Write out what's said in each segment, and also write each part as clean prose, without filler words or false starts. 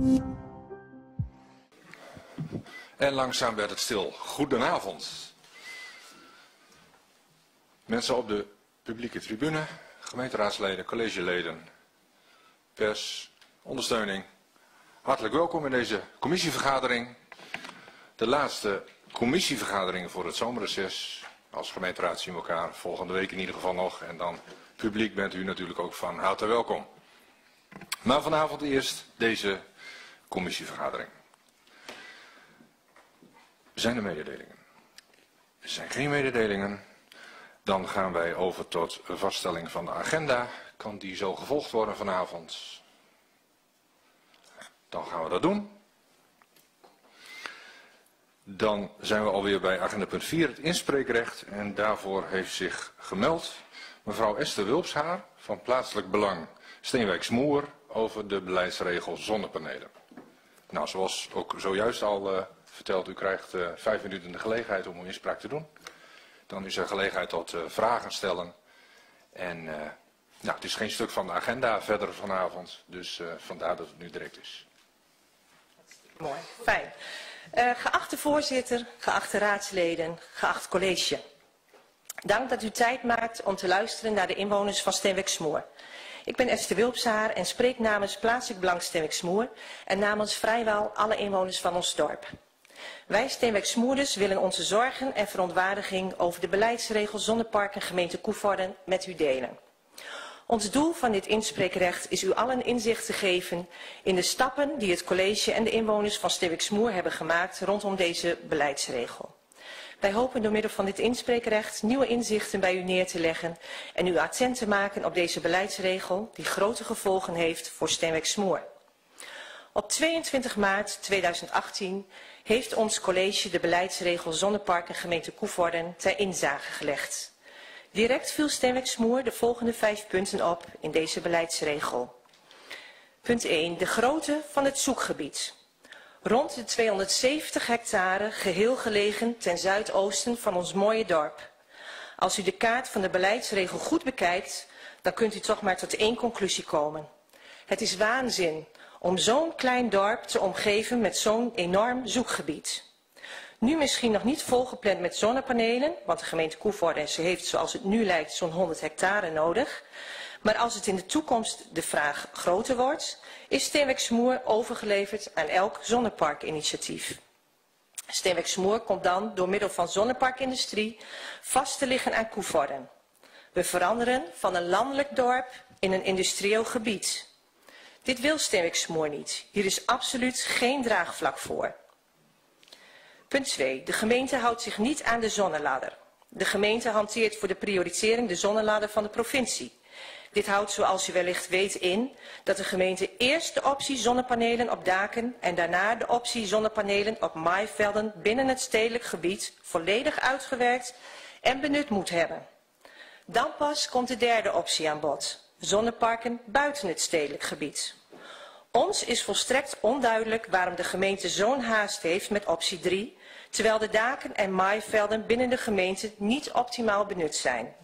En langzaam werd het stil. Goedenavond. Mensen op de publieke tribune, gemeenteraadsleden, collegeleden, pers, ondersteuning. Hartelijk welkom in deze commissievergadering. De laatste commissievergadering voor het zomerreces. Als gemeenteraad zien we elkaar volgende week in ieder geval nog. En dan publiek bent u natuurlijk ook van harte welkom. Maar vanavond eerst deze commissievergadering. Zijn er mededelingen? Er zijn geen mededelingen. Dan gaan wij over tot vaststelling van de agenda. Kan die zo gevolgd worden vanavond? Dan gaan we dat doen. Dan zijn we alweer bij agenda punt 4, het inspreekrecht. En daarvoor heeft zich gemeld mevrouw Esther Wulpshaar van Plaatselijk Belang Steenwijk-Smoer over de beleidsregel zonnepanelen. Nou, zoals ook zojuist al verteld, u krijgt 5 minuten de gelegenheid om uw inspraak te doen. Dan is er gelegenheid tot vragen stellen. En nou, het is geen stuk van de agenda verder vanavond, dus vandaar dat het nu direct is. Mooi, fijn. Geachte voorzitter, geachte raadsleden, geacht college. Dank dat u tijd maakt om te luisteren naar de inwoners van Steenwijk-Smoer. Ik ben Esther Wulpshaar en spreek namens Plaatselijk Belang Steenwijk-Smoer en namens vrijwel alle inwoners van ons dorp. Wij Steenwijk-Smoerders willen onze zorgen en verontwaardiging over de beleidsregel zonneparken gemeente Koevoorden met u delen. Ons doel van dit inspreekrecht is u allen inzicht te geven in de stappen die het college en de inwoners van Steenwijk-Smoer hebben gemaakt rondom deze beleidsregel. Wij hopen door middel van dit inspreekrecht nieuwe inzichten bij u neer te leggen en u attent te maken op deze beleidsregel die grote gevolgen heeft voor Steenwijk-Smoer. Op 22 maart 2018 heeft ons college de beleidsregel zonneparken gemeente Koevoorden ter inzage gelegd. Direct viel Steenwijk-Smoer de volgende 5 punten op in deze beleidsregel. Punt 1. De grootte van het zoekgebied. Rond de 270 hectare geheel gelegen ten zuidoosten van ons mooie dorp. Als u de kaart van de beleidsregel goed bekijkt, dan kunt u toch maar tot één conclusie komen. Het is waanzin om zo'n klein dorp te omgeven met zo'n enorm zoekgebied. Nu misschien nog niet volgepland met zonnepanelen, want de gemeente Koevoorden heeft zoals het nu lijkt zo'n 100 hectare nodig. Maar als het in de toekomst de vraag groter wordt, is Steenwijk-Smoer overgeleverd aan elk zonneparkinitiatief. Steenwijk-Smoer komt dan door middel van zonneparkindustrie vast te liggen aan Koevoorden. We veranderen van een landelijk dorp in een industrieel gebied. Dit wil Steenwijk-Smoer niet. Hier is absoluut geen draagvlak voor. Punt 2. De gemeente houdt zich niet aan de zonneladder. De gemeente hanteert voor de prioritering de zonneladder van de provincie. Dit houdt, zoals u wellicht weet, in dat de gemeente eerst de optie zonnepanelen op daken en daarna de optie zonnepanelen op maaivelden binnen het stedelijk gebied volledig uitgewerkt en benut moet hebben. Dan pas komt de derde optie aan bod, zonneparken buiten het stedelijk gebied. Ons is volstrekt onduidelijk waarom de gemeente zo'n haast heeft met optie 3, terwijl de daken en maaivelden binnen de gemeente niet optimaal benut zijn.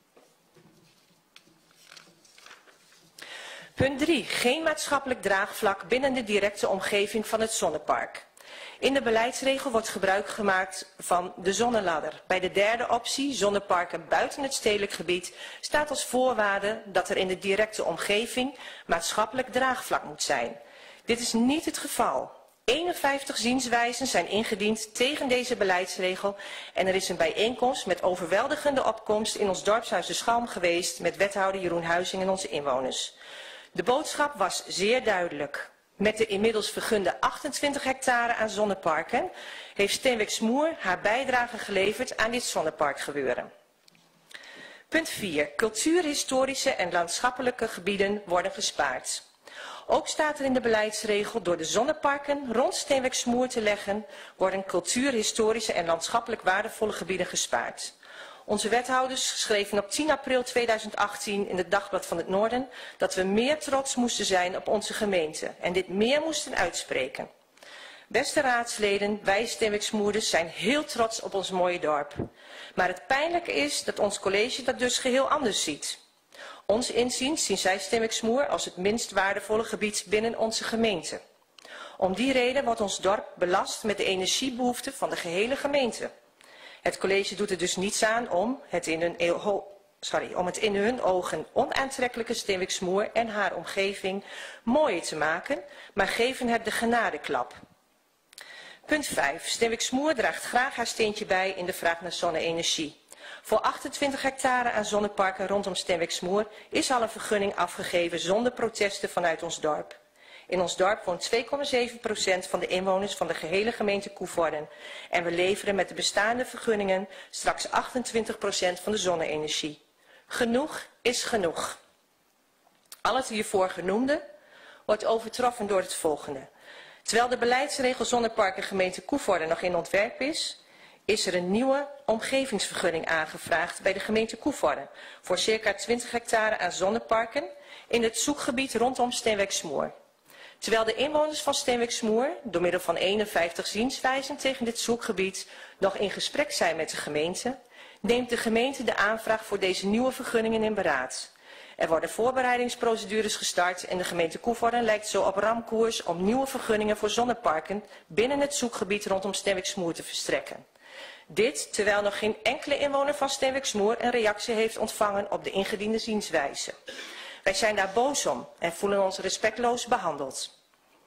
Punt 3. Geen maatschappelijk draagvlak binnen de directe omgeving van het zonnepark. In de beleidsregel wordt gebruik gemaakt van de zonneladder. Bij de derde optie, zonneparken buiten het stedelijk gebied, staat als voorwaarde dat er in de directe omgeving maatschappelijk draagvlak moet zijn. Dit is niet het geval. 51 zienswijzen zijn ingediend tegen deze beleidsregel en er is een bijeenkomst met overweldigende opkomst in ons dorpshuis De Schalm geweest met wethouder Jeroen Huizing en onze inwoners. De boodschap was zeer duidelijk. Met de inmiddels vergunde 28 hectare aan zonneparken heeft Steenwijk-Smoer haar bijdrage geleverd aan dit zonneparkgebeuren. Punt 4. Cultuurhistorische en landschappelijke gebieden worden gespaard. Ook staat er in de beleidsregel door de zonneparken rond Steenwijk-Smoer te leggen worden cultuurhistorische en landschappelijk waardevolle gebieden gespaard. Onze wethouders schreven op 10 april 2018 in het Dagblad van het Noorden dat we meer trots moesten zijn op onze gemeente en dit meer moesten uitspreken. Beste raadsleden, wij Steenwijk-Smoerders zijn heel trots op ons mooie dorp. Maar het pijnlijke is dat ons college dat dus geheel anders ziet. Ons inziens zien zij Steenwijk-Smoer als het minst waardevolle gebied binnen onze gemeente. Om die reden wordt ons dorp belast met de energiebehoeften van de gehele gemeente. Het college doet er dus niets aan om het in hun ogen onaantrekkelijke Steenwijksmoer en haar omgeving mooier te maken, maar geven het de genadeklap. Punt 5. Steenwijksmoer draagt graag haar steentje bij in de vraag naar zonne-energie. Voor 28 hectare aan zonneparken rondom Steenwijksmoer is al een vergunning afgegeven zonder protesten vanuit ons dorp. In ons dorp woont 2,7% van de inwoners van de gehele gemeente Koevoorden. En we leveren met de bestaande vergunningen straks 28% van de zonne-energie. Genoeg is genoeg. Al het hiervoor genoemde wordt overtroffen door het volgende. Terwijl de beleidsregel zonneparken gemeente Koevoorden nog in ontwerp is er een nieuwe omgevingsvergunning aangevraagd bij de gemeente Koevoorden voor circa 20 hectare aan zonneparken in het zoekgebied rondom Steenwijksmoer. Terwijl de inwoners van Steenwijksmoer door middel van 51 zienswijzen tegen dit zoekgebied nog in gesprek zijn met de gemeente, neemt de gemeente de aanvraag voor deze nieuwe vergunningen in beraad. Er worden voorbereidingsprocedures gestart en de gemeente Koevoorden lijkt zo op ramkoers om nieuwe vergunningen voor zonneparken binnen het zoekgebied rondom Steenwijksmoer te verstrekken. Dit terwijl nog geen enkele inwoner van Steenwijksmoer een reactie heeft ontvangen op de ingediende zienswijze. Wij zijn daar boos om en voelen ons respectloos behandeld.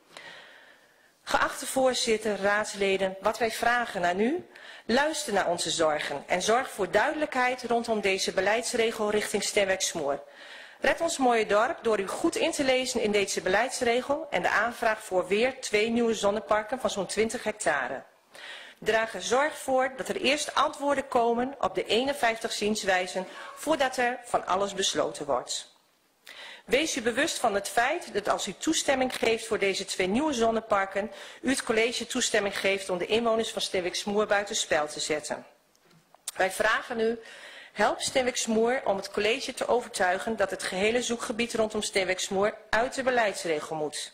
Geachte voorzitter, raadsleden, wat wij vragen aan u, luister naar onze zorgen en zorg voor duidelijkheid rondom deze beleidsregel richting Steenwijksmoer. Red ons mooie dorp door u goed in te lezen in deze beleidsregel en de aanvraag voor weer 2 nieuwe zonneparken van zo'n 20 hectare. Draag er zorg voor dat er eerst antwoorden komen op de 51 zienswijzen voordat er van alles besloten wordt. Wees u bewust van het feit dat als u toestemming geeft voor deze 2 nieuwe zonneparken, u het college toestemming geeft om de inwoners van Steenwijksmoer buitenspel te zetten. Wij vragen u, help Steenwijksmoer om het college te overtuigen dat het gehele zoekgebied rondom Steenwijksmoer uit de beleidsregel moet.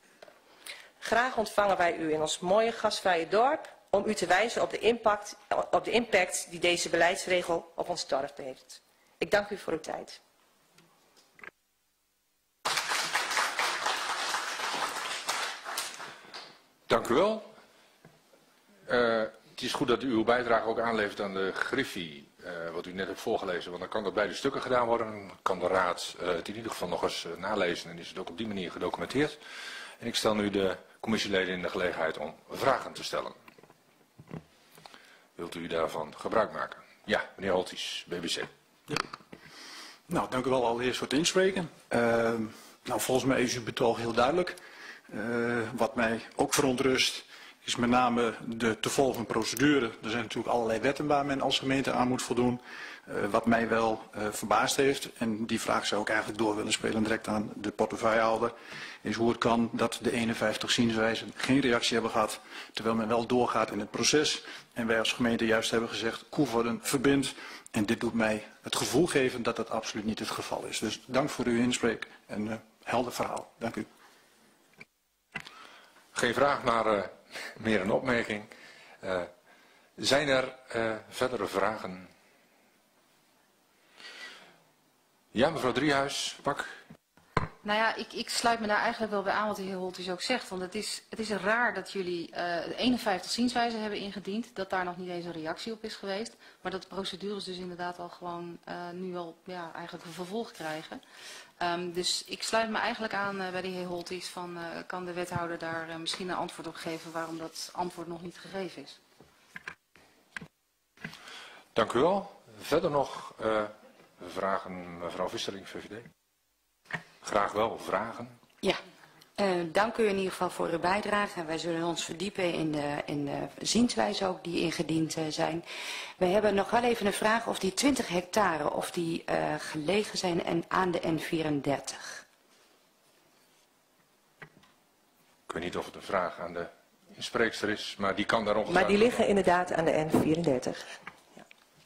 Graag ontvangen wij u in ons mooie gastvrije dorp om u te wijzen op de impact die deze beleidsregel op ons dorp heeft. Ik dank u voor uw tijd. Dank u wel. Het is goed dat u uw bijdrage ook aanlevert aan de griffie, wat u net hebt voorgelezen. Want dan kan dat bij de stukken gedaan worden. Dan kan de raad het in ieder geval nog eens nalezen en is het ook op die manier gedocumenteerd. En ik stel nu de commissieleden in de gelegenheid om vragen te stellen. Wilt u daarvan gebruik maken? Ja, meneer Holtjes, BBC. Ja. Nou, dank u wel allereerst voor het inspreken. Volgens mij is uw betoog heel duidelijk. Wat mij ook verontrust is met name de te volgen procedure. Er zijn natuurlijk allerlei wetten waar men als gemeente aan moet voldoen. Wat mij wel verbaasd heeft, en die vraag zou ik eigenlijk door willen spelen direct aan de portefeuillehouder, is hoe het kan dat de 51 zienswijzen geen reactie hebben gehad, terwijl men wel doorgaat in het proces. En wij als gemeente juist hebben gezegd, Koevoorden verbindt. En dit doet mij het gevoel geven dat dat absoluut niet het geval is. Dus dank voor uw inspreek en helder verhaal. Dank u. Geen vraag, maar meer een opmerking. Zijn er verdere vragen? Ja, mevrouw Driehuis, pak. Nou ja, ik sluit me daar eigenlijk wel bij aan wat de heer Holtjes ook zegt. Want het is raar dat jullie 51 zienswijzen hebben ingediend. Dat daar nog niet eens een reactie op is geweest. Maar dat de procedures dus inderdaad al gewoon nu al eigenlijk een vervolg krijgen. Dus ik sluit me eigenlijk aan bij de heer Holtjes van kan de wethouder daar misschien een antwoord op geven waarom dat antwoord nog niet gegeven is. Dank u wel. Verder nog vragen, mevrouw Vissering, VVD. Graag wel, vragen. Ja, dank u in ieder geval voor uw bijdrage. Wij zullen ons verdiepen in de zienswijze ook die ingediend zijn. We hebben nog wel even een vraag of die 20 hectare, of die gelegen zijn en aan de N34. Ik weet niet of het een vraag aan de inspreekster is, maar die kan daar ongeveer. Maar die liggen inderdaad aan de N34. Ja.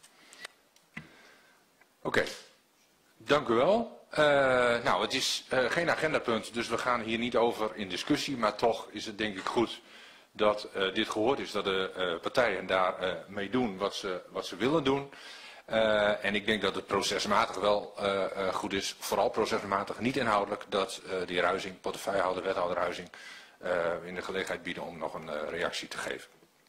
Oké, dank u wel. Nou, het is geen agendapunt, dus we gaan hier niet over in discussie. Maar toch is het denk ik goed dat dit gehoord is, dat de partijen daar mee doen wat ze willen doen. En ik denk dat het procesmatig wel goed is, vooral procesmatig, niet inhoudelijk, dat de heer Huizing, portefeuillehouder, wethouder Huizing, in de gelegenheid bieden om nog een reactie te geven.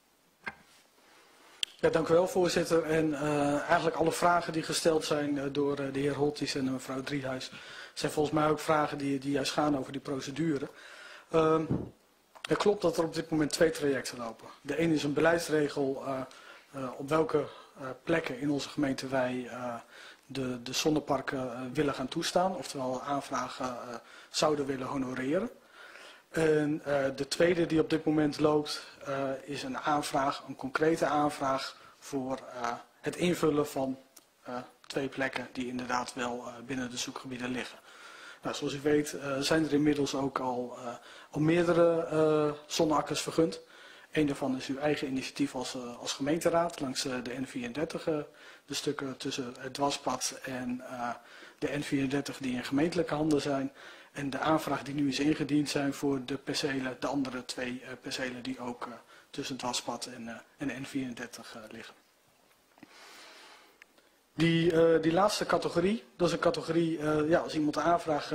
Ja, dank u wel, voorzitter. En eigenlijk alle vragen die gesteld zijn door de heer Holtjes en mevrouw Driehuis zijn volgens mij ook vragen die juist gaan over die procedure. Het klopt dat er op dit moment 2 trajecten lopen. De ene is een beleidsregel op welke plekken in onze gemeente wij de zonneparken willen gaan toestaan, oftewel aanvragen zouden willen honoreren. En de tweede die op dit moment loopt is een aanvraag, een concrete aanvraag voor het invullen van 2 plekken die inderdaad wel binnen de zoekgebieden liggen. Nou, zoals u weet zijn er inmiddels ook al meerdere zonneakkers vergund. Eén daarvan is uw eigen initiatief als gemeenteraad langs de N34, de stukken tussen het dwarspad en de N34 die in gemeentelijke handen zijn. En de aanvraag die nu is ingediend zijn voor de percelen, de andere 2 percelen die ook tussen het dwarspad en de N34 liggen. Die laatste categorie, dat is een categorie, als iemand de aanvraag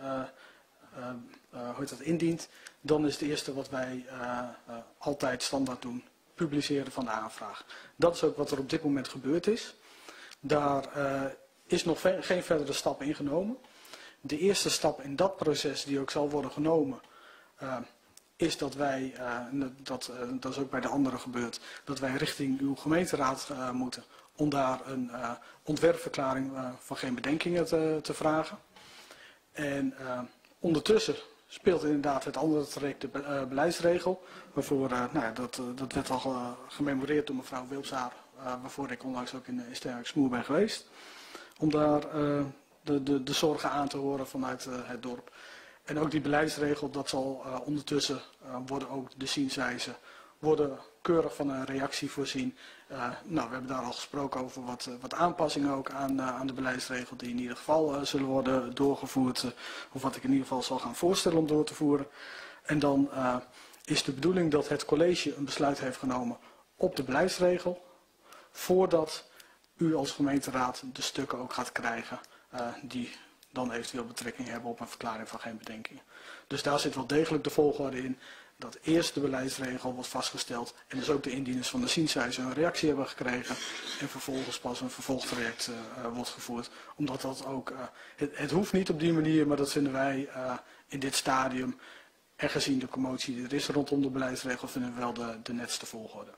indient, dan is het eerste wat wij altijd standaard doen, publiceren van de aanvraag. Dat is ook wat er op dit moment gebeurd is. Daar is nog geen verdere stap in genomen. De eerste stap in dat proces die ook zal worden genomen, is dat wij, dat is ook bij de anderen gebeurd, dat wij richting uw gemeenteraad moeten om daar een ontwerpverklaring van geen bedenkingen te vragen. En ondertussen speelt inderdaad het andere traject de beleidsregel, waarvoor, dat werd al gememoreerd door mevrouw Wilpshaar, waarvoor ik onlangs ook in Sterk Smoer ben geweest, om daar de zorgen aan te horen vanuit het dorp. En ook die beleidsregel, dat zal ondertussen worden ook de zienswijze worden keurig van een reactie voorzien. We hebben daar al gesproken over wat aanpassingen ook aan de beleidsregel die in ieder geval zullen worden doorgevoerd. Of wat ik in ieder geval zal gaan voorstellen om door te voeren. En dan is de bedoeling dat het college een besluit heeft genomen op de beleidsregel. Voordat u als gemeenteraad de stukken ook gaat krijgen die dan eventueel betrekking hebben op een verklaring van geen bedenkingen. Dus daar zit wel degelijk de volgorde in. Dat eerst de beleidsregel wordt vastgesteld en dus ook de indieners van de zienswijze een reactie hebben gekregen en vervolgens pas een vervolgtraject wordt gevoerd. Omdat dat ook, het hoeft niet op die manier, maar dat vinden wij in dit stadium en gezien de commotie die er is rondom de beleidsregel vinden we wel de netste volgorde.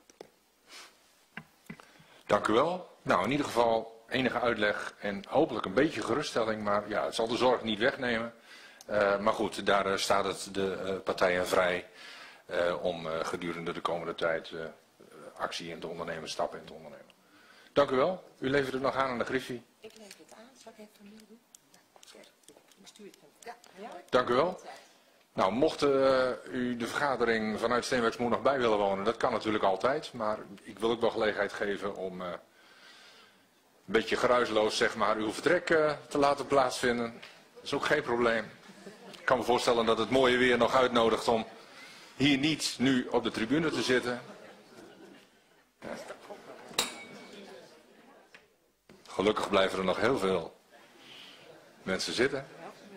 Dank u wel. Nou, in ieder geval enige uitleg en hopelijk een beetje geruststelling, maar ja, het zal de zorg niet wegnemen. Maar goed, daar staat het de partijen vrij om gedurende de komende tijd actie in te ondernemen, stappen in te ondernemen. Dank u wel. U levert het nog aan de Griffie. Ik lever het aan. Zal ik even van doen? Dank u wel. Nou, mocht u de vergadering vanuit Steenwijk Smoer nog bij willen wonen, dat kan natuurlijk altijd. Maar ik wil ook wel gelegenheid geven om een beetje geruisloos zeg maar, uw vertrek te laten plaatsvinden. Dat is ook geen probleem. Ik kan me voorstellen dat het mooie weer nog uitnodigt om hier niet nu op de tribune te zitten. Ja. Gelukkig blijven er nog heel veel mensen zitten.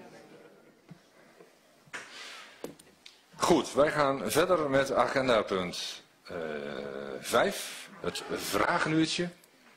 Goed, wij gaan verder met agenda punt 5, het vragenuurtje.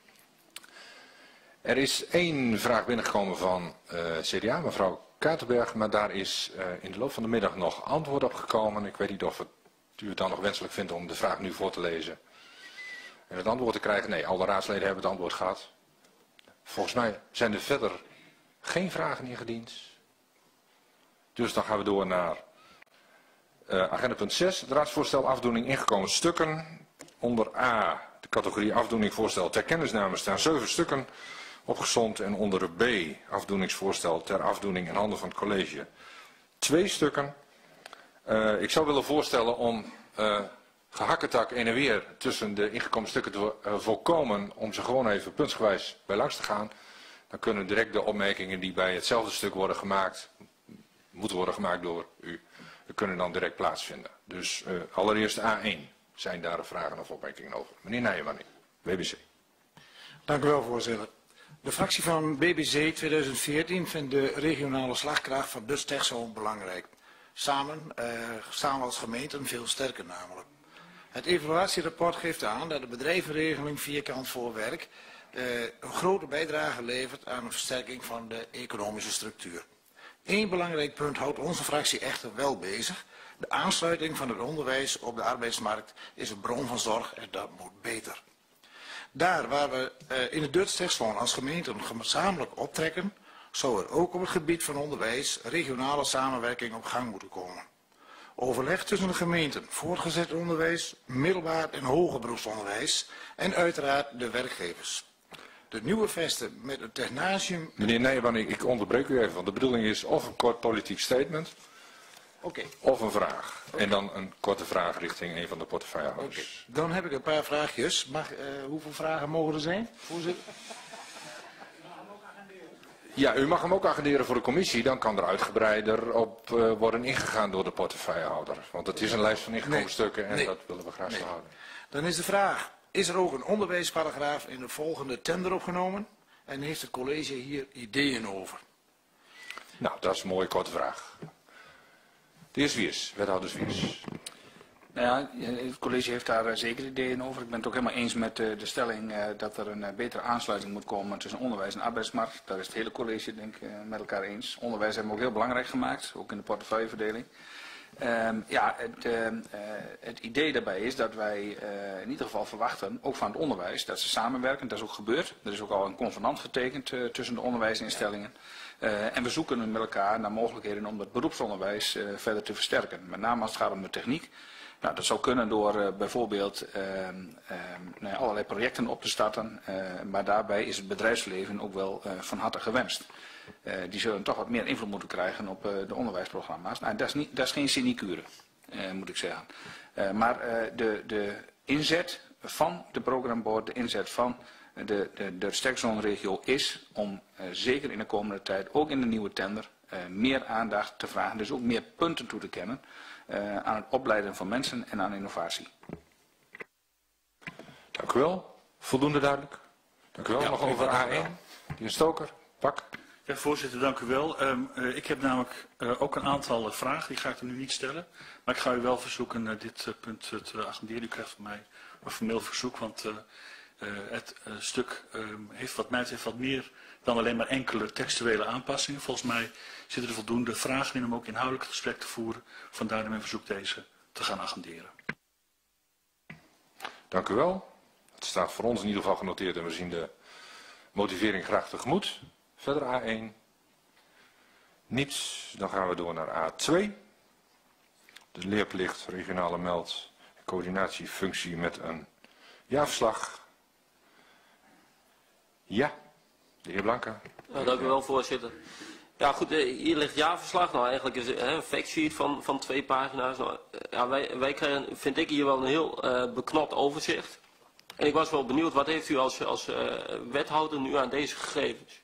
Er is 1 vraag binnengekomen van CDA, mevrouw Katerberg, maar daar is in de loop van de middag nog antwoord op gekomen. Ik weet niet of u het dan nog wenselijk vindt om de vraag nu voor te lezen en het antwoord te krijgen. Nee, alle raadsleden hebben het antwoord gehad. Volgens mij zijn er verder geen vragen ingediend. Dus dan gaan we door naar agenda punt 6, het raadsvoorstel afdoening ingekomen stukken. Onder A, de categorie afdoening voorstel ter kennisname staan 7 stukken opgesomd en onder B, afdoeningsvoorstel ter afdoening in handen van het college 2 stukken. Ik zou willen voorstellen om gehakketak heen en weer tussen de ingekomen stukken te voorkomen, om ze gewoon even puntsgewijs bij langs te gaan. Dan kunnen direct de opmerkingen die bij hetzelfde stuk worden gemaakt, moeten worden gemaakt door u, kunnen dan direct plaatsvinden. Dus allereerst A1. Zijn daar vragen of opmerkingen over? Meneer Nijman, BBC. Dank u wel, voorzitter. De fractie van BBC 2014 vindt de regionale slagkracht van Dutch Texel belangrijk. Samen staan we als gemeenten veel sterker namelijk. Het evaluatierapport geeft aan dat de bedrijvenregeling vierkant voor werk een grote bijdrage levert aan een versterking van de economische structuur. Eén belangrijk punt houdt onze fractie echter wel bezig. De aansluiting van het onderwijs op de arbeidsmarkt is een bron van zorg en dat moet beter. Daar waar we in het Dutch-Texel als gemeenten gezamenlijk optrekken, zou er ook op het gebied van onderwijs regionale samenwerking op gang moeten komen. Overleg tussen de gemeenten, voortgezet onderwijs, middelbaar en hoger beroepsonderwijs en uiteraard de werkgevers. De nieuwe vesten met het technasium... Meneer Nijman, ik onderbreek u even, want de bedoeling is of een kort politiek statement, of een vraag. En dan een korte vraag richting een van de portefeuillehouders. Dan heb ik een paar vraagjes. Hoeveel vragen mogen er zijn, voorzitter? Ja, u mag hem ook agenderen voor de commissie. Dan kan er uitgebreider op worden ingegaan door de portefeuillehouder. Want het is een lijst van inkomstenstukken en dat willen we graag zo houden. Dan is de vraag, is er ook een onderwijsparagraaf in de volgende tender opgenomen? En heeft het college hier ideeën over? Nou, dat is een mooie korte vraag. De heer Zwiers, wethouder Zwiers. Nou ja, het college heeft daar zeker ideeën over. Ik ben het ook helemaal eens met de stelling dat er een betere aansluiting moet komen tussen onderwijs en arbeidsmarkt. Daar is het hele college denk ik met elkaar eens. Onderwijs hebben we ook heel belangrijk gemaakt, ook in de portefeuilleverdeling. Het idee daarbij is dat wij in ieder geval verwachten, ook van het onderwijs, dat ze samenwerken. Dat is ook gebeurd. Er is ook al een convenant getekend tussen de onderwijsinstellingen. En we zoeken met elkaar naar mogelijkheden om het beroepsonderwijs verder te versterken. Met name als het gaat om de techniek. Nou, dat zou kunnen door bijvoorbeeld allerlei projecten op te starten. Maar daarbij is het bedrijfsleven ook wel van harte gewenst. Die zullen toch wat meer invloed moeten krijgen op de onderwijsprogramma's. Nou, dat is geen sinecure, moet ik zeggen. Maar de inzet van de programmaboard, de inzet van de Sterkzoneregio is om zeker in de komende tijd, ook in de nieuwe tender, meer aandacht te vragen. Dus ook meer punten toe te kennen aan het opleiden van mensen en aan innovatie. Dank u wel. Voldoende duidelijk. Dank u wel. Nog over A1. De heer Stoker, pak. Ja, voorzitter, dank u wel. Ik heb namelijk ook een aantal vragen, die ga ik er nu niet stellen. Maar ik ga u wel verzoeken dit punt te agenderen. U krijgt van mij een formeel verzoek, want het stuk heeft wat mij betreft wat meer dan alleen maar enkele textuele aanpassingen. Volgens mij zitten er voldoende vragen in om ook inhoudelijk gesprek te voeren. Vandaar mijn verzoek deze te gaan agenderen. Dank u wel. Het staat voor ons in ieder geval genoteerd en we zien de motivering graag tegemoet. Verder A1. Niets. Dan gaan we door naar A2. De leerplicht, regionale meld- en coördinatiefunctie met een jaarverslag. Ja, de heer Blanca. Ja, dank u wel, voorzitter. Ja, goed, hier ligt jaarverslag. Nou, eigenlijk is het een factsheet van 2 pagina's. Nou, ja, wij krijgen, vind ik, hier wel een heel beknopt overzicht. En ik was wel benieuwd, wat heeft u als wethouder nu aan deze gegevens?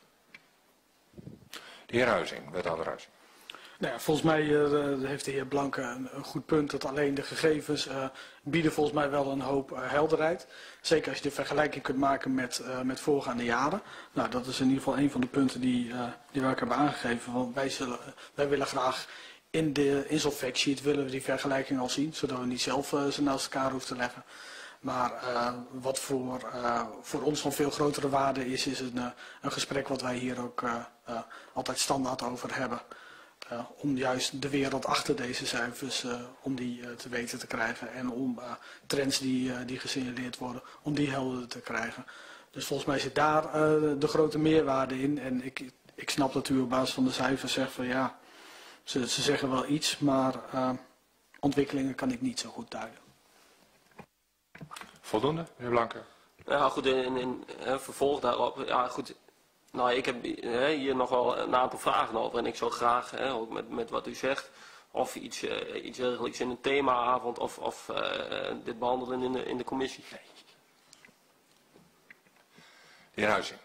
De heer Huizing, wethouder Huizing. Nou ja, volgens mij heeft de heer Blanke een goed punt dat alleen de gegevens bieden volgens mij wel een hoop helderheid. Zeker als je de vergelijking kunt maken met voorgaande jaren. Nou, dat is in ieder geval een van de punten die wij ook hebben aangegeven. Want wij willen graag in zo'n factsheet willen we die vergelijking al zien, zodat we niet zelf ze naast elkaar hoeven te leggen. Maar wat voor ons van veel grotere waarde is een gesprek wat wij hier ook altijd standaard over hebben. Om juist de wereld achter deze cijfers, om die te weten te krijgen. En om trends die gesignaleerd worden, om die helder te krijgen. Dus volgens mij zit daar de grote meerwaarde in. En ik snap dat u op basis van de cijfers zegt van ja, ze zeggen wel iets, maar ontwikkelingen kan ik niet zo goed duiden. Voldoende, meneer Blanke? Ja, goed, in vervolg daarop, ja goed, nou ik heb hier nog wel een aantal vragen over en ik zou graag, ook met wat u zegt, of iets dergelijks in een themaavond of dit behandelen in de commissie. De heer Huizing.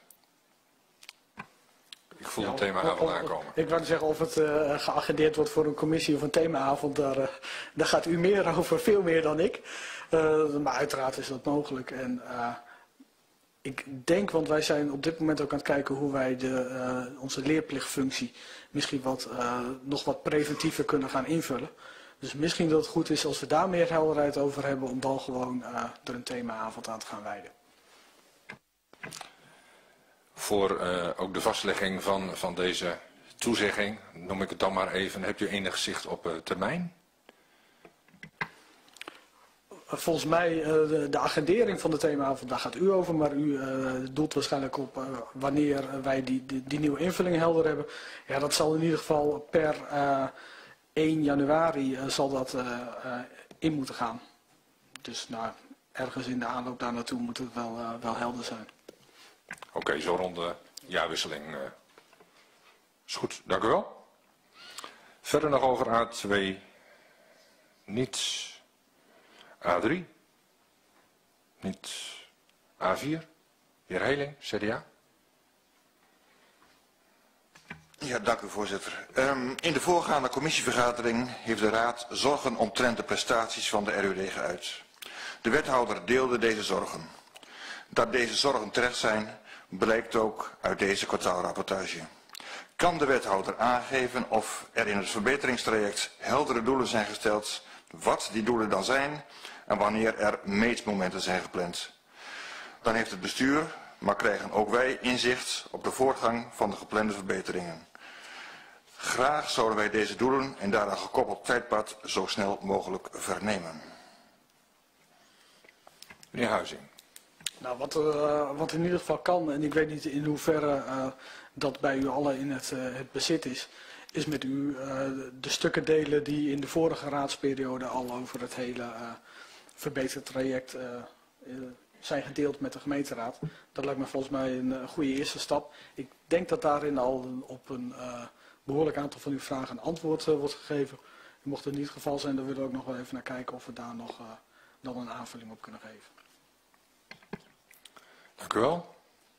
Ik voel een themaavond aankomen. Ik wou zeggen of het geagendeerd wordt voor een commissie of een themaavond, daar gaat u meer over, veel meer dan ik. Maar uiteraard is dat mogelijk. En Ik denk, want wij zijn op dit moment ook aan het kijken hoe wij onze leerplichtfunctie misschien nog wat preventiever kunnen gaan invullen. Dus misschien dat het goed is als we daar meer helderheid over hebben om dan gewoon er een themaavond aan te gaan wijden. Voor ook de vastlegging van deze toezegging, noem ik het dan maar even, hebt u enig zicht op termijn? Volgens mij, de agendering van de themaavond, daar gaat u over, maar u doelt waarschijnlijk op wanneer wij die nieuwe invulling helder hebben. Ja, dat zal in ieder geval per 1 januari zal dat in moeten gaan. Dus nou, ergens in de aanloop daar naartoe moet het wel helder zijn. Oké, zo rond de jaarwisseling. Is goed, dank u wel. Verder nog over A2, niets. A3, niet. A4, heer Heling, CDA. Ja, dank u voorzitter. In de voorgaande commissievergadering heeft de Raad zorgen omtrent de prestaties van de RUD geuit. De wethouder deelde deze zorgen. Dat deze zorgen terecht zijn, blijkt ook uit deze kwartaalrapportage. Kan de wethouder aangeven of er in het verbeteringstraject heldere doelen zijn gesteld, wat die doelen dan zijn en wanneer er meetmomenten zijn gepland? Dan heeft het bestuur, maar krijgen ook wij inzicht op de voortgang van de geplande verbeteringen. Graag zouden wij deze doelen en daaraan gekoppeld tijdpad zo snel mogelijk vernemen. Meneer Huizing. Nou, wat in ieder geval kan, en ik weet niet in hoeverre dat bij u allen in het bezit is met u de stukken delen die in de vorige raadsperiode al over het hele verbetertraject zijn gedeeld met de gemeenteraad. Dat lijkt me volgens mij een goede eerste stap. Ik denk dat daarin al op een behoorlijk aantal van uw vragen een antwoord wordt gegeven. Mocht het niet het geval zijn, dan willen we ook nog wel even naar kijken of we daar nog dan een aanvulling op kunnen geven. Dank u wel.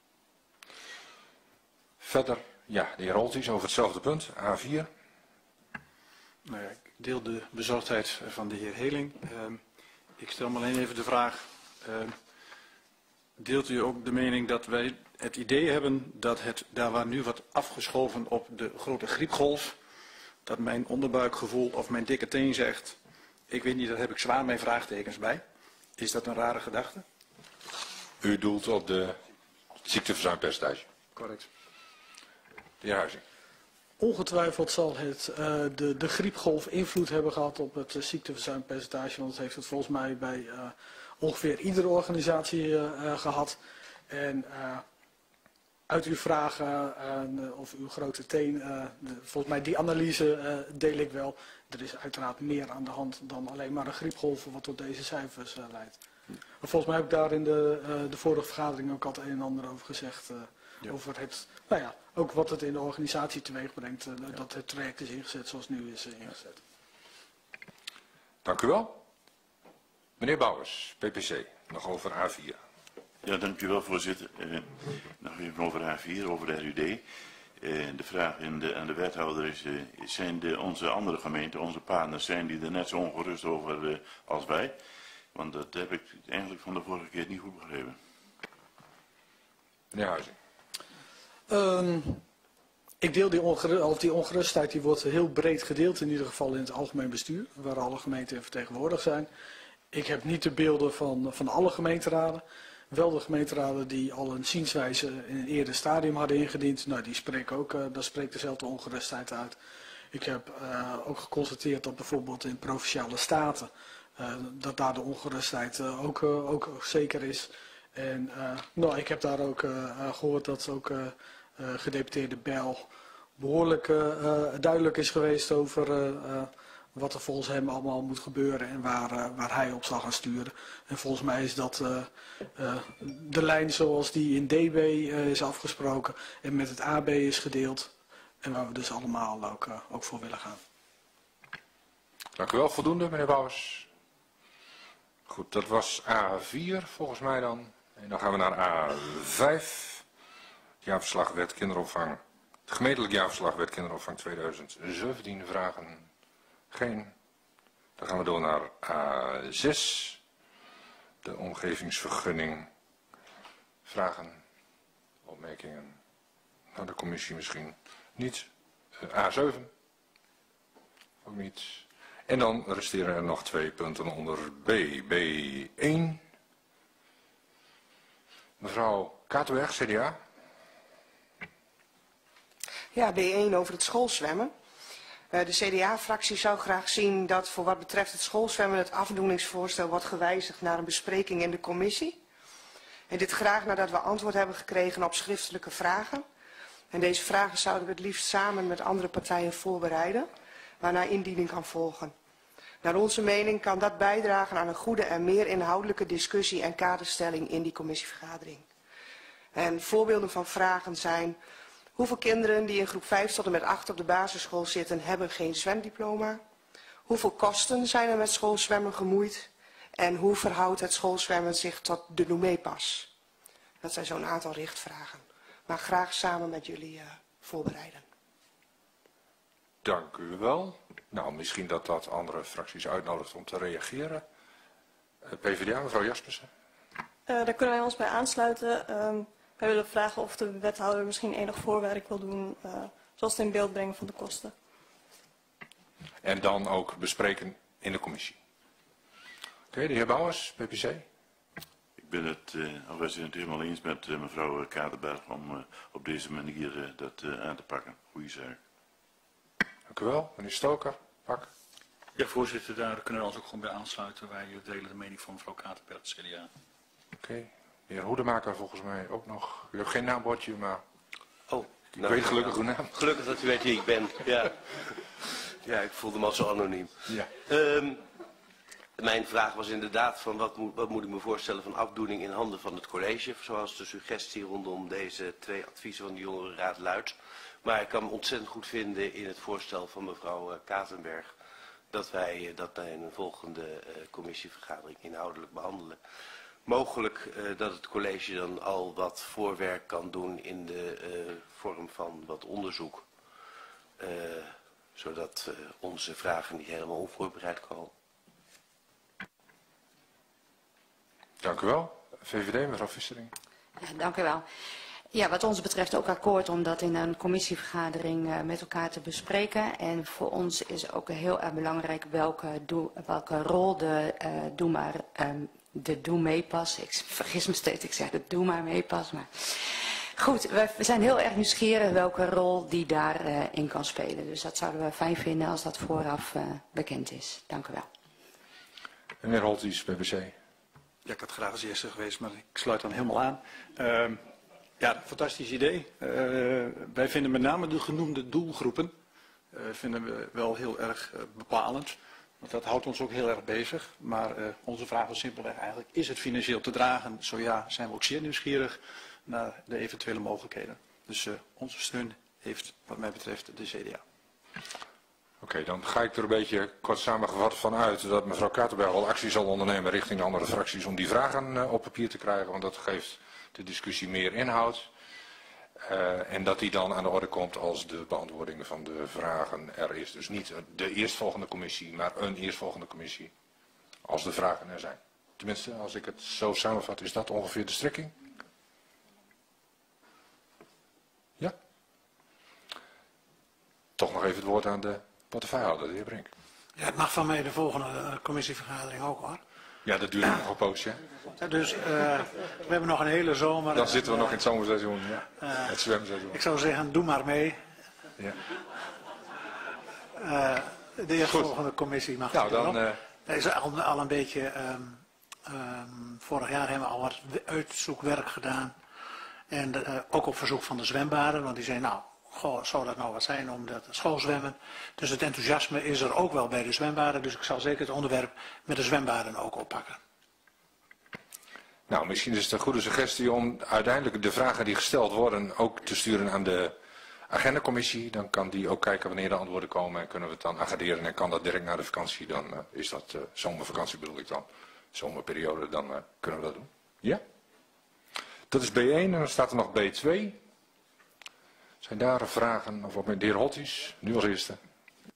Verder, ja, de heer Holtjes over hetzelfde punt, A4. Nou ja, ik deel de bezorgdheid van de heer Heling. Ik stel me alleen even de vraag, deelt u ook de mening dat wij het idee hebben dat het daar waar nu wordt afgeschoven op de grote griepgolf, dat mijn onderbuikgevoel of mijn dikke teen zegt, ik weet niet, daar heb ik zwaar mijn vraagtekens bij. Is dat een rare gedachte? U doelt op de ziekteverzuimpercentage. Correct. De heer Huizing. Ongetwijfeld zal de griepgolf invloed hebben gehad op het ziekteverzuimpercentage, want het heeft het volgens mij bij ongeveer iedere organisatie gehad. En uit uw vragen of uw grote teen, volgens mij die analyse deel ik wel. Er is uiteraard meer aan de hand dan alleen maar een griepgolf wat tot deze cijfers leidt. Maar volgens mij heb ik daar in de vorige vergadering ook al het een en ander over gezegd. Ja. Over het, nou ja, ook wat het in de organisatie teweeg brengt, dat het traject is ingezet zoals het nu is ingezet. Dank u wel. Meneer Bouwers, PPC, nog over A4. Ja, dank u wel, voorzitter. Nog even over A4, over de RUD. De vraag aan de wethouder is, zijn onze andere gemeenten, onze partners, zijn die er net zo ongerust over als wij? Want dat heb ik eigenlijk van de vorige keer niet goed begrepen. Meneer Huizing. Ik deel die ongerustheid, die wordt heel breed gedeeld, in ieder geval in het algemeen bestuur, waar alle gemeenten vertegenwoordigd zijn. Ik heb niet de beelden van alle gemeenteraden. Wel de gemeenteraden die al een zienswijze in een eerder stadium hadden ingediend. Nou, die spreken ook, daar spreekt dezelfde ongerustheid uit. Ik heb ook geconstateerd dat bijvoorbeeld in Provinciale Staten, dat daar de ongerustheid ook zeker is. En nou, ik heb daar ook gehoord dat ook gedeputeerde Bijl behoorlijk duidelijk is geweest over wat er volgens hem allemaal moet gebeuren en waar hij op zal gaan sturen. En volgens mij is dat de lijn zoals die in DB is afgesproken en met het AB is gedeeld. En waar we dus allemaal ook voor willen gaan. Dank u wel. Voldoende, meneer Bouwers. Goed, dat was A4 volgens mij dan. En dan gaan we naar A5. Jaarverslag wet kinderopvang. Het gemeentelijk jaarverslag wet kinderopvang 2017. Vragen? Geen. Dan gaan we door naar A6. De omgevingsvergunning Vragen, opmerkingen naar de commissie misschien niet. A7, ook niet. En dan resteren er nog 2 punten onder B. B1. Mevrouw Katerberg, CDA. Ja, B1 over het schoolzwemmen. De CDA-fractie zou graag zien dat voor wat betreft het schoolzwemmen het afdoeningsvoorstel wordt gewijzigd naar een bespreking in de commissie. En dit graag nadat we antwoord hebben gekregen op schriftelijke vragen. En deze vragen zouden we het liefst samen met andere partijen voorbereiden, waarna indiening kan volgen. Naar onze mening kan dat bijdragen aan een goede en meer inhoudelijke discussie en kaderstelling in die commissievergadering. En voorbeelden van vragen zijn: hoeveel kinderen die in groep 5 tot en met 8 op de basisschool zitten, hebben geen zwemdiploma? Hoeveel kosten zijn er met schoolzwemmen gemoeid? En hoe verhoudt het schoolzwemmen zich tot de Noemé-pas? Dat zijn zo'n aantal richtvragen. Maar graag samen met jullie voorbereiden. Dank u wel. Nou, misschien dat andere fracties uitnodigt om te reageren. PvdA, mevrouw Jaspersen. Daar kunnen wij ons bij aansluiten. Wij willen vragen of de wethouder misschien enig voorwerk wil doen, zoals het in beeld brengen van de kosten. En dan ook bespreken in de commissie. Oké, de heer Bouwers, PPC. Wij zijn het helemaal eens met mevrouw Kaderberg om op deze manier dat aan te pakken. Goeie zaak. Dank u wel. Meneer Stoker, pak. Ja, voorzitter, daar kunnen we ons ook gewoon bij aansluiten. Wij delen de mening van mevrouw Kaderberg, CDA. Oké. De heer Hoedemaker volgens mij ook nog. U hebt geen naambordje, maar oh, ik weet gelukkig uw naam. Gelukkig dat u weet wie ik ben. Ja, ja, ik voelde me al zo anoniem. Ja. Mijn vraag was inderdaad van wat moet ik me voorstellen van afdoening in handen van het college, zoals de suggestie rondom deze 2 adviezen van de jongerenraad luidt. Maar ik kan me ontzettend goed vinden in het voorstel van mevrouw Katenberg dat wij dat in een volgende commissievergadering inhoudelijk behandelen. Mogelijk dat het college dan al wat voorwerk kan doen in de vorm van wat onderzoek, zodat onze vragen niet helemaal onvoorbereid komen. Dank u wel. VVD, mevrouw Vissering. Ja, dank u wel. Ja, wat ons betreft ook akkoord om dat in een commissievergadering met elkaar te bespreken. En voor ons is ook heel erg belangrijk welke rol de Doe Mee-pas, ik vergis me steeds, ik zeg de Doe maar Mee-pas, maar goed, we zijn heel erg nieuwsgierig welke rol die daarin kan spelen. Dus dat zouden we fijn vinden als dat vooraf bekend is. Dank u wel. Meneer Holtjes, PPC. Ja, ik had graag als eerste geweest, maar ik sluit dan helemaal aan. Ja, fantastisch idee. Wij vinden met name de genoemde doelgroepen vinden we wel heel erg bepalend. Want dat houdt ons ook heel erg bezig. Maar onze vraag was simpelweg eigenlijk, is het financieel te dragen? Zo ja, zijn we ook zeer nieuwsgierig naar de eventuele mogelijkheden. Dus onze steun heeft wat mij betreft de CDA. Oké, dan ga ik er een beetje kort samengevat van uit dat mevrouw Katerberg al actie zal ondernemen richting de andere fracties om die vragen op papier te krijgen. Want dat geeft de discussie meer inhoud. En dat die dan aan de orde komt als de beantwoording van de vragen er is. Dus niet de eerstvolgende commissie, maar een eerstvolgende commissie. Als de vragen er zijn. Tenminste, als ik het zo samenvat, is dat ongeveer de strekking? Ja? Toch nog even het woord aan de portefeuillehouder, de heer Brink. Ja, het mag van mij de volgende commissievergadering ook hoor. Ja, dat duurt nog een poosje. Dus we hebben nog een hele zomer. Dan zitten we nog in het zomerseizoen, ja. Het zwemseizoen. Ik zou zeggen, doe maar mee. Ja. De eerstvolgende commissie mag nou, dan, er is al een beetje, vorig jaar hebben we al wat uitzoekwerk gedaan. En ook op verzoek van de zwembaden, want die zeiden nou, goh, zou dat nou wat zijn om dat schoolzwemmen. Dus het enthousiasme is er ook wel bij de zwembaden, dus ik zal zeker het onderwerp met de zwembaden ook oppakken. Nou, misschien is het een goede suggestie om uiteindelijk de vragen die gesteld worden ook te sturen aan de agendacommissie. Dan kan die ook kijken wanneer de antwoorden komen en kunnen we het dan agenderen en kan dat direct na de vakantie. Dan is dat zomervakantie bedoel ik dan, zomerperiode, dan kunnen we dat doen. Ja? Dat is B1 en dan staat er nog B2. Zijn daar vragen of de heer Holtjes, nu als eerste?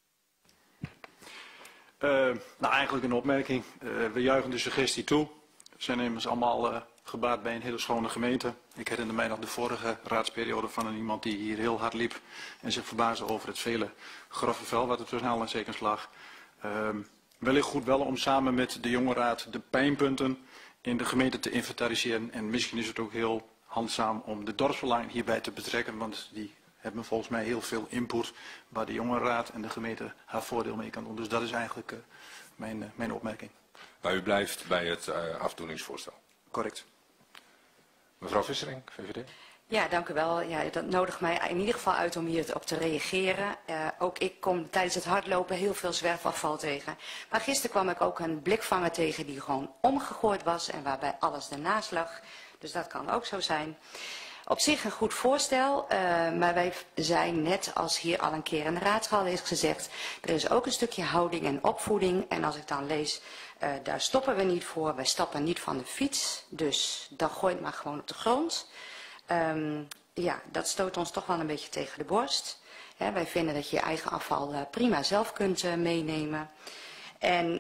Nou, eigenlijk een opmerking. We juichen de suggestie toe. Dat zijn immers allemaal gebaat bij een hele schone gemeente. Ik herinner mij nog de vorige raadsperiode van iemand die hier heel hard liep en zich verbaasde over het vele grove vuil wat er tussen aanhalingstekens lag. Wellicht goed wel om samen met de jonge raad de pijnpunten in de gemeente te inventariseren. En misschien is het ook heel handzaam om de dorpsbelangen hierbij te betrekken, want die hebben volgens mij heel veel input waar de jonge raad en de gemeente haar voordeel mee kan doen. Dus dat is eigenlijk mijn opmerking. Maar u blijft bij het afdoeningsvoorstel? Correct. Mevrouw Vissering, VVD. Ja, dank u wel. Ja, dat nodigt mij in ieder geval uit om hierop te reageren. Ook ik kom tijdens het hardlopen heel veel zwerfafval tegen. Maar gisteren kwam ik ook een blikvanger tegen die gewoon omgegooid was en waarbij alles ernaast lag. Dus dat kan ook zo zijn. Op zich een goed voorstel, maar wij zijn net als hier al een keer in de raadszaal is gezegd, er is ook een stukje houding en opvoeding. En als ik dan lees, daar stoppen we niet voor, wij stappen niet van de fiets, dus dan gooi het maar gewoon op de grond. Ja, dat stoot ons toch wel een beetje tegen de borst. Wij vinden dat je je eigen afval prima zelf kunt meenemen. En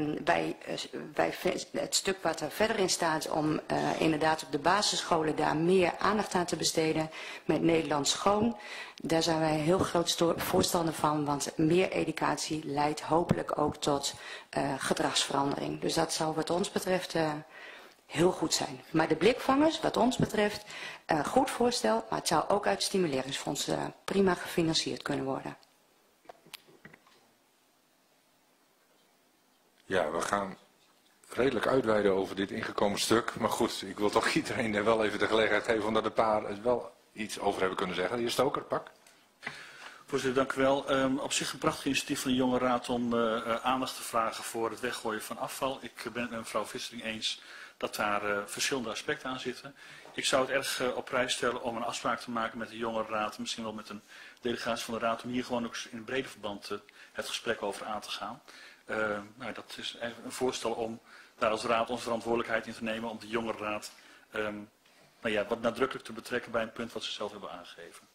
het stuk wat er verder in staat om inderdaad op de basisscholen daar meer aandacht aan te besteden met Nederlands Schoon. Daar zijn wij heel groot voorstander van, want meer educatie leidt hopelijk ook tot gedragsverandering. Dus dat zou wat ons betreft heel goed zijn. Maar de blikvangers, wat ons betreft, goed voorstel, maar het zou ook uit het stimuleringsfonds prima gefinancierd kunnen worden. Ja, we gaan redelijk uitweiden over dit ingekomen stuk. Maar goed, ik wil toch iedereen er wel even de gelegenheid geven omdat een paar er wel iets over hebben kunnen zeggen. De heer Stoker, pak. Voorzitter, dank u wel. Op zich een prachtig initiatief van de Jonge Raad om aandacht te vragen voor het weggooien van afval. Ik ben het met mevrouw Vissering eens dat daar verschillende aspecten aan zitten. Ik zou het erg op prijs stellen om een afspraak te maken met de Jonge Raad, misschien wel met een delegatie van de Raad, om hier gewoon ook in brede verband het gesprek over aan te gaan. Nou, dat is even een voorstel om daar als Raad onze verantwoordelijkheid in te nemen om de Jonge Raad nou ja, wat nadrukkelijk te betrekken bij een punt wat ze zelf hebben aangegeven.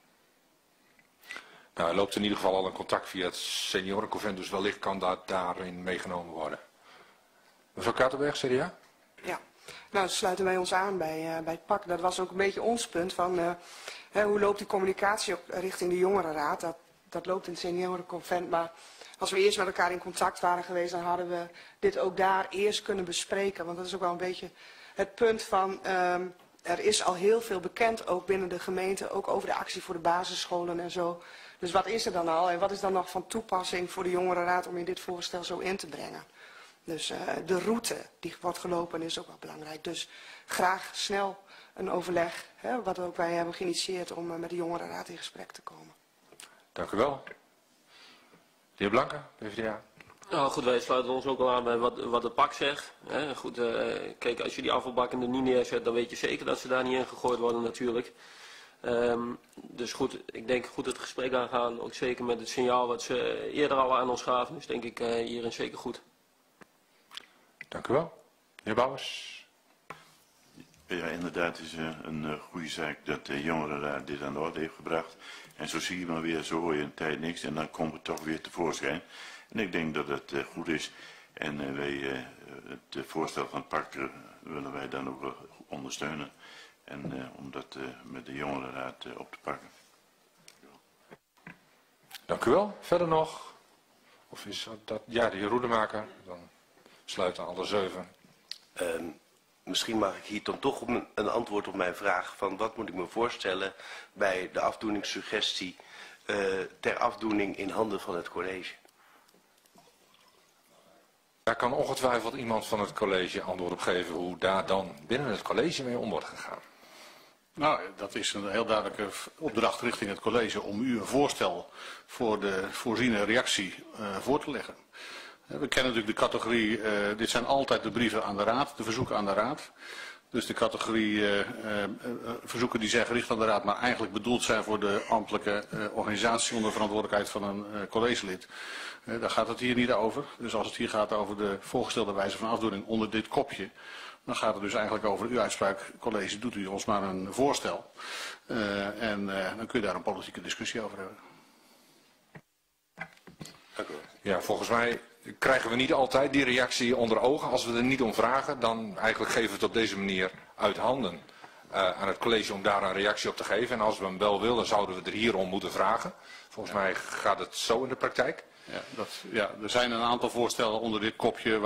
Nou, er loopt in ieder geval al een contact via het seniorenconvent, dus wellicht kan dat daarin meegenomen worden. Mevrouw Katerberg, CDA? Ja, nou sluiten wij ons aan bij het PAK. Dat was ook een beetje ons punt van hoe loopt die communicatie ook richting de jongerenraad. Dat loopt in het seniorenconvent, maar als we eerst met elkaar in contact waren geweest, dan hadden we dit ook daar eerst kunnen bespreken. Want dat is ook wel een beetje het punt van, er is al heel veel bekend, ook binnen de gemeente, ook over de actie voor de basisscholen en zo. Dus wat is er dan al en wat is dan nog van toepassing voor de jongerenraad om in dit voorstel zo in te brengen? Dus de route die wordt gelopen is ook wel belangrijk. Dus graag snel een overleg, wat ook wij hebben geïnitieerd om met de jongerenraad in gesprek te komen. Dank u wel. De heer Blanke, PvdA. Nou goed, wij sluiten ons ook al aan bij wat de PAK zegt. Goed, kijk, als je die afvalbakken er niet neerzet, dan weet je zeker dat ze daar niet in gegooid worden natuurlijk. Dus goed, ik denk goed het gesprek aangaan, ook zeker met het signaal wat ze eerder al aan ons gaven. Dus denk ik hierin zeker goed. Dank u wel. De heer Bouwers. Ja, inderdaad, het is een goede zaak dat de jongerenraad dit aan de orde heeft gebracht. En zo zie je maar weer, zo hoor je een tijd niks en dan komt het toch weer tevoorschijn. En ik denk dat het goed is. En het voorstel van het PAK willen wij dan ook wel ondersteunen. En om dat met de jongerenraad op te pakken. Dank u wel. Verder nog? Of is dat? Ja, de heer Roedemaker. Dan sluiten alle 7. Misschien mag ik hier dan toch een antwoord op mijn vraag van wat moet ik me voorstellen bij de afdoeningssuggestie ter afdoening in handen van het college. Daar kan ongetwijfeld iemand van het college antwoord op geven hoe daar dan binnen het college mee om wordt gegaan. Nou, dat is een heel duidelijke opdracht richting het college om u een voorstel voor de voorziene reactie voor te leggen. We kennen natuurlijk de categorie, dit zijn altijd de brieven aan de raad, de verzoeken aan de raad. Dus de categorie verzoeken die zijn gericht aan de raad, maar eigenlijk bedoeld zijn voor de ambtelijke organisatie onder verantwoordelijkheid van een collegelid. Daar gaat het hier niet over. Dus als het hier gaat over de voorgestelde wijze van afdoening onder dit kopje, dan gaat het dus eigenlijk over uw uitspraak. College, doet u ons maar een voorstel. En dan kun je daar een politieke discussie over hebben. Ja, volgens mij krijgen we niet altijd die reactie onder ogen. Als we er niet om vragen, dan eigenlijk geven we het op deze manier uit handen aan het college om daar een reactie op te geven. En als we hem wel willen, zouden we er hierom moeten vragen. Volgens mij gaat het zo in de praktijk. Ja, er zijn een aantal voorstellen onder dit kopje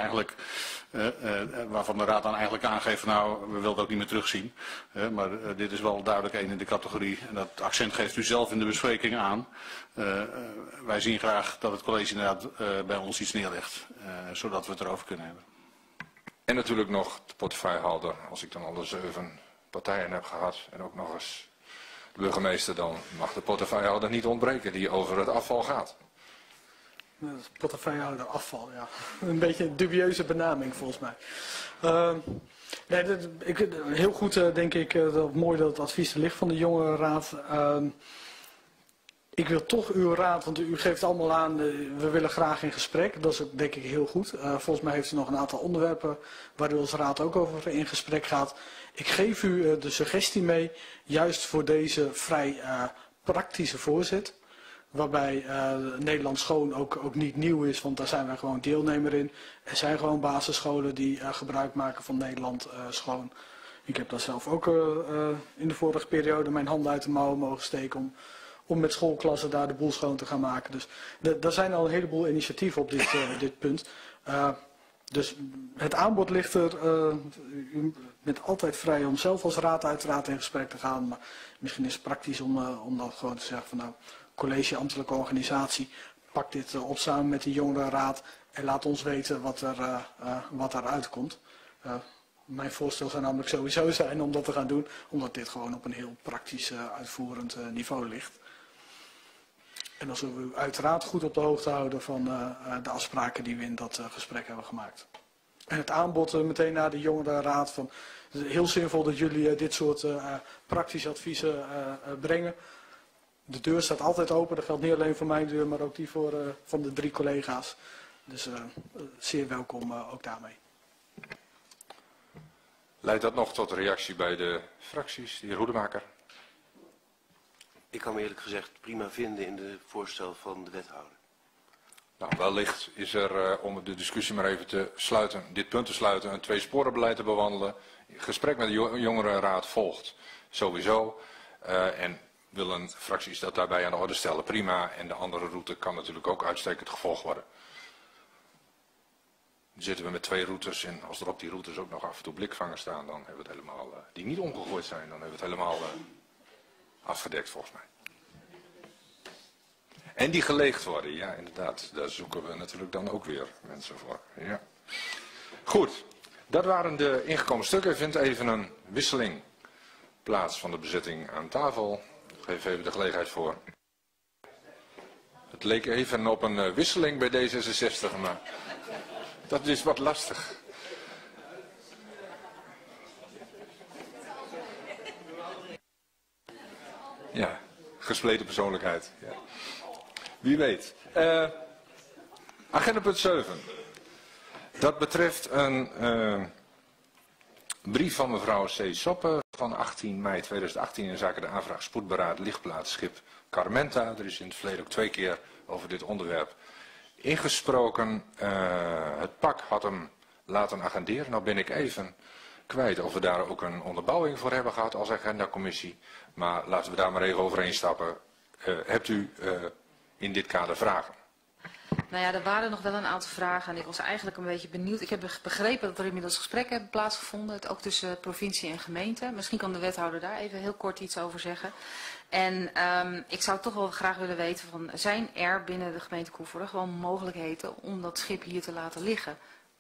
waarvan de raad dan eigenlijk aangeeft van nou, we willen het ook niet meer terugzien. Maar dit is wel duidelijk één in de categorie. En dat accent geeft u zelf in de bespreking aan. Wij zien graag dat het college inderdaad bij ons iets neerlegt. Zodat we het erover kunnen hebben. En natuurlijk nog de portefeuillehouder. Als ik dan alle 7 partijen heb gehad en ook nog eens de burgemeester, dan mag de portefeuillehouder niet ontbreken die over het afval gaat. Portefeuillehouder afval, ja. Een beetje een dubieuze benaming volgens mij. Heel goed denk ik, mooi dat het advies er ligt van de jongerenraad. Ik wil toch uw raad, want u geeft allemaal aan, we willen graag in gesprek. Dat is ook denk ik heel goed. Volgens mij heeft u nog een aantal onderwerpen waar u als raad ook over in gesprek gaat. Ik geef u de suggestie mee, juist voor deze vrij praktische voorzet. Waarbij Nederland Schoon ook niet nieuw is, want daar zijn wij gewoon deelnemer in. Er zijn gewoon basisscholen die gebruik maken van Nederland Schoon. Ik heb daar zelf ook in de vorige periode mijn handen uit de mouwen mogen steken om met schoolklassen daar de boel schoon te gaan maken. Dus daar zijn al een heleboel initiatieven op dit punt. Dus het aanbod ligt er. U bent altijd vrij om zelf als raad uiteraard in gesprek te gaan. Maar misschien is het praktisch om dan gewoon te zeggen van nou, college, ambtelijke organisatie, pak dit op samen met de jongerenraad en laat ons weten wat eruit komt. Mijn voorstel zou namelijk sowieso zijn om dat te gaan doen, omdat dit gewoon op een heel praktisch uitvoerend niveau ligt. En dan zullen we u uiteraard goed op de hoogte houden van de afspraken die we in dat gesprek hebben gemaakt. En het aanbod meteen naar de jongerenraad van, het is heel zinvol dat jullie dit soort praktische adviezen brengen. De deur staat altijd open, dat geldt niet alleen voor mijn deur, maar ook die van de 3 collega's. Dus zeer welkom ook daarmee. Leidt dat nog tot reactie bij de fracties, de heer Hoedemaker? Ik kan me eerlijk gezegd prima vinden in het voorstel van de wethouder. Nou, wellicht is er, om de discussie maar even te sluiten, dit punt te sluiten, een tweesporenbeleid te bewandelen. Gesprek met de jongerenraad volgt sowieso. En willen fracties dat daarbij aan de orde stellen, prima. En de andere route kan natuurlijk ook uitstekend gevolgd worden. Dan zitten we met 2 routes en als er op die routes ook nog af en toe blikvangers staan, dan hebben we het helemaal, die niet omgegooid zijn, dan hebben we het helemaal afgedekt volgens mij. En die geleegd worden, ja inderdaad, daar zoeken we natuurlijk dan ook weer mensen voor. Ja. Goed, dat waren de ingekomen stukken. Ik vind even een wisseling plaats van de bezetting aan tafel. Ik geef even de gelegenheid voor. Het leek even op een wisseling bij D66, maar dat is wat lastig. Ja, gespleten persoonlijkheid. Ja. Wie weet. Agenda punt 7. Dat betreft een brief van mevrouw C. Soppe van 18 mei 2018 in zaken de aanvraag spoedberaad lichtplaatschip Carmenta. Er is in het verleden ook 2 keer over dit onderwerp ingesproken. Het PAK had hem laten agenderen. Nou ben ik even kwijt of we daar ook een onderbouwing voor hebben gehad als agendacommissie. Maar laten we daar maar even overheen stappen. Hebt u in dit kader vragen? Nou ja, er waren nog wel een aantal vragen en ik was eigenlijk een beetje benieuwd. Ik heb begrepen dat er inmiddels gesprekken hebben plaatsgevonden, ook tussen provincie en gemeente. Misschien kan de wethouder daar even heel kort iets over zeggen. En ik zou toch wel graag willen weten, zijn er binnen de gemeente Koevoorde gewoon mogelijkheden om dat schip hier te laten liggen?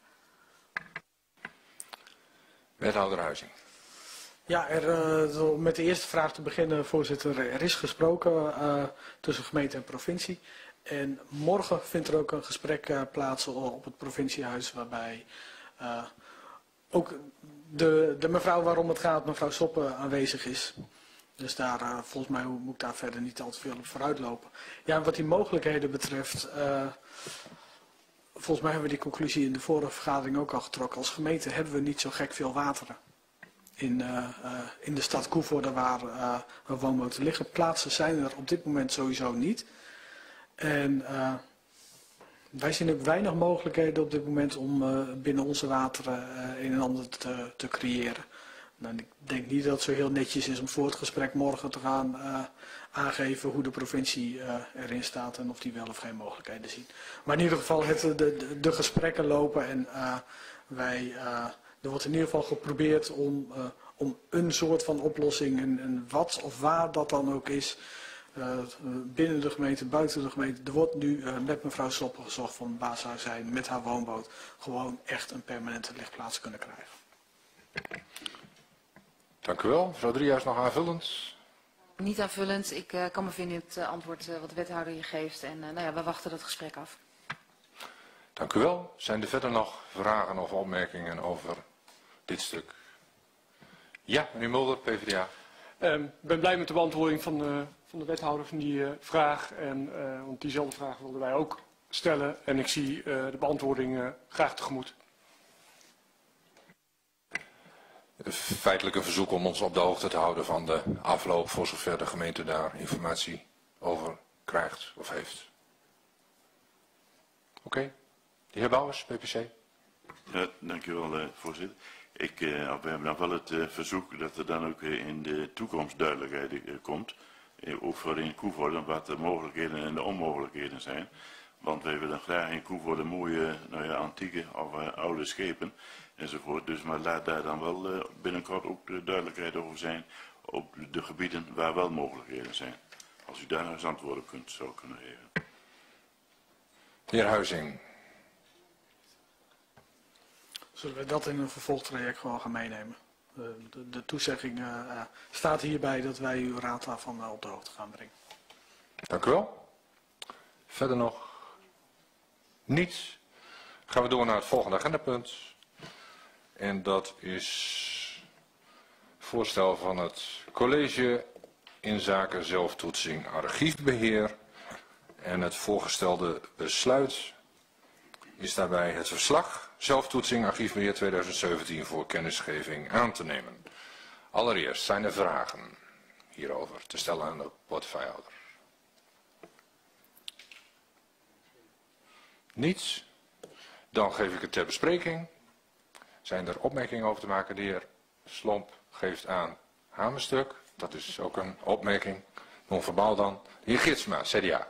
Wethouder Huizing. Ja, met de eerste vraag te beginnen, voorzitter. Er is gesproken tussen gemeente en provincie. En morgen vindt er ook een gesprek plaats op het provinciehuis, waarbij ook de mevrouw waarom het gaat, mevrouw Soppe, aanwezig is. Dus daar, volgens mij moet ik daar verder niet al te veel op vooruit lopen. Ja, en wat die mogelijkheden betreft, volgens mij hebben we die conclusie in de vorige vergadering ook al getrokken. Als gemeente hebben we niet zo gek veel wateren in de stad Koevoorde waar woonboten liggen. Plaatsen zijn er op dit moment sowieso niet. En Wij zien ook weinig mogelijkheden op dit moment om binnen onze wateren een en ander te creëren. Nou, ik denk niet dat het zo heel netjes is om voor het gesprek morgen te gaan aangeven hoe de provincie erin staat en of die wel of geen mogelijkheden ziet. Maar in ieder geval de gesprekken lopen en er wordt in ieder geval geprobeerd om een soort van oplossing en wat of waar dat dan ook is, binnen de gemeente, buiten de gemeente. Er wordt nu met mevrouw Sloppen gezocht van waar zou zij met haar woonboot gewoon echt een permanente legplaats kunnen krijgen. Dank u wel. Mevrouw Driehuis nog aanvullend? Niet aanvullend. Ik kan me vinden in het antwoord wat de wethouder hier geeft. En nou ja, we wachten dat gesprek af. Dank u wel. Zijn er verder nog vragen of opmerkingen over dit stuk? Ja, meneer Mulder, PvdA. Ik ben blij met de beantwoording van de wethouder van die vraag. Want diezelfde vraag wilden wij ook stellen. En ik zie de beantwoording graag tegemoet. Feitelijk een verzoek om ons op de hoogte te houden van de afloop, voor zover de gemeente daar informatie over krijgt of heeft. Oké. De heer Bouwers, PPC. Ja, dank u wel, voorzitter. We hebben dan wel het verzoek dat er dan ook in de toekomst duidelijkheid komt. Ook voor in Koevoorde wat de mogelijkheden en de onmogelijkheden zijn. Want wij willen graag in Koevoorde mooie antieke of oude schepen enzovoort. Dus maar laat daar dan wel binnenkort ook de duidelijkheid over zijn op de gebieden waar wel mogelijkheden zijn. Als u daar nou eens antwoorden zou kunnen geven. De heer Huizing. Zullen we dat in een vervolgtraject gewoon gaan meenemen? De toezegging staat hierbij dat wij uw raad daarvan op de hoogte gaan brengen. Dank u wel. Verder nog niets. Gaan we door naar het volgende agendapunt. En dat is voorstel van het college in zaken zelftoetsing archiefbeheer. En het voorgestelde besluit is daarbij het verslag zelftoetsing archiefbeheer 2017 voor kennisgeving aan te nemen. Allereerst zijn er vragen hierover te stellen aan de portefeuillehouder. Niets? Dan geef ik het ter bespreking. Zijn er opmerkingen over te maken? De heer Slomp geeft aan hamerstuk. Dat is ook een opmerking. Non-verbaal dan. De heer Gidsma, CDA.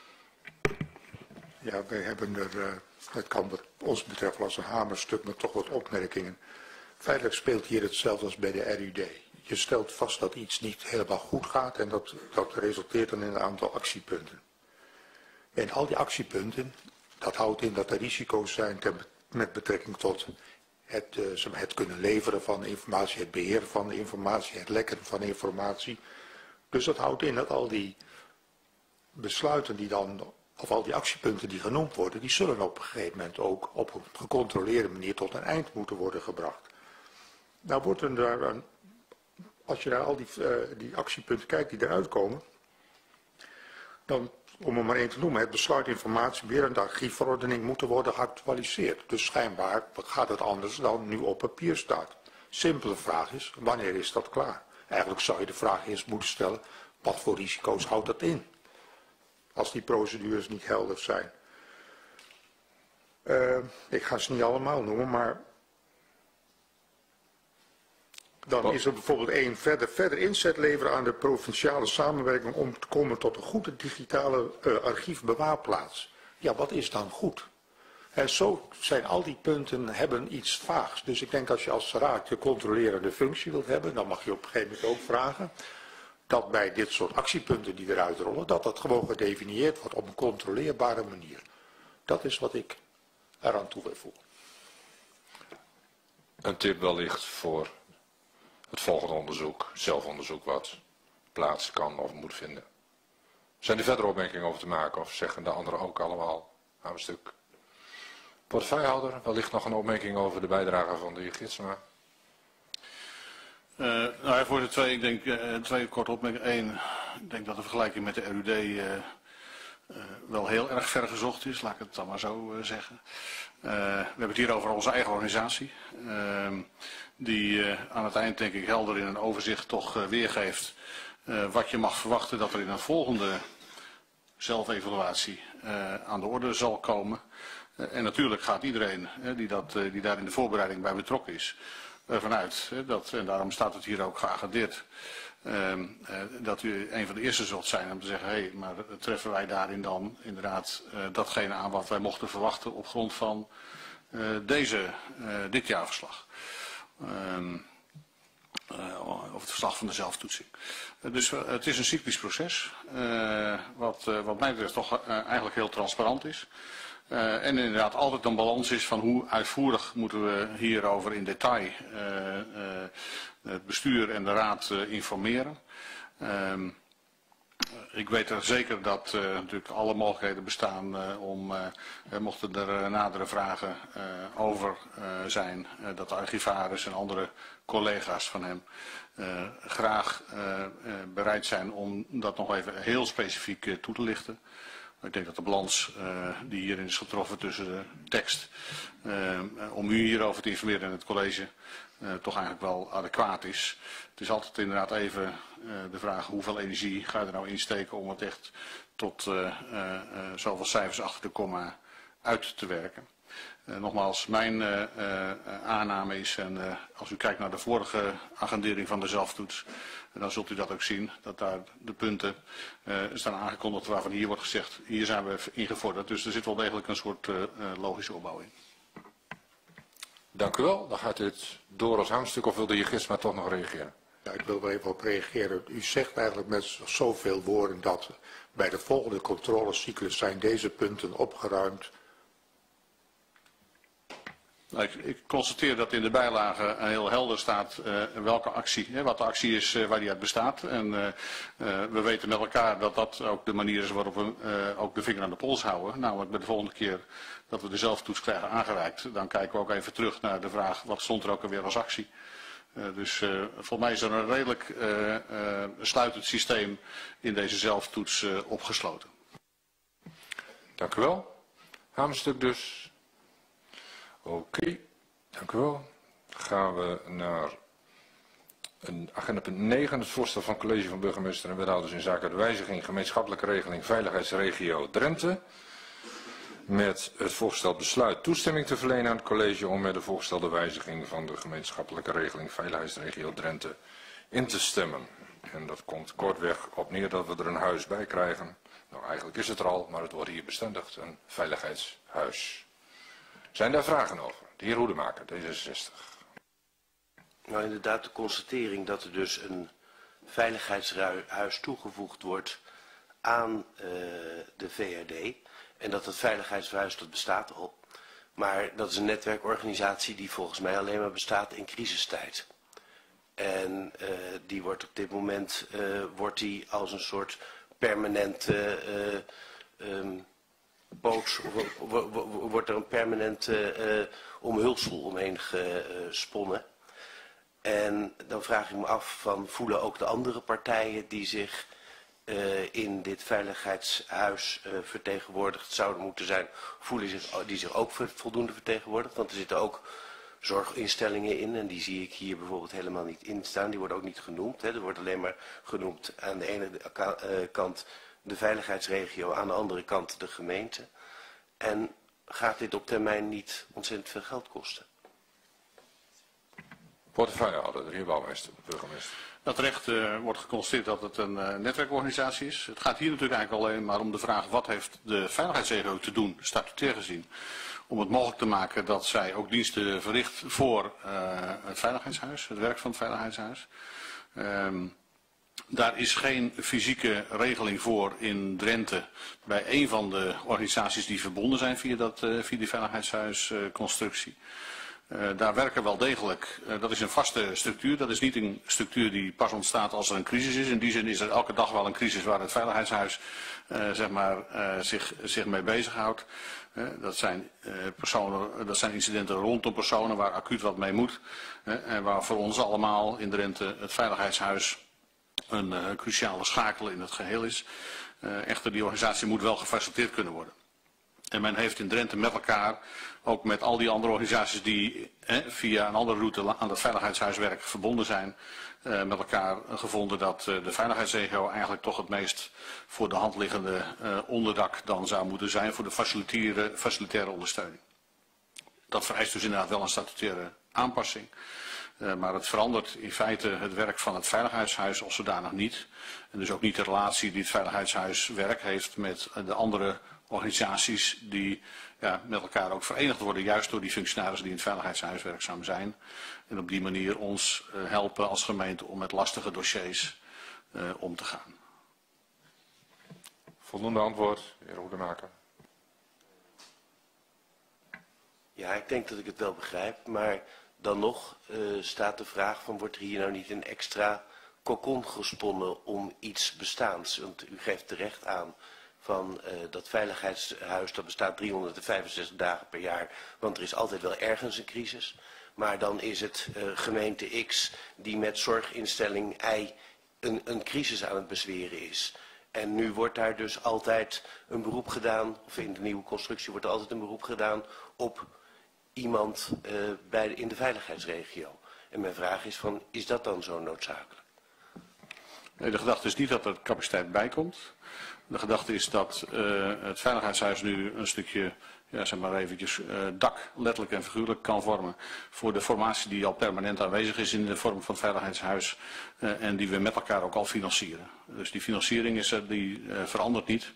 Ja, wij hebben er, het kan wat ons betreft als een hamerstuk, maar toch wat opmerkingen. Feitelijk speelt hier hetzelfde als bij de RUD. Je stelt vast dat iets niet helemaal goed gaat en dat resulteert dan in een aantal actiepunten. En al die actiepunten, dat houdt in dat er risico's zijn met betrekking tot het kunnen leveren van informatie, het beheren van de informatie, het lekken van informatie. Dus dat houdt in dat al die besluiten die dan, of al die actiepunten die genoemd worden, die zullen op een gegeven moment ook op een gecontroleerde manier tot een eind moeten worden gebracht. Nou wordt er daar, als je naar al die actiepunten kijkt die eruit komen, dan, om er maar één te noemen, het besluit informatiebeheer en de archiefverordening moeten worden geactualiseerd. Dus schijnbaar gaat het anders dan nu op papier staat. Simpele vraag is, wanneer is dat klaar? Eigenlijk zou je de vraag eerst moeten stellen, wat voor risico's houdt dat in? Als die procedures niet helder zijn. Ik ga ze niet allemaal noemen, maar dan is er bijvoorbeeld één verder inzet leveren aan de provinciale samenwerking om te komen tot een goede digitale archiefbewaarplaats. Ja, wat is dan goed? En zo zijn al die punten hebben iets vaags. Dus ik denk als je als raad je controlerende functie wilt hebben, dan mag je op een gegeven moment ook vragen dat bij dit soort actiepunten die eruit rollen, dat gewoon gedefinieerd wordt op een controleerbare manier. Dat is wat ik eraan toe wil voegen. Een tip wellicht voor het volgende onderzoek, zelfonderzoek wat plaats kan of moet vinden. Zijn er verdere opmerkingen over te maken of zeggen de anderen ook allemaal aan een stuk? Portefeuillehouder, wellicht nog een opmerking over de bijdrage van de heer Gidsma. Nou ja, voor de twee, ik denk twee korte opmerkingen. Eén, ik denk dat de vergelijking met de RUD wel heel erg ver gezocht is, laat ik het dan maar zo zeggen. We hebben het hier over onze eigen organisatie, die aan het eind denk ik helder in een overzicht toch weergeeft wat je mag verwachten dat er in het volgende zelfevaluatie aan de orde zal komen. En natuurlijk gaat iedereen die daar in de voorbereiding bij betrokken is, ervan uit en daarom staat het hier ook geagendeerd, dat u een van de eerste zult zijn om te zeggen, hé, maar treffen wij daarin dan inderdaad datgene aan wat wij mochten verwachten op grond van dit jaarverslag. Of het verslag van de zelftoetsing. Dus het is een cyclisch proces, wat mij betreft toch eigenlijk heel transparant is. En inderdaad altijd een balans is van hoe uitvoerig moeten we hierover in detail het bestuur en de raad informeren. Ik weet er zeker dat natuurlijk alle mogelijkheden bestaan om, mochten er nadere vragen over zijn, dat de archivaris en andere collega's van hem graag bereid zijn om dat nog even heel specifiek toe te lichten. Ik denk dat de balans die hierin is getroffen tussen de tekst, om u hierover te informeren en het college, toch eigenlijk wel adequaat is. Het is altijd inderdaad even de vraag hoeveel energie ga je er nou insteken om het echt tot zoveel cijfers achter de komma uit te werken. Nogmaals, mijn aanname is, en als u kijkt naar de vorige agendering van de zelftoets, dan zult u dat ook zien, dat daar de punten staan aangekondigd waarvan hier wordt gezegd, hier zijn we ingevorderd. Dus er zit wel degelijk een soort logische opbouw in. Dank u wel. Dan gaat dit door als hangstuk, of wilde de heer Gisma toch nog reageren? Ja, ik wil er even op reageren. U zegt eigenlijk met zoveel woorden dat bij de volgende controlecyclus zijn deze punten opgeruimd. Ik constateer dat in de bijlage heel helder staat welke actie, wat de actie is waar die uit bestaat. En we weten met elkaar dat dat ook de manier is waarop we ook de vinger aan de pols houden. Namelijk bij de volgende keer dat we de zelftoets krijgen aangereikt, dan kijken we ook even terug naar de vraag wat stond er ook alweer als actie. Dus volgens mij is er een redelijk sluitend systeem in deze zelftoets opgesloten. Dank u wel. Hamerstuk dus. Oké, dank u wel. Dan gaan we naar agenda punt 9, het voorstel van college van burgemeester en wethouders in zaken de wijziging gemeenschappelijke regeling veiligheidsregio Drenthe. Met het voorgesteld besluit toestemming te verlenen aan het college om met de voorgestelde wijziging van de gemeenschappelijke regeling veiligheidsregio Drenthe in te stemmen. En dat komt kortweg op neer dat we er een huis bij krijgen. Nou, eigenlijk is het er al, maar het wordt hier bestendigd, een veiligheidshuis. Zijn daar vragen over? De heer Hoedemaker, D66. Nou, inderdaad de constatering dat er dus een veiligheidshuis toegevoegd wordt aan de VRD. En dat het veiligheidshuis, dat bestaat al. Maar dat is een netwerkorganisatie die volgens mij alleen maar bestaat in crisistijd. En die wordt op dit moment als een soort permanente wordt er een permanent omhulsel omheen gesponnen. En dan vraag ik me af van, voelen ook de andere partijen die zich in dit veiligheidshuis vertegenwoordigd zouden moeten zijn, voelen die zich ook voldoende vertegenwoordigd? Want er zitten ook zorginstellingen in en die zie ik hier bijvoorbeeld helemaal niet in staan. Die worden ook niet genoemd. Hè. Er wordt alleen maar genoemd aan de ene kant de veiligheidsregio, aan de andere kant de gemeente. En gaat dit op termijn niet ontzettend veel geld kosten? Portefeuillehouder, de heer Bouwmeester, burgemeester. Dat terecht wordt geconstateerd dat het een netwerkorganisatie is. Het gaat hier natuurlijk eigenlijk alleen maar om de vraag wat heeft de veiligheidsregio te doen, statutair gezien, om het mogelijk te maken dat zij ook diensten verricht voor het veiligheidshuis, het werk van het veiligheidshuis. Daar is geen fysieke regeling voor in Drenthe bij een van de organisaties die verbonden zijn via die veiligheidshuisconstructie. Daar werken wel degelijk, dat is een vaste structuur, dat is niet een structuur die pas ontstaat als er een crisis is. In die zin is er elke dag wel een crisis waar het veiligheidshuis zich mee bezighoudt. Dat zijn incidenten rondom personen waar acuut wat mee moet. En waar voor ons allemaal in Drenthe het veiligheidshuis een cruciale schakel in het geheel is. Echter, die organisatie moet wel gefaciliteerd kunnen worden. En men heeft in Drenthe met elkaar, ook met al die andere organisaties die via een andere route aan het veiligheidshuiswerk verbonden zijn, met elkaar gevonden dat de veiligheidsregio eigenlijk toch het meest voor de hand liggende onderdak dan zou moeten zijn voor de facilitaire ondersteuning. Dat vereist dus inderdaad wel een statutaire aanpassing. Maar het verandert in feite het werk van het veiligheidshuis als zodanig niet. En dus ook niet de relatie die het veiligheidshuiswerk heeft met de andere organisaties die met elkaar ook verenigd worden, juist door die functionarissen die in het veiligheidshuis werkzaam zijn. En op die manier ons helpen als gemeente om met lastige dossiers om te gaan. Voldoende antwoord, heer Hoedemaker. Ja, ik denk dat ik het wel begrijp, maar dan nog staat de vraag van wordt er hier nou niet een extra kokon gesponnen om iets bestaans? Want u geeft terecht aan van dat veiligheidshuis, dat bestaat 365 dagen per jaar, want er is altijd wel ergens een crisis. Maar dan is het gemeente X die met zorginstelling Y een crisis aan het bezweren is. En nu wordt daar dus altijd een beroep gedaan, of in de nieuwe constructie wordt er altijd een beroep gedaan op iemand in de veiligheidsregio. En mijn vraag is van, is dat dan zo noodzakelijk? Nee, de gedachte is niet dat er capaciteit bij komt. De gedachte is dat het veiligheidshuis nu een stukje, zeg maar eventjes, dak letterlijk en figuurlijk kan vormen voor de formatie die al permanent aanwezig is in de vorm van het veiligheidshuis en die we met elkaar ook al financieren. Dus die financiering die verandert niet.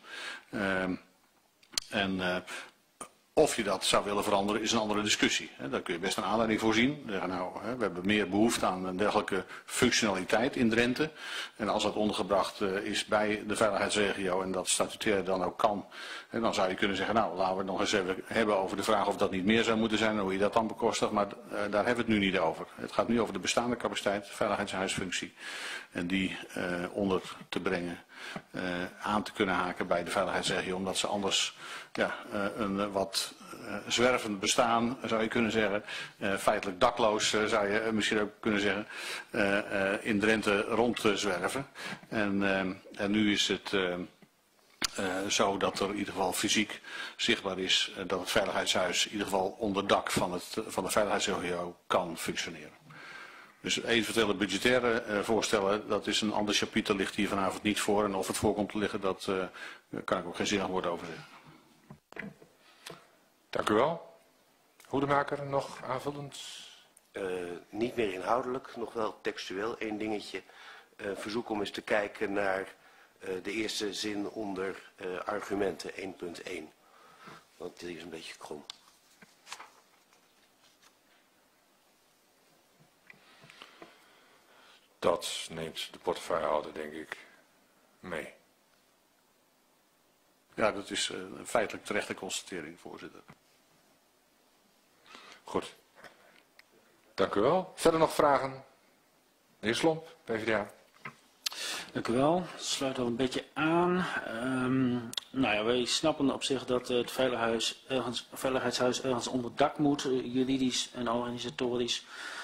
Of je dat zou willen veranderen is een andere discussie. Daar kun je best een aanleiding voor zien. We hebben meer behoefte aan een dergelijke functionaliteit in Drenthe. En als dat ondergebracht is bij de veiligheidsregio en dat statutair dan ook kan, dan zou je kunnen zeggen, nou laten we het nog eens even hebben over de vraag of dat niet meer zou moeten zijn en hoe je dat dan bekostigt. Maar daar hebben we het nu niet over. Het gaat nu over de bestaande capaciteit, veiligheidshuisfunctie. En die onder te brengen, aan te kunnen haken bij de veiligheidsregio, omdat ze anders een wat zwervend bestaan, zou je kunnen zeggen, feitelijk dakloos zou je misschien ook kunnen zeggen, in Drenthe rond te zwerven. En nu is het zo dat er in ieder geval fysiek zichtbaar is dat het veiligheidshuis in ieder geval onder dak van de veiligheidsregio kan functioneren. Dus eventuele budgettaire voorstellen, dat is een ander chapitel, ligt hier vanavond niet voor. En of het voorkomt te liggen, dat kan ik ook geen zinnig woord over zeggen. Dank u wel. Hoedemaker, nog aanvullend? Niet meer inhoudelijk, nog wel textueel. Eén dingetje. Verzoek om eens te kijken naar de eerste zin onder argumenten 1.1. Want die is een beetje krom. Dat neemt de portefeuillehouder, denk ik, mee. Ja, dat is een feitelijk terechte constatering, voorzitter. Goed. Dank u wel. Verder nog vragen? De heer Slomp, PvdA. Dank u wel. Sluit al een beetje aan. Wij snappen op zich dat het veiligheidshuis ergens onder dak moet, juridisch en organisatorisch.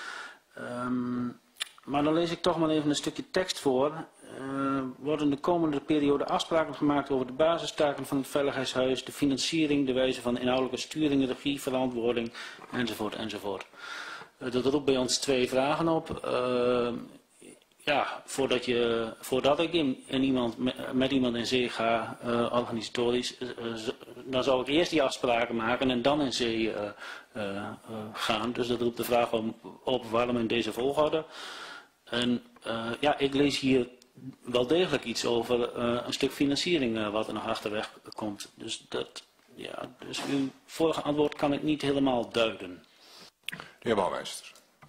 Maar dan lees ik toch maar even een stukje tekst voor. Worden de komende periode afspraken gemaakt over de basistaken van het veiligheidshuis, de financiering, de wijze van inhoudelijke sturing, regie, verantwoording, enzovoort, enzovoort. Dat roept bij ons twee vragen op. Voordat ik met iemand in zee ga, organisatorisch, dan zou ik eerst die afspraken maken en dan in zee gaan. Dus dat roept de vraag op waarom in deze volgorde. En ik lees hier wel degelijk iets over een stuk financiering wat er nog achterweg komt. Dus uw vorige antwoord kan ik niet helemaal duiden. De heer Bouwmeester.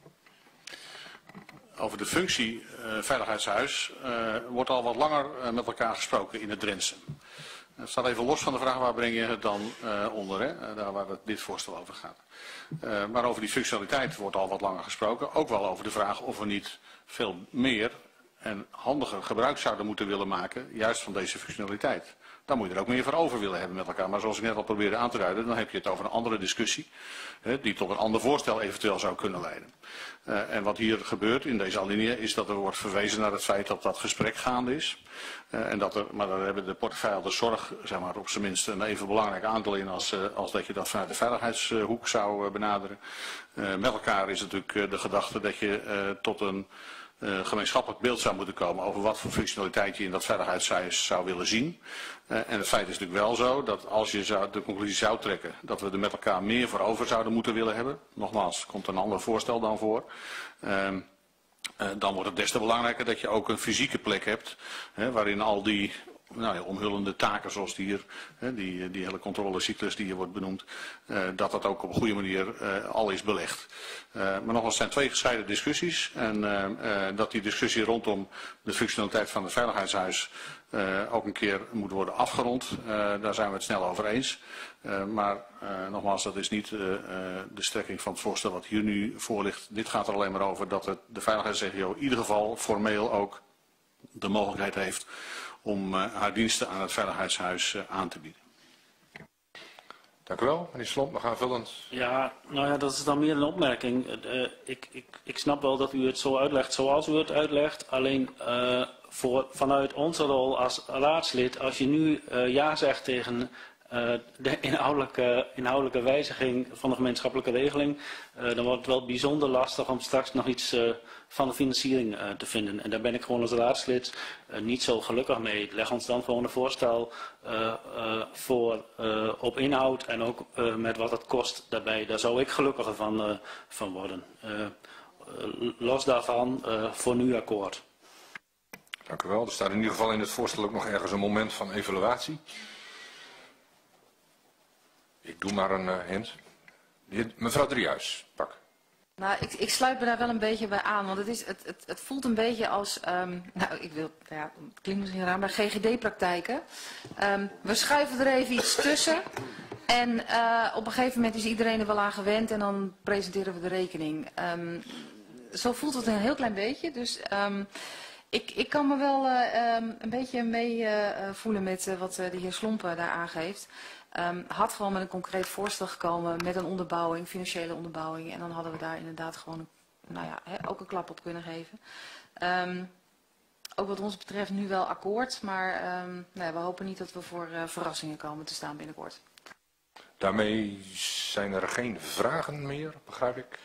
Over de functie veiligheidshuis wordt al wat langer met elkaar gesproken in het Drentse. Het staat even los van de vraag waar breng je het dan onder, daar waar dit voorstel over gaat. Maar over die functionaliteit wordt al wat langer gesproken. Ook wel over de vraag of we niet veel meer en handiger gebruik zouden moeten willen maken, juist van deze functionaliteit. dan moet je er ook meer voor over willen hebben met elkaar. Maar zoals ik net al probeerde aan te duiden, dan heb je het over een andere discussie, die tot een ander voorstel eventueel zou kunnen leiden. En wat hier gebeurt in deze alinea is dat er wordt verwezen naar het feit dat dat gesprek gaande is. Maar daar hebben de portefeuille zorg, zeg maar, op zijn minst een even belangrijk aandeel in als dat je dat vanuit de veiligheidshoek zou benaderen. Met elkaar is natuurlijk de gedachte dat je tot een gemeenschappelijk beeld zou moeten komen over wat voor functionaliteit je in dat veiligheidshuis zou willen zien. En het feit is natuurlijk wel zo dat als je de conclusie zou trekken dat we er met elkaar meer voor over zouden moeten willen hebben, nogmaals, komt een ander voorstel dan voor, dan wordt het des te belangrijker dat je ook een fysieke plek hebt waarin al die omhullende taken zoals die hier, die hele controlecyclus die hier wordt benoemd, dat ook op een goede manier al is belegd. Maar nogmaals, het zijn twee gescheiden discussies en dat die discussie rondom de functionaliteit van het veiligheidshuis ook een keer moet worden afgerond, daar zijn we het snel over eens. Maar nogmaals, dat is niet de strekking van het voorstel wat hier nu voor ligt. Dit gaat er alleen maar over dat de veiligheidsregio in ieder geval formeel ook de mogelijkheid heeft om haar diensten aan het veiligheidshuis aan te bieden. Dank u wel. Meneer Slomp, nog aanvullend. Ja, nou ja, dat is dan meer een opmerking. Ik snap wel dat u het zo uitlegt zoals u het uitlegt. Alleen vanuit onze rol als raadslid, als je nu ja zegt tegen de inhoudelijke wijziging van de gemeenschappelijke regeling, dan wordt het wel bijzonder lastig om straks nog iets van de financiering te vinden. En daar ben ik gewoon als raadslid niet zo gelukkig mee. Leg ons dan gewoon een voorstel voor op inhoud en ook met wat het kost daarbij. Daar zou ik gelukkiger van worden. Los daarvan, voor nu akkoord. Dank u wel. Er staat in ieder geval in het voorstel ook nog ergens een moment van evaluatie. Ik doe maar een hint. Mevrouw Driehuis, pak. Nou, ik sluit me daar wel een beetje bij aan, want het voelt een beetje als, het klinkt misschien raar, maar GGD-praktijken. We schuiven er even iets tussen en op een gegeven moment is iedereen er wel aan gewend en dan presenteren we de rekening. Zo voelt het een heel klein beetje, dus ik kan me wel een beetje mee voelen met wat de heer Slomp daar aangeeft. Had gewoon met een concreet voorstel gekomen met een onderbouwing, financiële onderbouwing. En dan hadden we daar inderdaad gewoon ook een klap op kunnen geven. Ook wat ons betreft nu wel akkoord, maar we hopen niet dat we voor verrassingen komen te staan binnenkort. Daarmee zijn er geen vragen meer, begrijp ik.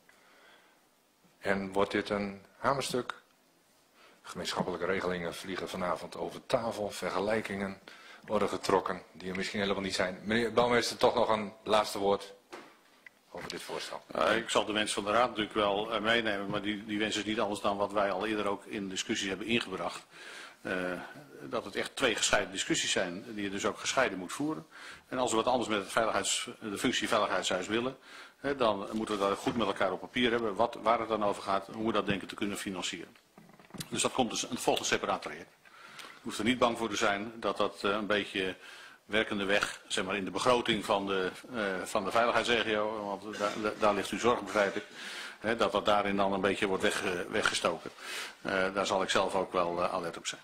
En wordt dit een hamerstuk? Gemeenschappelijke regelingen vliegen vanavond over tafel, vergelijkingen worden getrokken, die er misschien helemaal niet zijn. Meneer Bouwmeester, toch nog een laatste woord over dit voorstel. Ik zal de wens van de Raad natuurlijk wel meenemen, maar die wens is niet anders dan wat wij al eerder ook in discussie hebben ingebracht. Dat het echt twee gescheiden discussies zijn, die je dus ook gescheiden moet voeren. En als we wat anders met de functie veiligheidshuis willen, dan moeten we dat goed met elkaar op papier hebben, waar het dan over gaat, hoe we dat denken te kunnen financieren. Dus dat komt dus, het volgt een separaat traject. Je hoeft er niet bang voor te zijn dat dat een beetje werkende weg, zeg maar, in de begroting van de veiligheidsregio, want daar ligt uw zorg, begrijp ik, dat daarin dan een beetje wordt weggestoken. Daar zal ik zelf ook wel alert op zijn.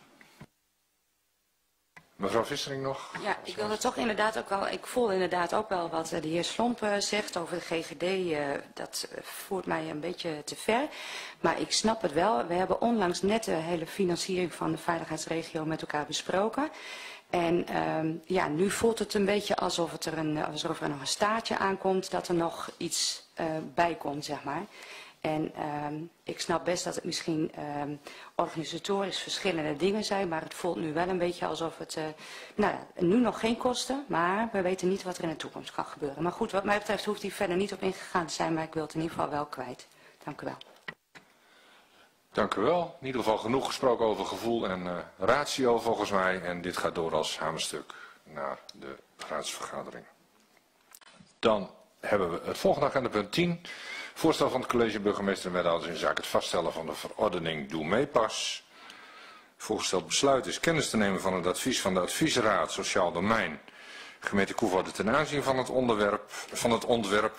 Mevrouw Vissering nog? Ja, ik wilde toch inderdaad ook wel, ik voel inderdaad ook wel wat de heer Slomp zegt over de GGD. Dat voert mij een beetje te ver. Maar ik snap het wel. We hebben onlangs net de hele financiering van de veiligheidsregio met elkaar besproken. En nu voelt het een beetje alsof er nog een staartje aankomt, dat er nog iets bij komt, zeg maar. En ik snap best dat het misschien organisatorisch verschillende dingen zijn, maar het voelt nu wel een beetje alsof het, nu nog geen kosten, maar we weten niet wat er in de toekomst kan gebeuren. Maar goed, wat mij betreft hoeft hij verder niet op ingegaan te zijn, maar ik wil het in ieder geval wel kwijt. Dank u wel. Dank u wel. In ieder geval genoeg gesproken over gevoel en ratio volgens mij. En dit gaat door als hamerstuk naar de raadsvergadering. Dan hebben we het volgende agendapunt 10. Voorstel van het college burgemeester en wethouders in zaken het vaststellen van de verordening Doe Mee Pas. Voorgesteld besluit is kennis te nemen van het advies van de adviesraad Sociaal Domein. Gemeente Koevoorde ten aanzien van het ontwerp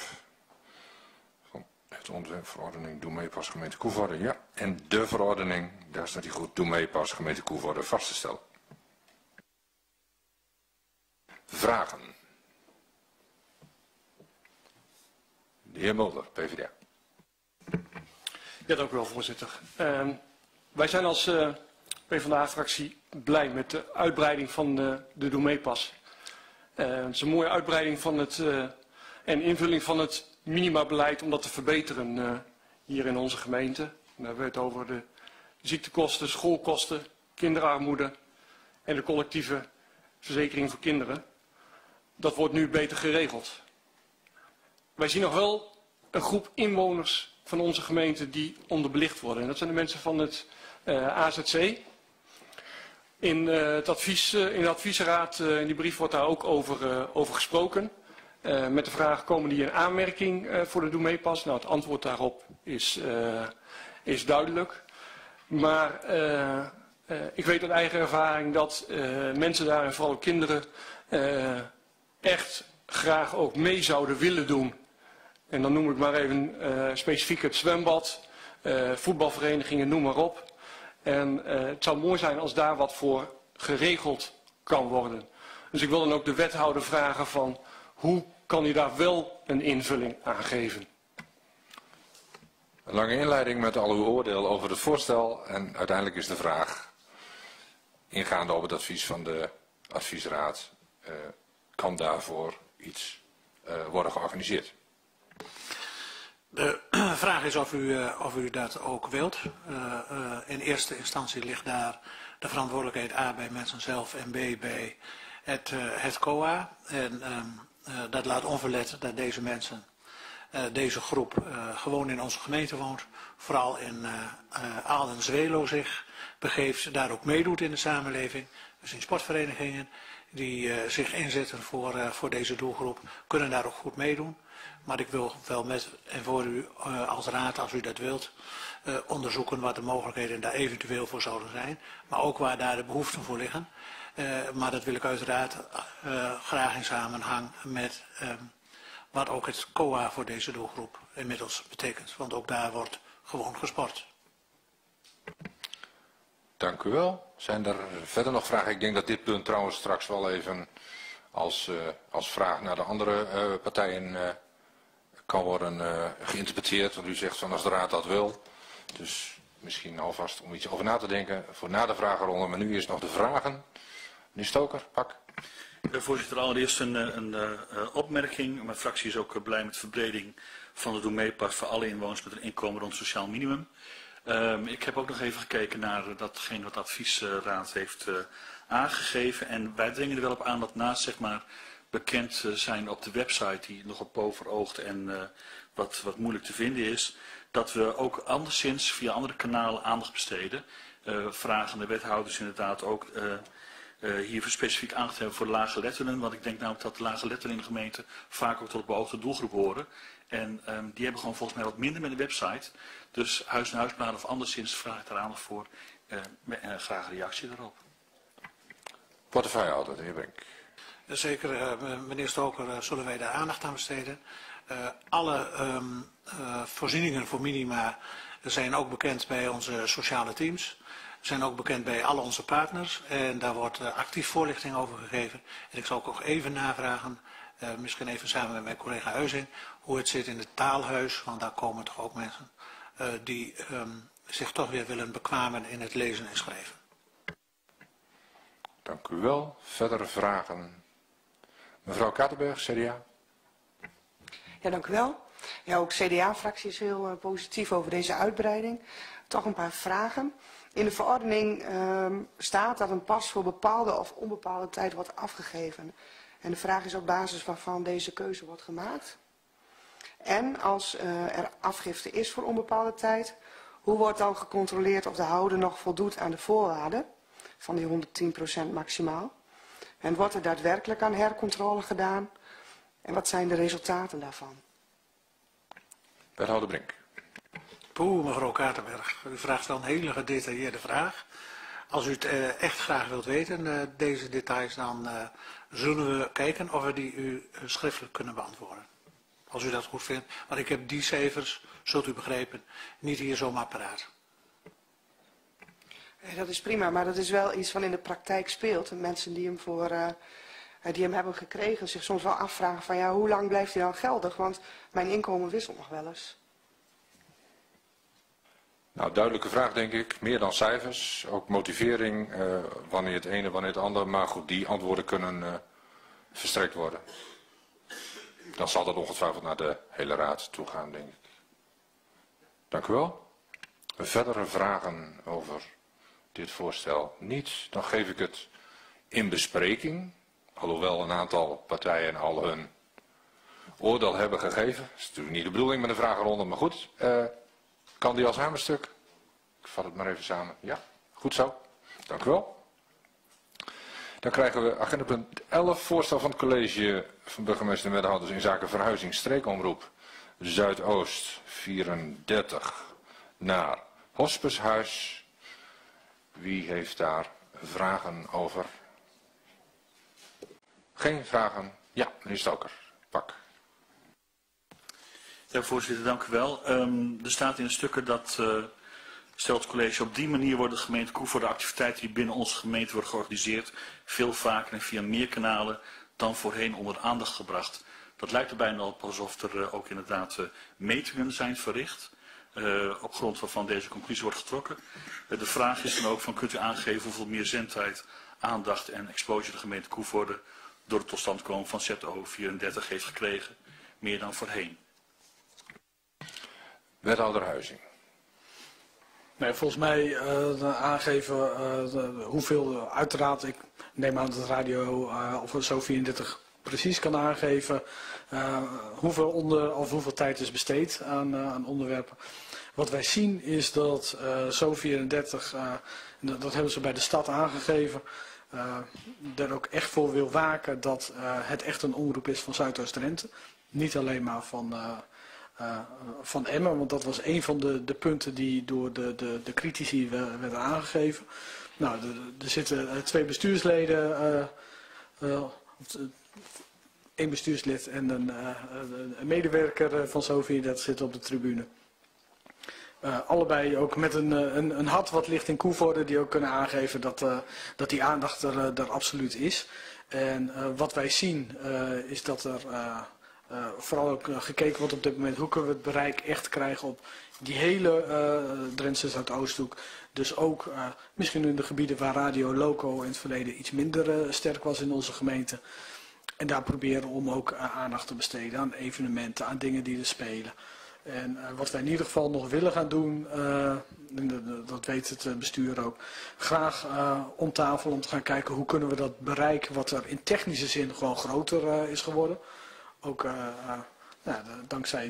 verordening Doe Mee Pas gemeente Koevoorde. Ja, en de verordening, daar staat hij goed, Doe Mee Pas gemeente Koevoorde vast te stellen. vragen? De heer Mulder, PvdA. Ja, dank u wel, voorzitter. Wij zijn als PvdA-fractie blij met de uitbreiding van de Doe Mee-pas. Het is een mooie uitbreiding van en invulling van het minimabeleid om dat te verbeteren hier in onze gemeente. Dan hebben we het over de ziektekosten, schoolkosten, kinderarmoede en de collectieve verzekering voor kinderen. Dat wordt nu beter geregeld. Wij zien nog wel een groep inwoners van onze gemeente die onderbelicht worden. En dat zijn de mensen van het AZC. In de adviesraad, in die brief wordt daar ook over gesproken. Met de vraag, komen die in aanmerking voor de Doe Mee-pas? Nou, het antwoord daarop is duidelijk. Maar ik weet uit eigen ervaring dat mensen daar, en vooral kinderen, echt graag ook mee zouden willen doen. En dan noem ik maar even specifiek het zwembad, voetbalverenigingen, noem maar op. En het zou mooi zijn als daar wat voor geregeld kan worden. Dus ik wil dan ook de wethouder vragen van hoe kan hij daar wel een invulling aan geven? Een lange inleiding met al uw oordeel over het voorstel en uiteindelijk is de vraag, ingaande op het advies van de adviesraad, kan daarvoor iets worden georganiseerd? De vraag is of u dat ook wilt. In eerste instantie ligt daar de verantwoordelijkheid A bij mensen zelf en B bij het COA. En dat laat onverlet dat deze mensen, deze groep, gewoon in onze gemeente woont. Vooral in Aalden-Zwelo zich begeeft, daar ook meedoet in de samenleving. Dus in sportverenigingen die zich inzetten voor deze doelgroep, kunnen daar ook goed meedoen. Maar ik wil wel met en voor u als raad, als u dat wilt, onderzoeken wat de mogelijkheden daar eventueel voor zouden zijn. Maar ook waar daar de behoeften voor liggen. Maar dat wil ik uiteraard graag in samenhang met wat ook het COA voor deze doelgroep inmiddels betekent. Want ook daar wordt gewoon gesport. Dank u wel. Zijn er verder nog vragen? Ik denk dat dit punt trouwens straks wel even als vraag naar de andere partijen kan worden geïnterpreteerd. Want u zegt van als de raad dat wil. Dus misschien alvast om iets over na te denken voor na de vragenronde. Maar nu is nog de vragen. Meneer Stoker, pak. Voorzitter, allereerst een opmerking. Mijn fractie is ook blij met de verbreding van de Doe Mee-pas voor alle inwoners met een inkomen rond sociaal minimum. Ik heb ook nog even gekeken naar datgene wat de adviesraad heeft aangegeven. En wij dringen er wel op aan dat naast zeg maar bekend zijn op de website die nog op boven oogt en wat moeilijk te vinden is, dat we ook anderszins via andere kanalen aandacht besteden. Vragen de wethouders inderdaad ook hier specifiek aandacht hebben voor de lage letteren. Want ik denk namelijk dat de lage letteren in de gemeente vaak ook tot de beoogde doelgroep horen. En die hebben gewoon volgens mij wat minder met de website. Dus huis-en-huisplannen of anderszins vraag ik daar aandacht voor. Graag een reactie daarop. Portefeuillehouder, de heer Brink. Zeker, meneer Stoker, zullen wij daar aandacht aan besteden. Alle voorzieningen voor minima zijn ook bekend bij onze sociale teams. Zijn ook bekend bij alle onze partners. En daar wordt actief voorlichting over gegeven. En ik zal ook nog even navragen, misschien even samen met mijn collega Huizing, hoe het zit in het taalhuis. Want daar komen toch ook mensen die zich toch weer willen bekwamen in het lezen en schrijven. Dank u wel. Verdere vragen? Mevrouw Kattenberg, CDA. Ja, dank u wel. Ja, ook CDA-fractie is heel positief over deze uitbreiding. Toch een paar vragen. In de verordening staat dat een pas voor bepaalde of onbepaalde tijd wordt afgegeven. En de vraag is op basis waarvan deze keuze wordt gemaakt. En als er afgifte is voor onbepaalde tijd, hoe wordt dan gecontroleerd of de houder nog voldoet aan de voorwaarden van die 110% maximaal? En wordt er daadwerkelijk aan hercontrole gedaan? En wat zijn de resultaten daarvan? Wethouder Brink. Poeh, mevrouw Katerberg, u vraagt wel een hele gedetailleerde vraag. Als u het echt graag wilt weten, deze details, dan zullen we kijken of we die u schriftelijk kunnen beantwoorden. Als u dat goed vindt. Want ik heb die cijfers, zult u begrijpen, niet hier zomaar paraat. Dat is prima, maar dat is wel iets wat in de praktijk speelt. En mensen die hem voor die hem hebben gekregen zich soms wel afvragen van ja, hoe lang blijft hij dan geldig? Want mijn inkomen wisselt nog wel eens. Nou, duidelijke vraag denk ik. Meer dan cijfers. Ook motivering, wanneer het ene, wanneer het andere. Maar goed, die antwoorden kunnen verstrekt worden. Dan zal dat ongetwijfeld naar de hele raad toe gaan, denk ik. Dank u wel. Verdere vragen over dit voorstel niet. Dan geef ik het in bespreking. Alhoewel een aantal partijen al hun oordeel hebben gegeven. Dat is natuurlijk niet de bedoeling met een vragenronde, maar goed. Kan die als hamerstuk? Ik vat het maar even samen. Ja, goed zo. Dank u wel. Dan krijgen we agenda punt 11, voorstel van het college van burgemeester en wethouders in zaken verhuizing streekomroep Zuidoost 34 naar Hospeshuis. Wie heeft daar vragen over? Geen vragen? Ja, meneer Stoker. Pak. Ja, voorzitter, dank u wel. Er staat in de stukken dat, stelt het college, op die manier wordt de gemeente Koevoorde de activiteiten die binnen onze gemeente worden georganiseerd veel vaker en via meer kanalen dan voorheen onder de aandacht gebracht. Dat lijkt er bijna op alsof er ook inderdaad metingen zijn verricht, op grond waarvan deze conclusie wordt getrokken. De vraag is dan ook van, kunt u aangeven hoeveel meer zendtijd, aandacht en exposure de gemeente Koevoorde door de totstandkoming van ZO34 heeft gekregen, meer dan voorheen? Wethouder Huizing. Nee, volgens mij aangeven hoeveel, uiteraard, ik neem aan dat radio of ZO34 precies kan aangeven hoeveel tijd is besteed aan onderwerpen. Wat wij zien is dat ZO34, dat hebben ze bij de stad aangegeven, er ook echt voor wil waken dat het echt een omroep is van Zuidoost-Drenthe. Niet alleen maar van Emmen, want dat was een van de punten die door de critici werden aangegeven. Nou, er zitten 2 bestuursleden, 1 bestuurslid en een medewerker van ZO34 zitten op de tribune. Allebei ook met een hart wat ligt in Koevoorde, die ook kunnen aangeven dat die aandacht er absoluut is. En wat wij zien is dat er vooral ook gekeken wordt op dit moment hoe kunnen we het bereik echt krijgen op die hele Drentse Zuidoosthoek. Dus ook misschien in de gebieden waar Radio Loco in het verleden iets minder sterk was in onze gemeente. En daar proberen om ook aandacht te besteden aan evenementen, aan dingen die er spelen. En wat wij in ieder geval nog willen gaan doen, dat weet het bestuur ook, graag om tafel om te gaan kijken hoe kunnen we dat bereik wat er in technische zin gewoon groter is geworden. Ook dankzij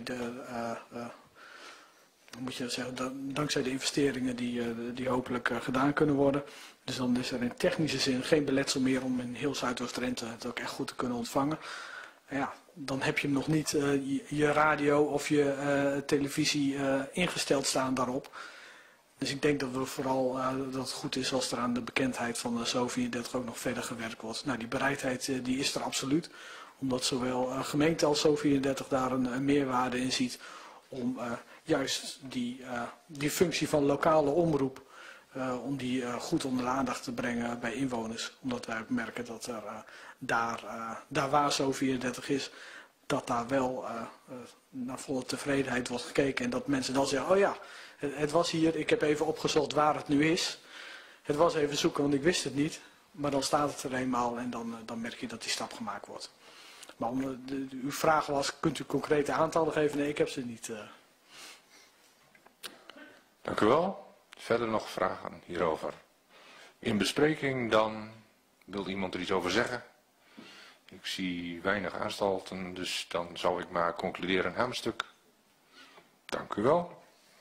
dankzij de investeringen die hopelijk gedaan kunnen worden. Dus dan is er in technische zin geen beletsel meer om in heel Zuidoost-Drenthe het ook echt goed te kunnen ontvangen. Ja, dan heb je nog niet je radio of je televisie ingesteld staan daarop. Dus ik denk dat we vooral dat het goed is als er aan de bekendheid van de ZO34 ook nog verder gewerkt wordt. Nou, die bereidheid die is er absoluut. Omdat zowel gemeente als ZO34 daar een meerwaarde in ziet om juist die functie van lokale omroep, om die goed onder de aandacht te brengen bij inwoners. Omdat wij ook merken dat er daar waar ZO34 is, dat daar wel naar volle tevredenheid wordt gekeken. En dat mensen dan zeggen, oh ja, het was hier, ik heb even opgezocht waar het nu is. Het was even zoeken, want ik wist het niet. Maar dan staat het er eenmaal en dan merk je dat die stap gemaakt wordt. Maar uw vraag was, kunt u concrete aantallen geven? Nee, ik heb ze niet. Dank u wel. Verder nog vragen hierover? In bespreking dan, wil iemand er iets over zeggen? Ik zie weinig aanstalten, dus dan zou ik maar concluderen een hamerstuk. Dank u wel.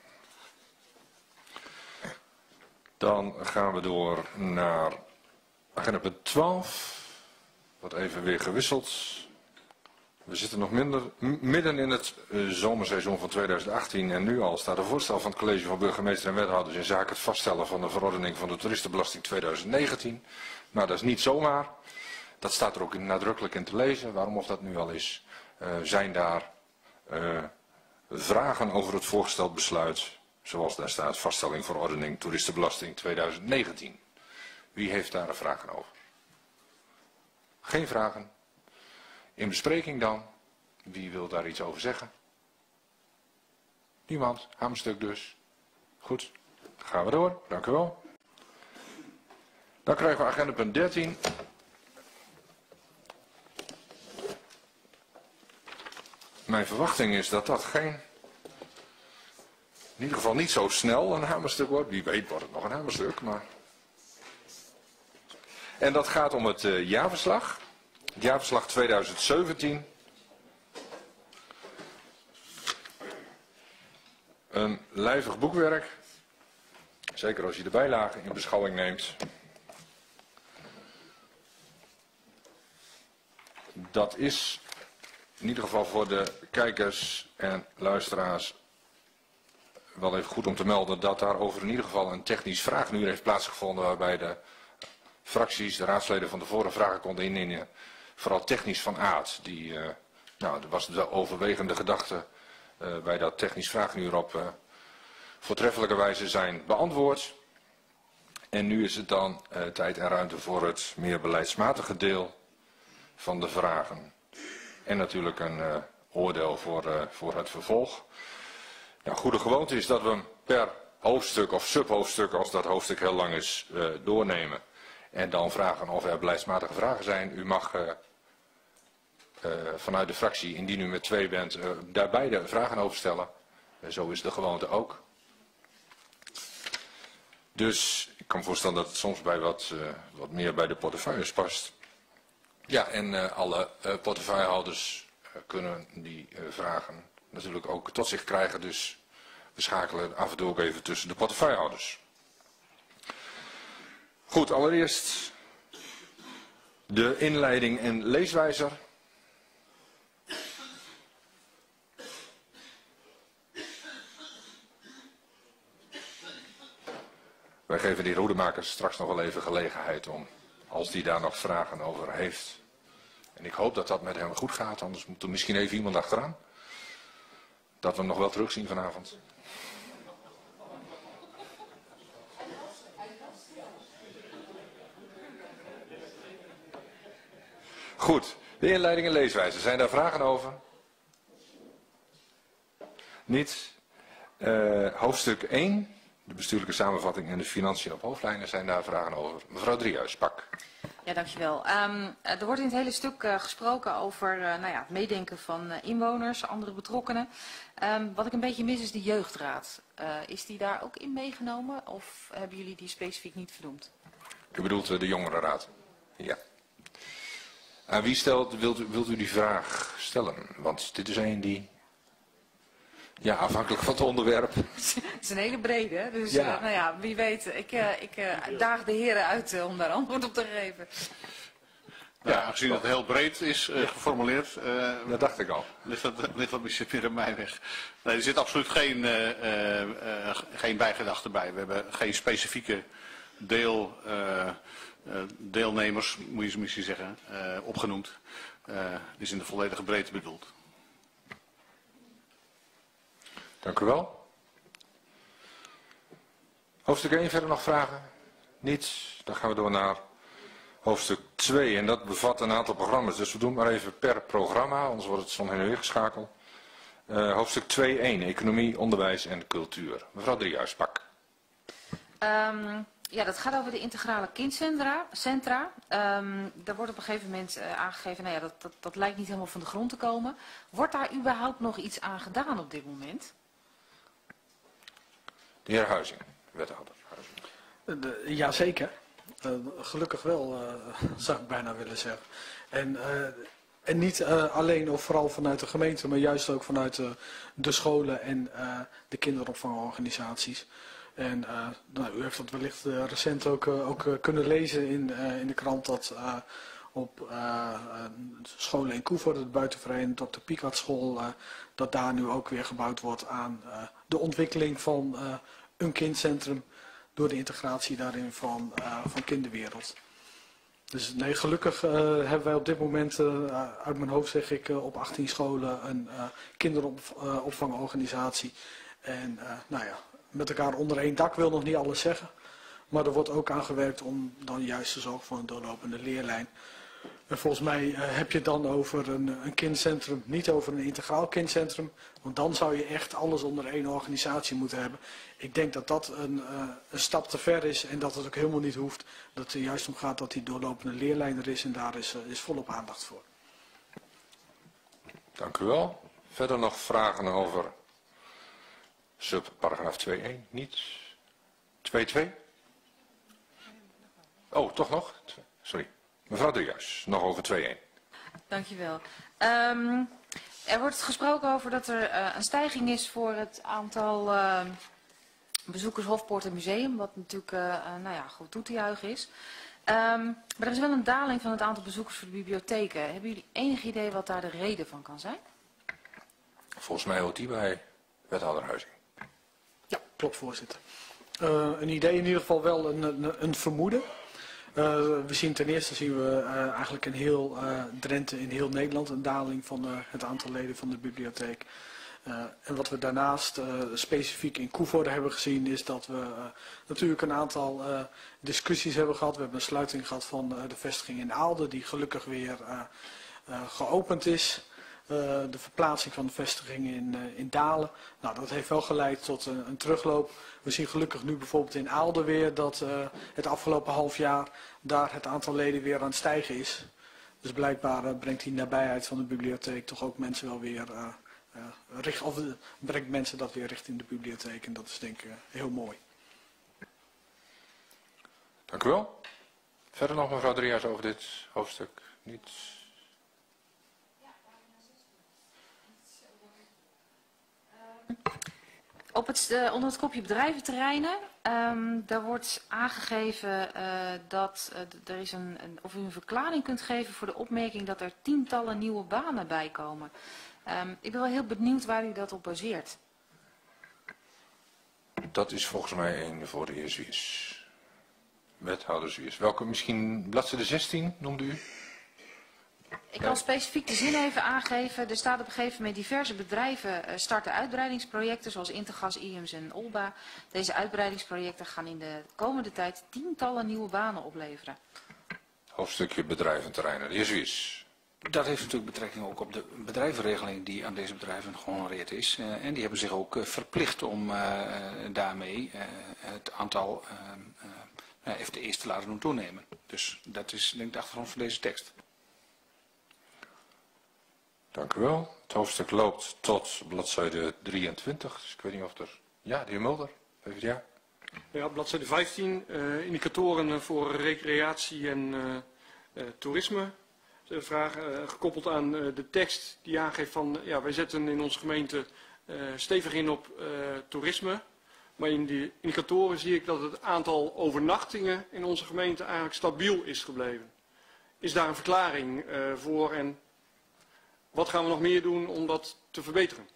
Dan gaan we door naar agenda punt 12. Wordt even weer gewisseld. We zitten nog midden in het zomerseizoen van 2018 en nu al staat een voorstel van het college van burgemeester en wethouders in zaken het vaststellen van de verordening van de toeristenbelasting 2019. Maar dat is niet zomaar. Dat staat er ook nadrukkelijk in te lezen. Waarom of dat nu al is, zijn daar vragen over het voorgesteld besluit, zoals daar staat, vaststelling verordening toeristenbelasting 2019. Wie heeft daar vragen over? Geen vragen? in bespreking dan. Wie wil daar iets over zeggen? Niemand? Hamerstuk dus. Goed, dan gaan we door. Dank u wel. Dan krijgen we agenda punt 13. Mijn verwachting is dat dat in ieder geval niet zo snel een hamerstuk wordt. Wie weet wordt het nog een hamerstuk, maar... En dat gaat om het jaarverslag. Het jaarverslag 2017. Een lijvig boekwerk. Zeker als je de bijlagen in beschouwing neemt. Dat is in ieder geval voor de kijkers en luisteraars wel even goed om te melden dat daarover in ieder geval een technisch vraaguur heeft plaatsgevonden waarbij de fracties, de raadsleden van tevoren vragen konden indienen, vooral technisch van aard. Dat was de overwegende gedachte bij dat technisch vraaguur op voortreffelijke wijze zijn beantwoord. En nu is het dan tijd en ruimte voor het meer beleidsmatige deel van de vragen. En natuurlijk een oordeel voor het vervolg. Nou, goede gewoonte is dat we hem per hoofdstuk of subhoofdstuk, als dat hoofdstuk heel lang is, doornemen. En dan vragen of er beleidsmatige vragen zijn. U mag vanuit de fractie, indien u met 2 bent, daar beide vragen over stellen. Zo is de gewoonte ook. Dus ik kan me voorstellen dat het soms bij wat meer bij de portefeuilles past. Ja, en alle portefeuillehouders kunnen die vragen natuurlijk ook tot zich krijgen. Dus we schakelen af en toe ook even tussen de portefeuillehouders. Goed, allereerst de inleiding en leeswijzer. Wij geven die roedemakers straks nog wel even gelegenheid om, als die daar nog vragen over heeft. En ik hoop dat dat met hem goed gaat, anders moet er misschien even iemand achteraan. Dat we hem nog wel terugzien vanavond. Goed, de inleiding en leeswijze. Zijn daar vragen over? Niet. Hoofdstuk 1. De bestuurlijke samenvatting en de financiën op hoofdlijnen, zijn daar vragen over. Mevrouw Driehuis, pak. Ja, dankjewel. Er wordt in het hele stuk gesproken over het meedenken van inwoners, andere betrokkenen. Wat ik een beetje mis is de jeugdraad. Is die daar ook in meegenomen of hebben jullie die specifiek niet vernoemd? U bedoelt de jongerenraad? Ja. Aan wie wilt u die vraag stellen? Want dit is een die... Ja, afhankelijk van het onderwerp. Het is een hele brede, dus ja. Wie weet. Ik daag de heren uit om daar antwoord op te geven. Ja, aangezien het heel breed is geformuleerd. Dat dacht ik al. Ligt dat misschien weer aan mij weg. Nee, er zit absoluut geen bijgedachte bij. We hebben geen specifieke deelnemers, moet je misschien zeggen, opgenoemd. Het is in de volledige breedte bedoeld. Dank u wel. Hoofdstuk 1, verder nog vragen? Niets. Dan gaan we door naar hoofdstuk 2. En dat bevat een aantal programma's. Dus we doen maar even per programma, anders wordt het soms heen en weer geschakeld. Hoofdstuk 2.1, economie, onderwijs en cultuur. Mevrouw Driehuis, pak. Ja, dat gaat over de integrale kindcentra. Daar wordt op een gegeven moment aangegeven, dat lijkt niet helemaal van de grond te komen. Wordt daar überhaupt nog iets aan gedaan op dit moment? De heer Huizing, wethouder. Jazeker. Gelukkig wel, zou ik bijna willen zeggen. En niet alleen of vooral vanuit de gemeente, maar juist ook vanuit de scholen en de kinderopvangorganisaties. En u heeft dat wellicht recent ook kunnen lezen in de krant dat op scholen in Koevoorde, de buitenvereniging Dr. Piekart school, dat daar nu ook weer gebouwd wordt aan de ontwikkeling van een kindcentrum door de integratie daarin van Kinderwereld. Dus nee, gelukkig hebben wij op dit moment, uit mijn hoofd zeg ik, op 18 scholen een kinderopvangorganisatie. En met elkaar onder één dak wil nog niet alles zeggen. Maar er wordt ook aan gewerkt om dan juist te zorgen voor een doorlopende leerlijn. En volgens mij heb je het dan over een kindcentrum, niet over een integraal kindcentrum. Want dan zou je echt alles onder één organisatie moeten hebben. Ik denk dat dat een stap te ver is en dat het ook helemaal niet hoeft. Dat het er juist om gaat dat die doorlopende leerlijn er is en daar is volop aandacht voor. Dank u wel. Verder nog vragen over subparagraaf 2.1? Niets? 2.2? Oh, toch nog? Sorry. Mevrouw Driehuis, nog over 2.1. Dankjewel. Er wordt gesproken over dat er een stijging is voor het aantal bezoekers Hofpoort en Museum, wat natuurlijk nou ja, goed toe te juichen is. Maar er is wel een daling van het aantal bezoekers voor de bibliotheken. Hebben jullie enig idee wat daar de reden van kan zijn? Volgens mij hoort die bij wethouder Huizing. Ja, klopt voorzitter. Een idee in ieder geval wel een vermoeden. Ten eerste zien we eigenlijk in heel Drenthe, in heel Nederland, een daling van het aantal leden van de bibliotheek. En wat we daarnaast specifiek in Koevoorde hebben gezien is dat we natuurlijk een aantal discussies hebben gehad. We hebben een sluiting gehad van de vestiging in Aalde die gelukkig weer geopend is. De verplaatsing van de vestiging in Dalen. Nou, dat heeft wel geleid tot een terugloop. We zien gelukkig nu bijvoorbeeld in Aalde weer dat het afgelopen half jaar daar het aantal leden weer aan het stijgen is. Dus blijkbaar brengt die nabijheid van de bibliotheek toch ook mensen wel weer, brengt mensen dat weer richting de bibliotheek. En dat is denk ik heel mooi. Dank u wel. Verder nog mevrouw Driehuis over dit hoofdstuk? Niets? Onder het kopje bedrijventerreinen, daar wordt aangegeven dat er is of u een verklaring kunt geven voor de opmerking dat er tientallen nieuwe banen bij komen. Ik ben wel heel benieuwd waar u dat op baseert. Dat is volgens mij een voor de heer Zwiers. Wethouder Zwiers. Welke, misschien bladzijde 16 noemde u? Ik kan specifiek de zin even aangeven. Er staat op een gegeven moment diverse bedrijven starten uitbreidingsprojecten zoals Intergas, IEMS en Olba. Deze uitbreidingsprojecten gaan in de komende tijd tientallen nieuwe banen opleveren. Hoofdstukje bedrijventerreinen. De heer Zwiers. Dat heeft natuurlijk betrekking ook op de bedrijvenregeling die aan deze bedrijven gehonoreerd is. En die hebben zich ook verplicht om daarmee het aantal FTE's te laten doen toenemen. Dus dat is denk ik de achtergrond van deze tekst. Dank u wel. Het hoofdstuk loopt tot bladzijde 23. Dus ik weet niet of er... Ja, de heer Mulder. PvdA. Ja, bladzijde 15. Indicatoren voor recreatie en toerisme. De vraag gekoppeld aan de tekst die aangeeft van... Ja, wij zetten in onze gemeente stevig in op toerisme. Maar in die indicatoren zie ik dat het aantal overnachtingen in onze gemeente eigenlijk stabiel is gebleven. Is daar een verklaring voor en... Wat gaan we nog meer doen om dat te verbeteren?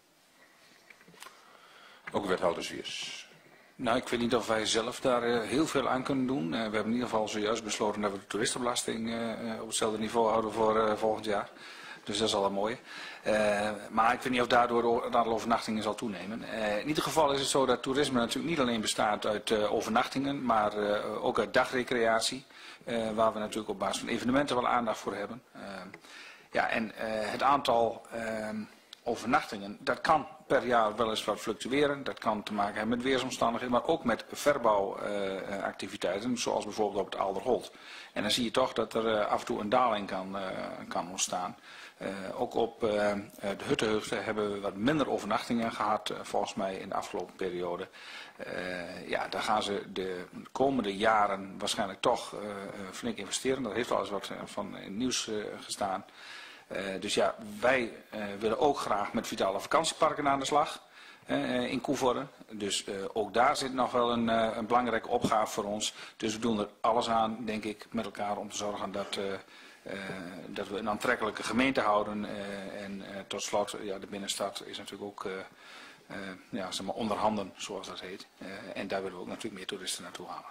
Ook wethouder Zwiers. Nou, ik weet niet of wij zelf daar heel veel aan kunnen doen. We hebben in ieder geval zojuist besloten dat we de toeristenbelasting op hetzelfde niveau houden voor volgend jaar. Dus dat is al een mooie. Maar ik weet niet of daardoor het aantal overnachtingen zal toenemen. In ieder geval is het zo dat toerisme natuurlijk niet alleen bestaat uit overnachtingen, maar ook uit dagrecreatie. Waar we natuurlijk op basis van evenementen wel aandacht voor hebben. Ja, en het aantal overnachtingen, dat kan per jaar wel eens wat fluctueren. Dat kan te maken hebben met weersomstandigheden, maar ook met verbouwactiviteiten, zoals bijvoorbeeld op het Aalderholt. En dan zie je toch dat er af en toe een daling kan ontstaan. Ook op de Huttenheugden hebben we wat minder overnachtingen gehad, volgens mij in de afgelopen periode. Ja, daar gaan ze de komende jaren waarschijnlijk toch flink investeren. Dat heeft al eens wat van in het nieuws gestaan. Dus ja, wij willen ook graag met vitale vakantieparken aan de slag in Koevoorde. Dus ook daar zit nog wel een belangrijke opgave voor ons. Dus we doen er alles aan, denk ik, met elkaar om te zorgen dat we een aantrekkelijke gemeente houden. En tot slot, ja, de binnenstad is natuurlijk ook ja, zeg maar onderhanden, zoals dat heet. En daar willen we ook natuurlijk meer toeristen naartoe halen.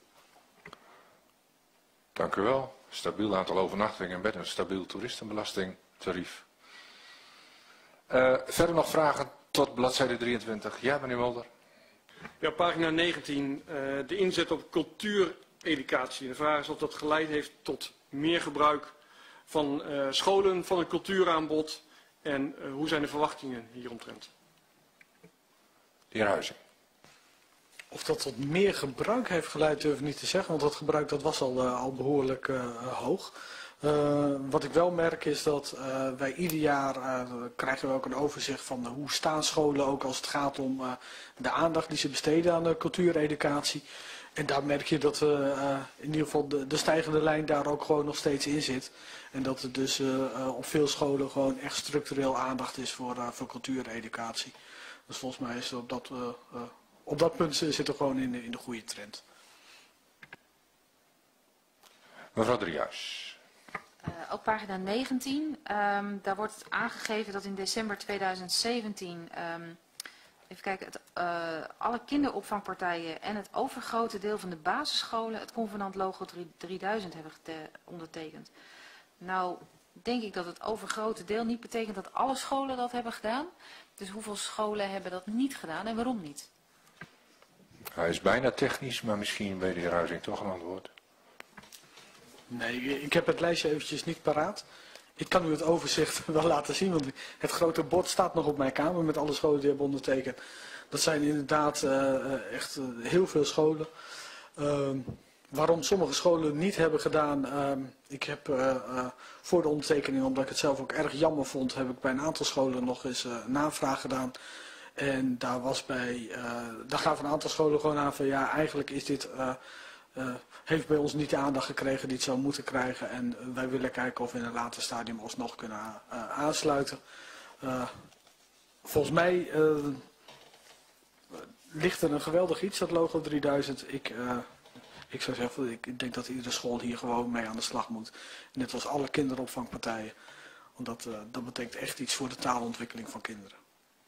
Dank u wel. Stabiel aantal overnachtingen met een stabiel toeristenbelastingtarief. Verder nog vragen tot bladzijde 23. Ja, meneer Mulder. Ja, pagina 19. De inzet op cultuureducatie. De vraag is of dat geleid heeft tot meer gebruik van scholen, van het cultuuraanbod en hoe zijn de verwachtingen hieromtrent? De heer Huizing. Of dat tot meer gebruik heeft geleid durf ik niet te zeggen, want dat gebruik dat was al behoorlijk hoog. Wat ik wel merk is dat wij ieder jaar krijgen we ook een overzicht van hoe staan scholen ook als het gaat om de aandacht die ze besteden aan de cultuureducatie. En daar merk je dat in ieder geval de stijgende lijn daar ook gewoon nog steeds in zit. En dat er dus op veel scholen gewoon echt structureel aandacht is voor cultuureducatie. Dus volgens mij is op dat punt zit er gewoon in de goede trend. Mevrouw Driehuis. Op pagina 19, daar wordt het aangegeven dat in december 2017, even kijken, alle kinderopvangpartijen en het overgrote deel van de basisscholen het convenant logo 3000 hebben ondertekend. Nou, denk ik dat het overgrote deel niet betekent dat alle scholen dat hebben gedaan. Dus hoeveel scholen hebben dat niet gedaan en waarom niet? Hij is bijna technisch, maar misschien weet de heer Huizing toch een antwoord. Nee, ik heb het lijstje eventjes niet paraat. Ik kan u het overzicht wel laten zien, want het grote bord staat nog op mijn kamer met alle scholen die hebben ondertekend. Dat zijn inderdaad echt heel veel scholen. Waarom sommige scholen niet hebben gedaan, ik heb voor de ondertekening, omdat ik het zelf ook erg jammer vond, heb ik bij een aantal scholen nog eens navraag gedaan. En daar gaven een aantal scholen gewoon aan van ja, eigenlijk is dit... heeft bij ons niet de aandacht gekregen die het zou moeten krijgen. En wij willen kijken of we in een later stadium alsnog kunnen aansluiten. Volgens mij ligt er een geweldig iets, dat logo 3000. Ik zou zeggen, ik denk dat iedere school hier gewoon mee aan de slag moet. Net als alle kinderopvangpartijen. Want dat betekent echt iets voor de taalontwikkeling van kinderen.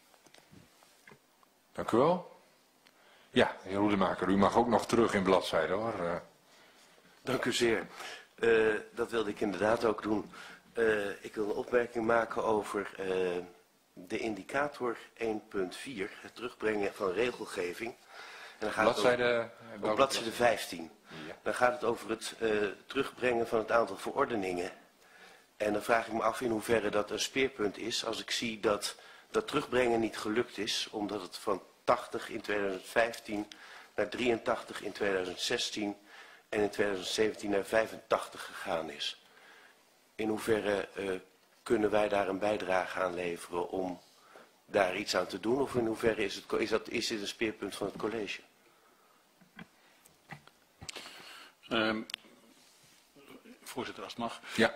Dank u wel. Ja, heer Roedemaker, u mag ook nog terug in bladzijde hoor. Dank u zeer. Dat wilde ik inderdaad ook doen. Ik wil een opmerking maken over de indicator 1.4, het terugbrengen van regelgeving. En dan gaat op bladzijde 15. Ja. Dan gaat het over het terugbrengen van het aantal verordeningen. En dan vraag ik me af in hoeverre dat een speerpunt is als ik zie dat dat terugbrengen niet gelukt is, omdat het van 80 in 2015 naar 83 in 2016 en in 2017 naar 85 gegaan is. In hoeverre kunnen wij daar een bijdrage aan leveren om daar iets aan te doen? Of in hoeverre is dit een speerpunt van het college? Voorzitter, als het mag. Ja.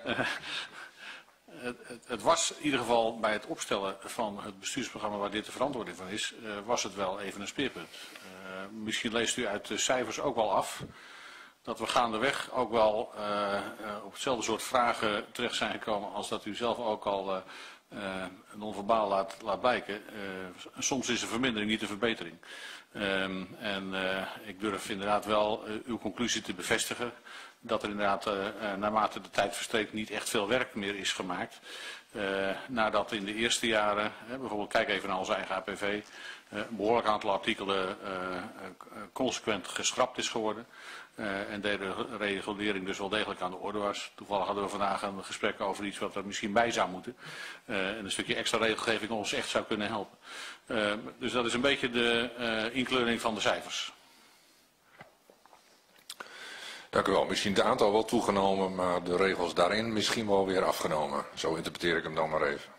Het was in ieder geval bij het opstellen van het bestuursprogramma waar dit de verantwoording van is, was het wel even een speerpunt. Misschien leest u uit de cijfers ook wel af dat we gaandeweg ook wel op hetzelfde soort vragen terecht zijn gekomen als dat u zelf ook al non-verbaal laat blijken. Soms is een vermindering niet een verbetering. Ik durf inderdaad wel uw conclusie te bevestigen dat er inderdaad naarmate de tijd verstreekt niet echt veel werk meer is gemaakt. Nadat in de eerste jaren, bijvoorbeeld kijk even naar onze eigen APV, een behoorlijk aantal artikelen consequent geschrapt is geworden. En de regulering dus wel degelijk aan de orde was. Toevallig hadden we vandaag een gesprek over iets wat er misschien bij zou moeten. En een stukje extra regelgeving ons echt zou kunnen helpen. Dus dat is een beetje de inkleuring van de cijfers. Dank u wel. Misschien het aantal wel toegenomen, maar de regels daarin misschien wel weer afgenomen. Zo interpreteer ik hem dan maar even.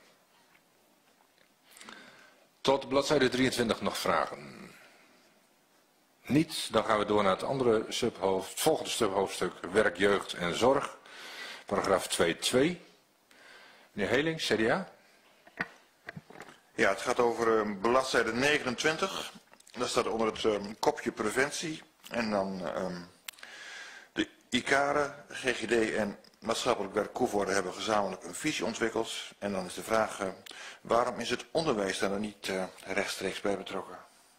Tot bladzijde 23 nog vragen. Niet, dan gaan we door naar het volgende subhoofdstuk werk, jeugd en zorg. Paragraaf 2.2. Meneer Heling, CDA. Ja, het gaat over bladzijde 29. Dat staat onder het kopje preventie. En dan de ICARE, GGD en Maatschappelijk Werk Koevoorde hebben gezamenlijk een visie ontwikkeld. En dan is de vraag, waarom is het onderwijs daar niet rechtstreeks bij betrokken?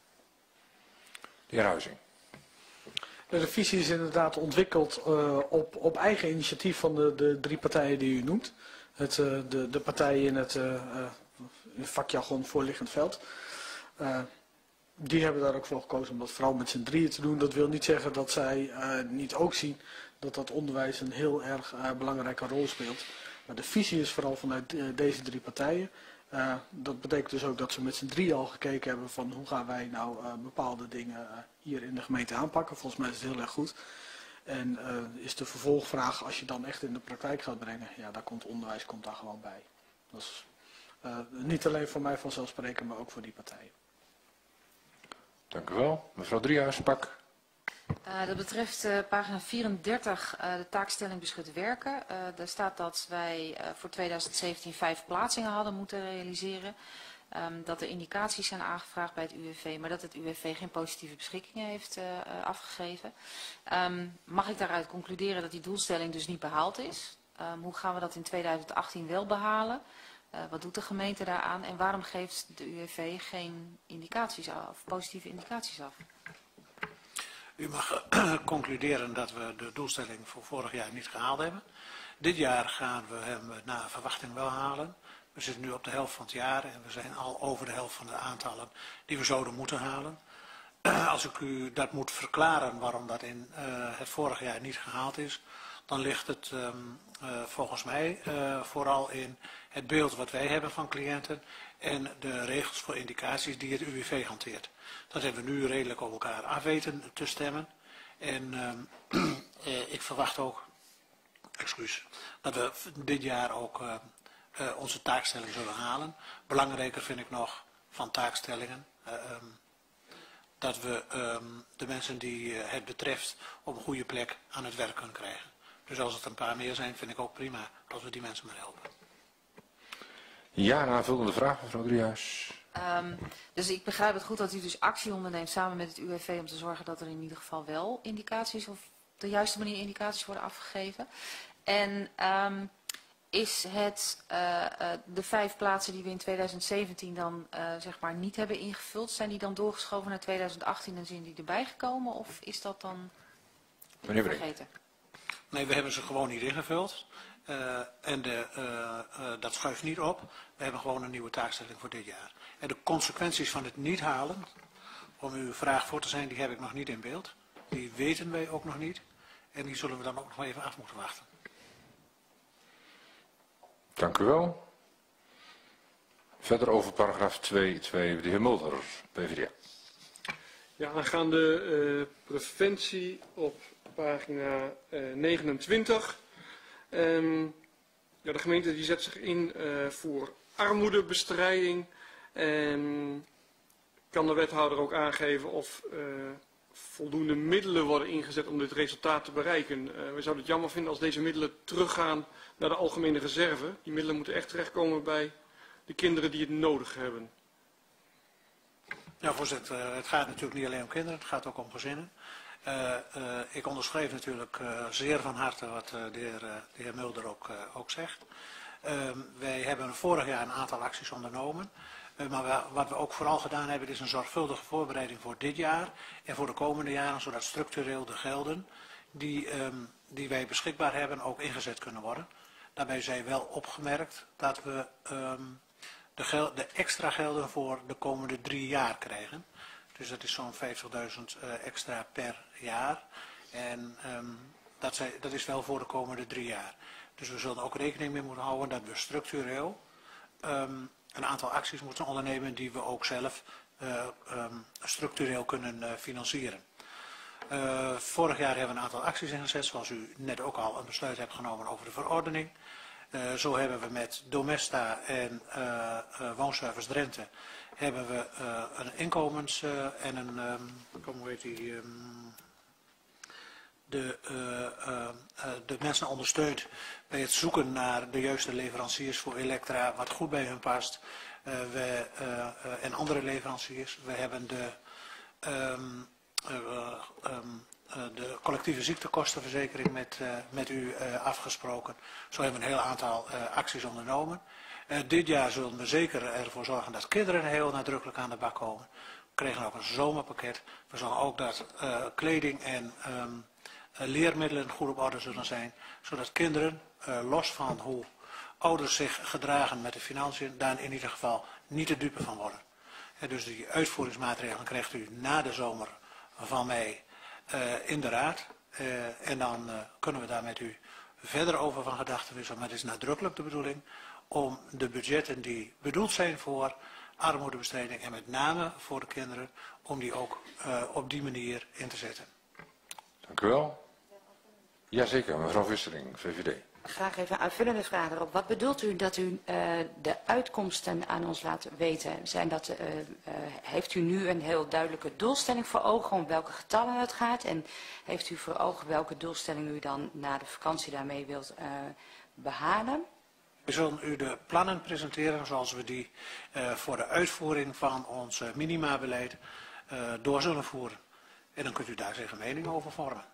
De heer Huizing. De visie is inderdaad ontwikkeld op eigen initiatief van de drie partijen die u noemt. De partijen in het vakjargon voorliggend veld. Die hebben daar ook voor gekozen om dat vooral met z'n drieën te doen. Dat wil niet zeggen dat zij niet ook zien dat onderwijs een heel erg belangrijke rol speelt. Maar de visie is vooral vanuit deze 3 partijen. Dat betekent dus ook dat ze met z'n 3 al gekeken hebben van hoe gaan wij nou bepaalde dingen hier in de gemeente aanpakken. Volgens mij is het heel erg goed. En is de vervolgvraag, als je dan echt in de praktijk gaat brengen, ja, daar komt onderwijs daar gewoon bij. Dat is niet alleen voor mij vanzelfsprekend, maar ook voor die partijen. Dank u wel. Mevrouw Driehuis, pak. Dat betreft pagina 34, de taakstelling beschut werken. Daar staat dat wij voor 2017 5 plaatsingen hadden moeten realiseren. Dat er indicaties zijn aangevraagd bij het UWV, maar dat het UWV geen positieve beschikkingen heeft afgegeven. Mag ik daaruit concluderen dat die doelstelling dus niet behaald is? Hoe gaan we dat in 2018 wel behalen? Wat doet de gemeente daaraan en waarom geeft de UWV geen indicaties af, of positieve indicaties af? U mag concluderen dat we de doelstelling voor vorig jaar niet gehaald hebben. Dit jaar gaan we hem naar verwachting wel halen. We zitten nu op de helft van het jaar en we zijn al over de helft van de aantallen die we zouden moeten halen. Als ik u dat moet verklaren waarom dat in het vorige jaar niet gehaald is, dan ligt het volgens mij vooral in het beeld wat wij hebben van cliënten en de regels voor indicaties die het UWV hanteert. Dat hebben we nu redelijk op elkaar af weten te stemmen. En ik verwacht ook, dat we dit jaar ook onze taakstelling zullen halen. Belangrijker vind ik nog van taakstellingen dat we de mensen die het betreft op een goede plek aan het werk kunnen krijgen. Dus als het een paar meer zijn, vind ik ook prima als we die mensen maar helpen. Ja, een aanvullende vraag, mevrouw Driehuis. Dus ik begrijp het goed dat u dus actie onderneemt samen met het UWV om te zorgen dat er in ieder geval wel indicaties of op de juiste manier indicaties worden afgegeven. En is het de 5 plaatsen die we in 2017 dan zeg maar niet hebben ingevuld, zijn die dan doorgeschoven naar 2018 en zijn die erbij gekomen of is dat dan vergeten? Nee, we hebben ze gewoon niet ingevuld. Dat schuift niet op. We hebben gewoon een nieuwe taakstelling voor dit jaar. En de consequenties van het niet halen, om uw vraag voor te zijn, die heb ik nog niet in beeld. Die weten wij ook nog niet. En die zullen we dan ook nog even af moeten wachten. Dank u wel. Verder over paragraaf 2.2, de heer Mulder, PvdA. Ja, aangaande preventie op pagina 29. Ja, de gemeente die zet zich in voor armoedebestrijding. Kan de wethouder ook aangeven of voldoende middelen worden ingezet om dit resultaat te bereiken? We zouden het jammer vinden als deze middelen teruggaan naar de algemene reserve. Die middelen moeten echt terechtkomen bij de kinderen die het nodig hebben. Ja, voorzitter, het gaat natuurlijk niet alleen om kinderen, het gaat ook om gezinnen. Ik onderschrijf natuurlijk zeer van harte wat de heer Mulder ook zegt. Wij hebben vorig jaar een aantal acties ondernomen. Maar wat we ook vooral gedaan hebben is een zorgvuldige voorbereiding voor dit jaar en voor de komende jaren, zodat structureel de gelden die wij beschikbaar hebben ook ingezet kunnen worden. Daarbij zijn wel opgemerkt dat we de extra gelden voor de komende 3 jaar krijgen. Dus dat is zo'n 50.000 extra per jaar. En dat is wel voor de komende 3 jaar. Dus we zullen ook rekening mee moeten houden dat we structureel een aantal acties moeten ondernemen die we ook zelf structureel kunnen financieren. Vorig jaar hebben we een aantal acties ingezet, zoals u net ook al een besluit hebt genomen over de verordening. Zo hebben we met Domesta en Woonservice Drenthe hebben we een inkomens en een, hoe heet die, de mensen ondersteunt bij het zoeken naar de juiste leveranciers voor Elektra, wat goed bij hun past. En andere leveranciers. We hebben de collectieve ziektekostenverzekering met u afgesproken. Zo hebben we een heel aantal acties ondernomen. Dit jaar zullen we zeker ervoor zorgen dat kinderen heel nadrukkelijk aan de bak komen. We kregen ook een zomerpakket. We zullen ook dat kleding en leermiddelen goed op orde zullen zijn. Zodat kinderen, los van hoe ouders zich gedragen met de financiën, daar in ieder geval niet de dupe van worden. Dus die uitvoeringsmaatregelen krijgt u na de zomer van mij in de raad. En dan kunnen we daar met u verder over van gedachten wisselen. Maar het is nadrukkelijk de bedoeling om de budgetten die bedoeld zijn voor armoedebestrijding en met name voor de kinderen, om die ook op die manier in te zetten. Dank u wel. Jazeker, mevrouw Vissering, VVD. Graag even een aanvullende vraag erop. Wat bedoelt u dat u de uitkomsten aan ons laat weten? Heeft u nu een heel duidelijke doelstelling voor ogen om welke getallen het gaat? En heeft u voor ogen welke doelstelling u dan na de vakantie daarmee wilt behalen? We zullen u de plannen presenteren zoals we die voor de uitvoering van ons minimabeleid door zullen voeren. En dan kunt u daar zich een mening over vormen.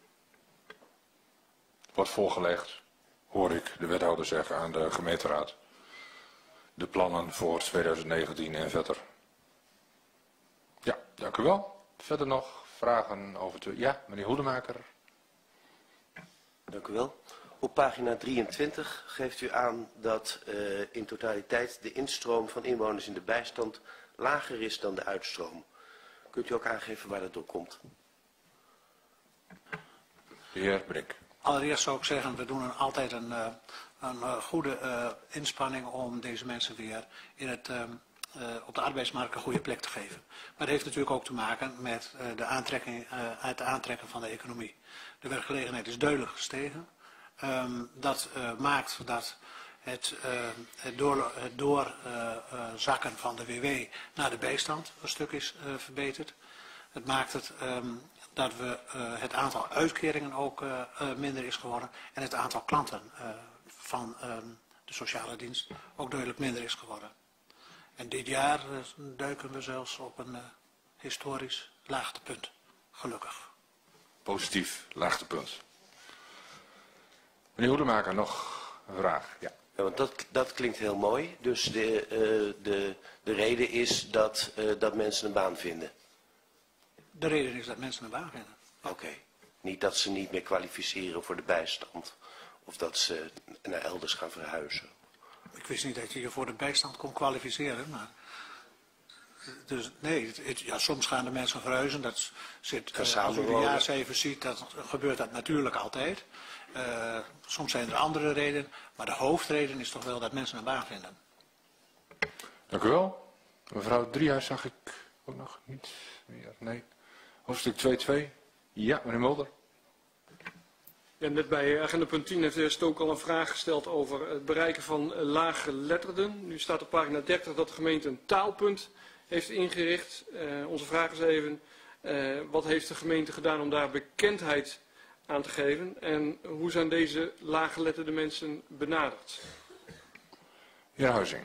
Wordt voorgelegd, hoor ik de wethouder zeggen aan de gemeenteraad. De plannen voor 2019 en verder. Ja, dank u wel. Verder nog vragen over Ja, meneer Hoedemaker. Dank u wel. Op pagina 23 geeft u aan dat in totaliteit de instroom van inwoners in de bijstand lager is dan de uitstroom. Kunt u ook aangeven waar dat door komt? De heer Brink. Allereerst zou ik zeggen, we doen altijd een goede inspanning om deze mensen weer op de arbeidsmarkt een goede plek te geven. Maar dat heeft natuurlijk ook te maken met het aantrekken van de economie. De werkgelegenheid is duidelijk gestegen. Dat maakt dat het doorzakken van de WW naar de bijstand een stuk is verbeterd. Het maakt dat het aantal uitkeringen ook minder is geworden en het aantal klanten van de sociale dienst ook duidelijk minder is geworden. En dit jaar duiken we zelfs op een historisch laagtepunt, gelukkig. Positief laagtepunt. Meneer Hoedemaker, nog een vraag? Ja. Ja, want dat klinkt heel mooi. Dus de reden is dat mensen een baan vinden. De reden is dat mensen een baan vinden. Oké. Niet dat ze niet meer kwalificeren voor de bijstand. Of dat ze naar elders gaan verhuizen. Ik wist niet dat je je voor de bijstand kon kwalificeren. Maar dus nee, soms gaan de mensen verhuizen. Dat zit, als u de jaarcijfers ziet, gebeurt dat natuurlijk altijd. Soms zijn er andere redenen. Maar de hoofdreden is toch wel dat mensen een baan vinden. Dank u wel. Mevrouw Driehuis zag ik ook nog niet meer. Nee. Hoofdstuk 2.2. Ja, meneer Mulder. Ja, net bij agenda punt 10 heeft de heer Stook al een vraag gesteld over het bereiken van laaggeletterden. Nu staat op pagina 30 dat de gemeente een taalpunt heeft ingericht. Onze vraag is even, wat heeft de gemeente gedaan om daar bekendheid aan te geven? En hoe zijn deze laaggeletterde mensen benaderd? Heer Huizing.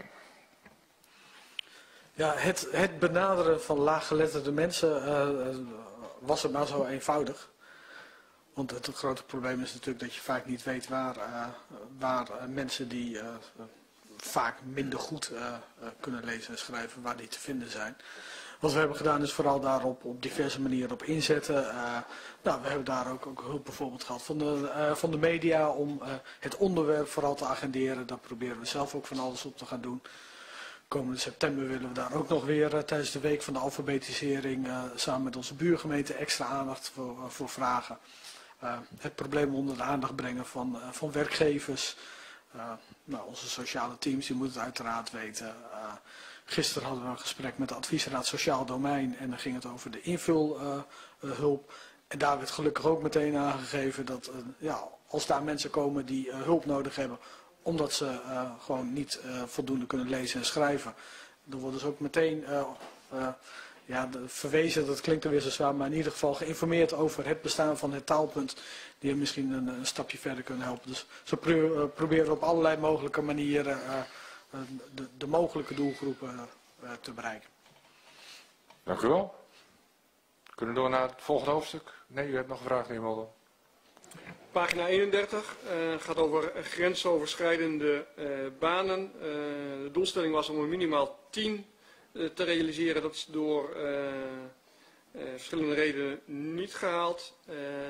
Ja, het benaderen van laaggeletterde mensen was het maar zo eenvoudig. Want het grote probleem is natuurlijk dat je vaak niet weet waar mensen die vaak minder goed kunnen lezen en schrijven, waar die te vinden zijn. Wat we hebben gedaan is vooral daarop op diverse manieren op inzetten. We hebben daar ook hulp bijvoorbeeld gehad van de media om het onderwerp vooral te agenderen. Daar proberen we zelf ook van alles op te gaan doen. Komende september willen we daar ook nog weer tijdens de week van de alfabetisering samen met onze buurgemeente extra aandacht voor vragen. Het probleem onder de aandacht brengen van werkgevers. Onze sociale teams die moeten het uiteraard weten. Gisteren hadden we een gesprek met de adviesraad Sociaal Domein en dan ging het over de invulhulp. En daar werd gelukkig ook meteen aangegeven dat als daar mensen komen die hulp nodig hebben, omdat ze gewoon niet voldoende kunnen lezen en schrijven, dan worden ze ook meteen verwezen, dat klinkt er weer zo zwaar, maar in ieder geval geïnformeerd over het bestaan van het taalpunt, die hem misschien een stapje verder kunnen helpen. Dus ze proberen op allerlei mogelijke manieren de mogelijke doelgroepen te bereiken. Dank u wel. Kunnen we door naar het volgende hoofdstuk? Nee, u hebt nog een vraag, meneer Mulder. Pagina 31 gaat over grensoverschrijdende banen. De doelstelling was om er minimaal 10 te realiseren. Dat is door verschillende redenen niet gehaald.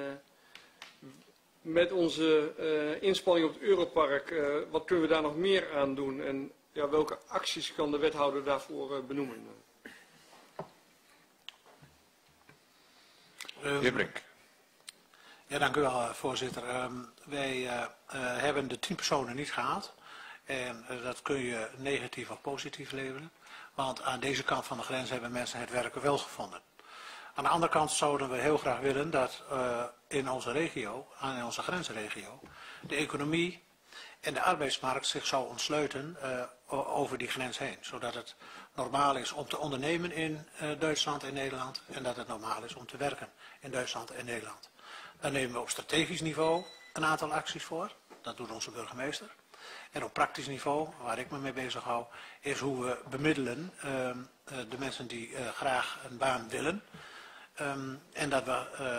Met onze inspanning op het Europark, wat kunnen we daar nog meer aan doen? En welke acties kan de wethouder daarvoor benoemen? Heer Brink. Ja, dank u wel, voorzitter. Wij hebben de 10 personen niet gehaald. En dat kun je negatief of positief labelen. Want aan deze kant van de grens hebben mensen het werken wel gevonden. Aan de andere kant zouden we heel graag willen dat in onze regio, in onze grensregio, de economie en de arbeidsmarkt zich zou ontsluiten over die grens heen. Zodat het normaal is om te ondernemen in Duitsland en Nederland en dat het normaal is om te werken in Duitsland en Nederland. Daar nemen we op strategisch niveau een aantal acties voor. Dat doet onze burgemeester. En op praktisch niveau, waar ik me mee bezig hou, is hoe we bemiddelen de mensen die graag een baan willen. En dat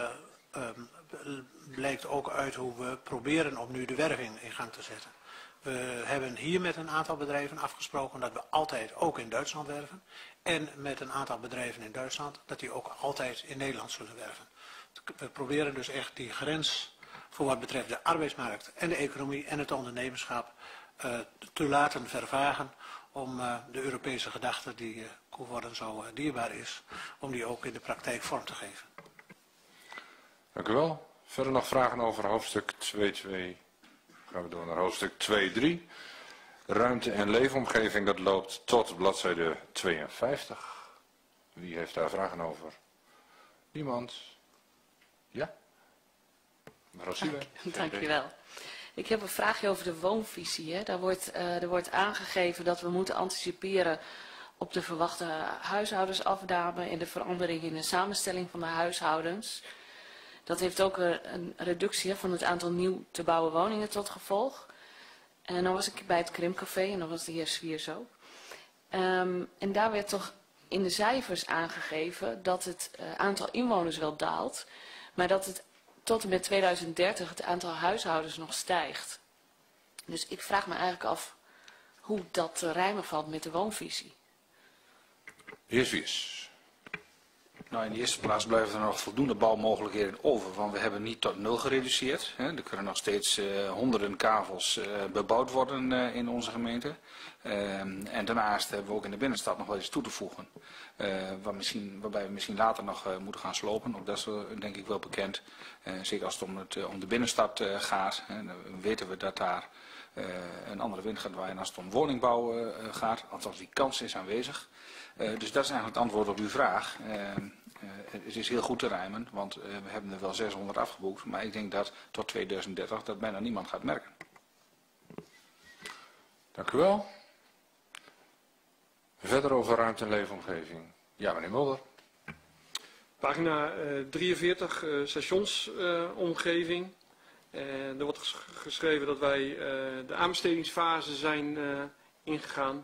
blijkt ook uit hoe we proberen om nu de werving in gang te zetten. We hebben hier met een aantal bedrijven afgesproken dat we altijd ook in Duitsland werven. En met een aantal bedrijven in Duitsland dat die ook altijd in Nederland zullen werven. We proberen dus echt die grens voor wat betreft de arbeidsmarkt en de economie en het ondernemerschap te laten vervagen om de Europese gedachte die Koevoorden zo dierbaar is, om die ook in de praktijk vorm te geven. Dank u wel. Verder nog vragen over hoofdstuk 2.2. Gaan we door naar hoofdstuk 2.3. Ruimte en leefomgeving, dat loopt tot bladzijde 52. Wie heeft daar vragen over? Niemand? Ja? Mevrouw Siebe. Dank u wel. Ik heb een vraagje over de woonvisie. Hè. Er wordt aangegeven dat we moeten anticiperen op de verwachte huishoudensafname en de verandering in de samenstelling van de huishoudens. Dat heeft ook een reductie van het aantal nieuw te bouwen woningen tot gevolg. En dan was ik bij het Krimcafé en dan was de heer Swiers ook. En daar werd toch in de cijfers aangegeven dat het aantal inwoners wel daalt, maar dat het tot en met 2030 het aantal huishoudens nog stijgt. Dus ik vraag me eigenlijk af hoe dat te rijmen valt met de woonvisie. De heer Swiers. Nou, in de eerste plaats blijven er nog voldoende bouwmogelijkheden over, want we hebben niet tot 0 gereduceerd. Hè. Er kunnen nog steeds honderden kavels bebouwd worden in onze gemeente. En daarnaast hebben we ook in de binnenstad nog wel iets toe te voegen. Waarbij we misschien later nog moeten gaan slopen. Ook dat is denk ik wel bekend. Zeker als het om de binnenstad gaat. Dan weten we dat daar een andere wind gaat waaien als het om woningbouw gaat. Althans die kans is aanwezig. Dus dat is eigenlijk het antwoord op uw vraag. Het is heel goed te rijmen, want we hebben er wel 600 afgeboekt. Maar ik denk dat tot 2030 dat bijna niemand gaat merken. Dank u wel. Verder over ruimte en leefomgeving. Ja, meneer Mulder. Pagina 43, stationsomgeving. Er wordt geschreven dat wij de aanbestedingsfase zijn ingegaan.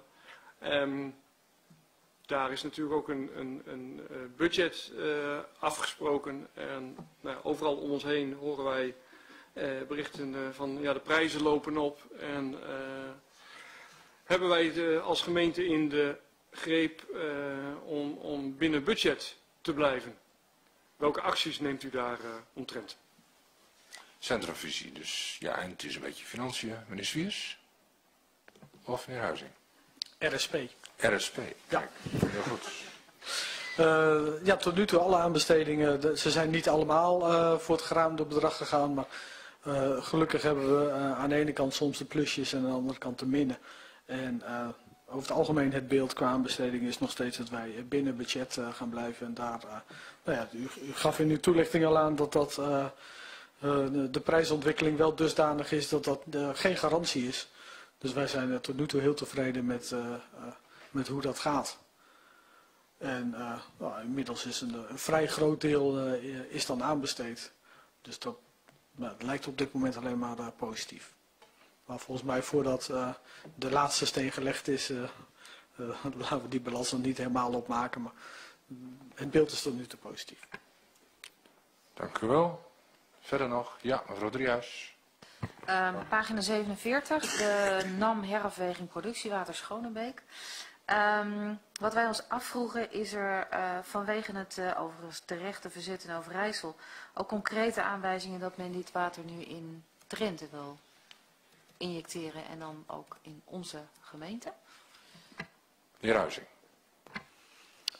Daar is natuurlijk ook een budget afgesproken. En nou, overal om ons heen horen wij berichten van ja, de prijzen lopen op. En hebben wij als gemeente in de greep om binnen budget te blijven? Welke acties neemt u daar omtrent? Centrumvisie, dus ja, en het is een beetje financiën. Meneer Swiers? Of meneer Huizing? RSP. RSP, ja. Heel goed. Ja, tot nu toe alle aanbestedingen, ze zijn niet allemaal voor het geraamde bedrag gegaan, maar gelukkig hebben we aan de ene kant soms de plusjes en aan de andere kant de minnen. En over het algemeen het beeld qua aanbesteding is nog steeds dat wij binnen budget gaan blijven. En daar, nou ja, u gaf in uw toelichting al aan dat de prijsontwikkeling wel dusdanig is dat dat geen garantie is. Dus wij zijn tot nu toe heel tevreden met hoe dat gaat. En nou, inmiddels is een vrij groot deel is dan aanbesteed. Dus dat het lijkt op dit moment alleen maar positief. Maar volgens mij voordat de laatste steen gelegd is, laten we die balans nog niet helemaal opmaken. Maar het beeld is tot nu toe positief. Dank u wel. Verder nog? Ja, mevrouw Driehuis. Pagina 47, de NAM herafweging productiewater Schonebeek. Wat wij ons afvroegen is er vanwege het overigens terechte verzet in Overijssel ook concrete aanwijzingen dat men dit water nu in Drenthe wil injecteren en dan ook in onze gemeente? De heer Huizing.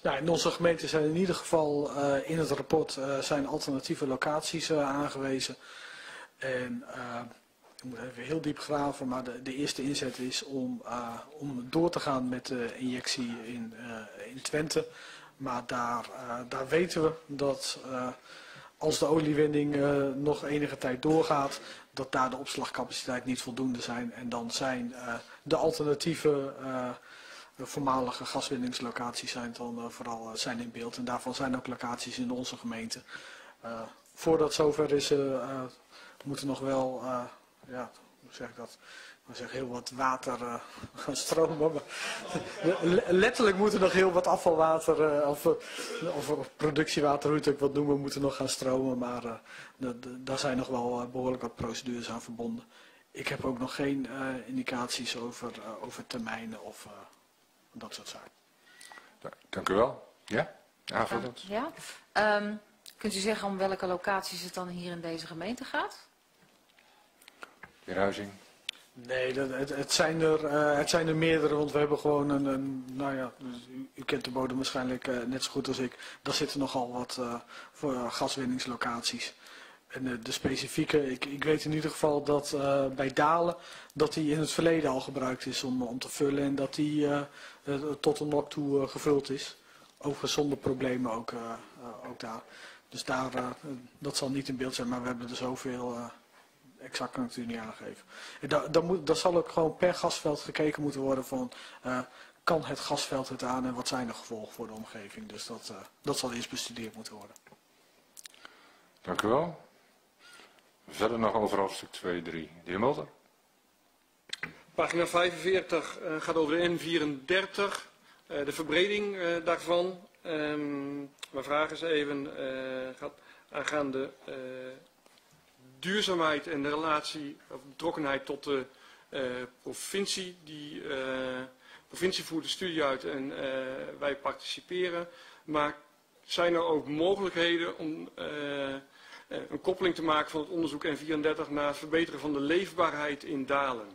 Ja, in onze gemeente zijn in ieder geval in het rapport zijn alternatieve locaties aangewezen. En ik moet even heel diep graven, maar de eerste inzet is om door te gaan met de injectie in Twente. Maar daar weten we dat als de oliewinning nog enige tijd doorgaat, dat daar de opslagcapaciteit niet voldoende zijn. En dan zijn de alternatieve voormalige gaswinningslocaties zijn dan vooral zijn in beeld. En daarvan zijn ook locaties in onze gemeente. Voordat zover is, moet er nog wel, ja, hoe zeg ik dat? Ik zeg heel wat water gaan stromen. Maar letterlijk moet er nog heel wat afvalwater of productiewater, hoe je het ook wat noemen, moet er nog gaan stromen. Maar daar zijn nog wel behoorlijk wat procedures aan verbonden. Ik heb ook nog geen indicaties over termijnen of dat soort zaken. Dank u wel. Ja? Aanvullend? Ja. Kunt u zeggen om welke locaties het dan hier in deze gemeente gaat? De heer Huizing. Nee, het zijn er meerdere, want we hebben gewoon nou ja, u kent de bodem waarschijnlijk net zo goed als ik. Daar zitten nogal wat voor gaswinningslocaties. En de specifieke, ik weet in ieder geval dat bij Dalen, dat die in het verleden al gebruikt is om te vullen en dat die tot een nok toe gevuld is. Overigens zonder problemen ook daar. Dus dat zal niet in beeld zijn, maar we hebben er zoveel... Exact kan ik het u niet aangeven. Daar zal ook gewoon per gasveld gekeken moeten worden van... kan het gasveld het aan en wat zijn de gevolgen voor de omgeving. Dus dat zal eerst bestudeerd moeten worden. Dank u wel. Verder nog over hoofdstuk 2, 3. De heer Mulder. Pagina 45 gaat over de N34. De verbreding daarvan. Mijn vraag is even gaat aangaande... duurzaamheid en de relatie of betrokkenheid tot de provincie. Die provincie voert de studie uit en wij participeren. Maar zijn er ook mogelijkheden om een koppeling te maken van het onderzoek N34 naar het verbeteren van de leefbaarheid in Dalen?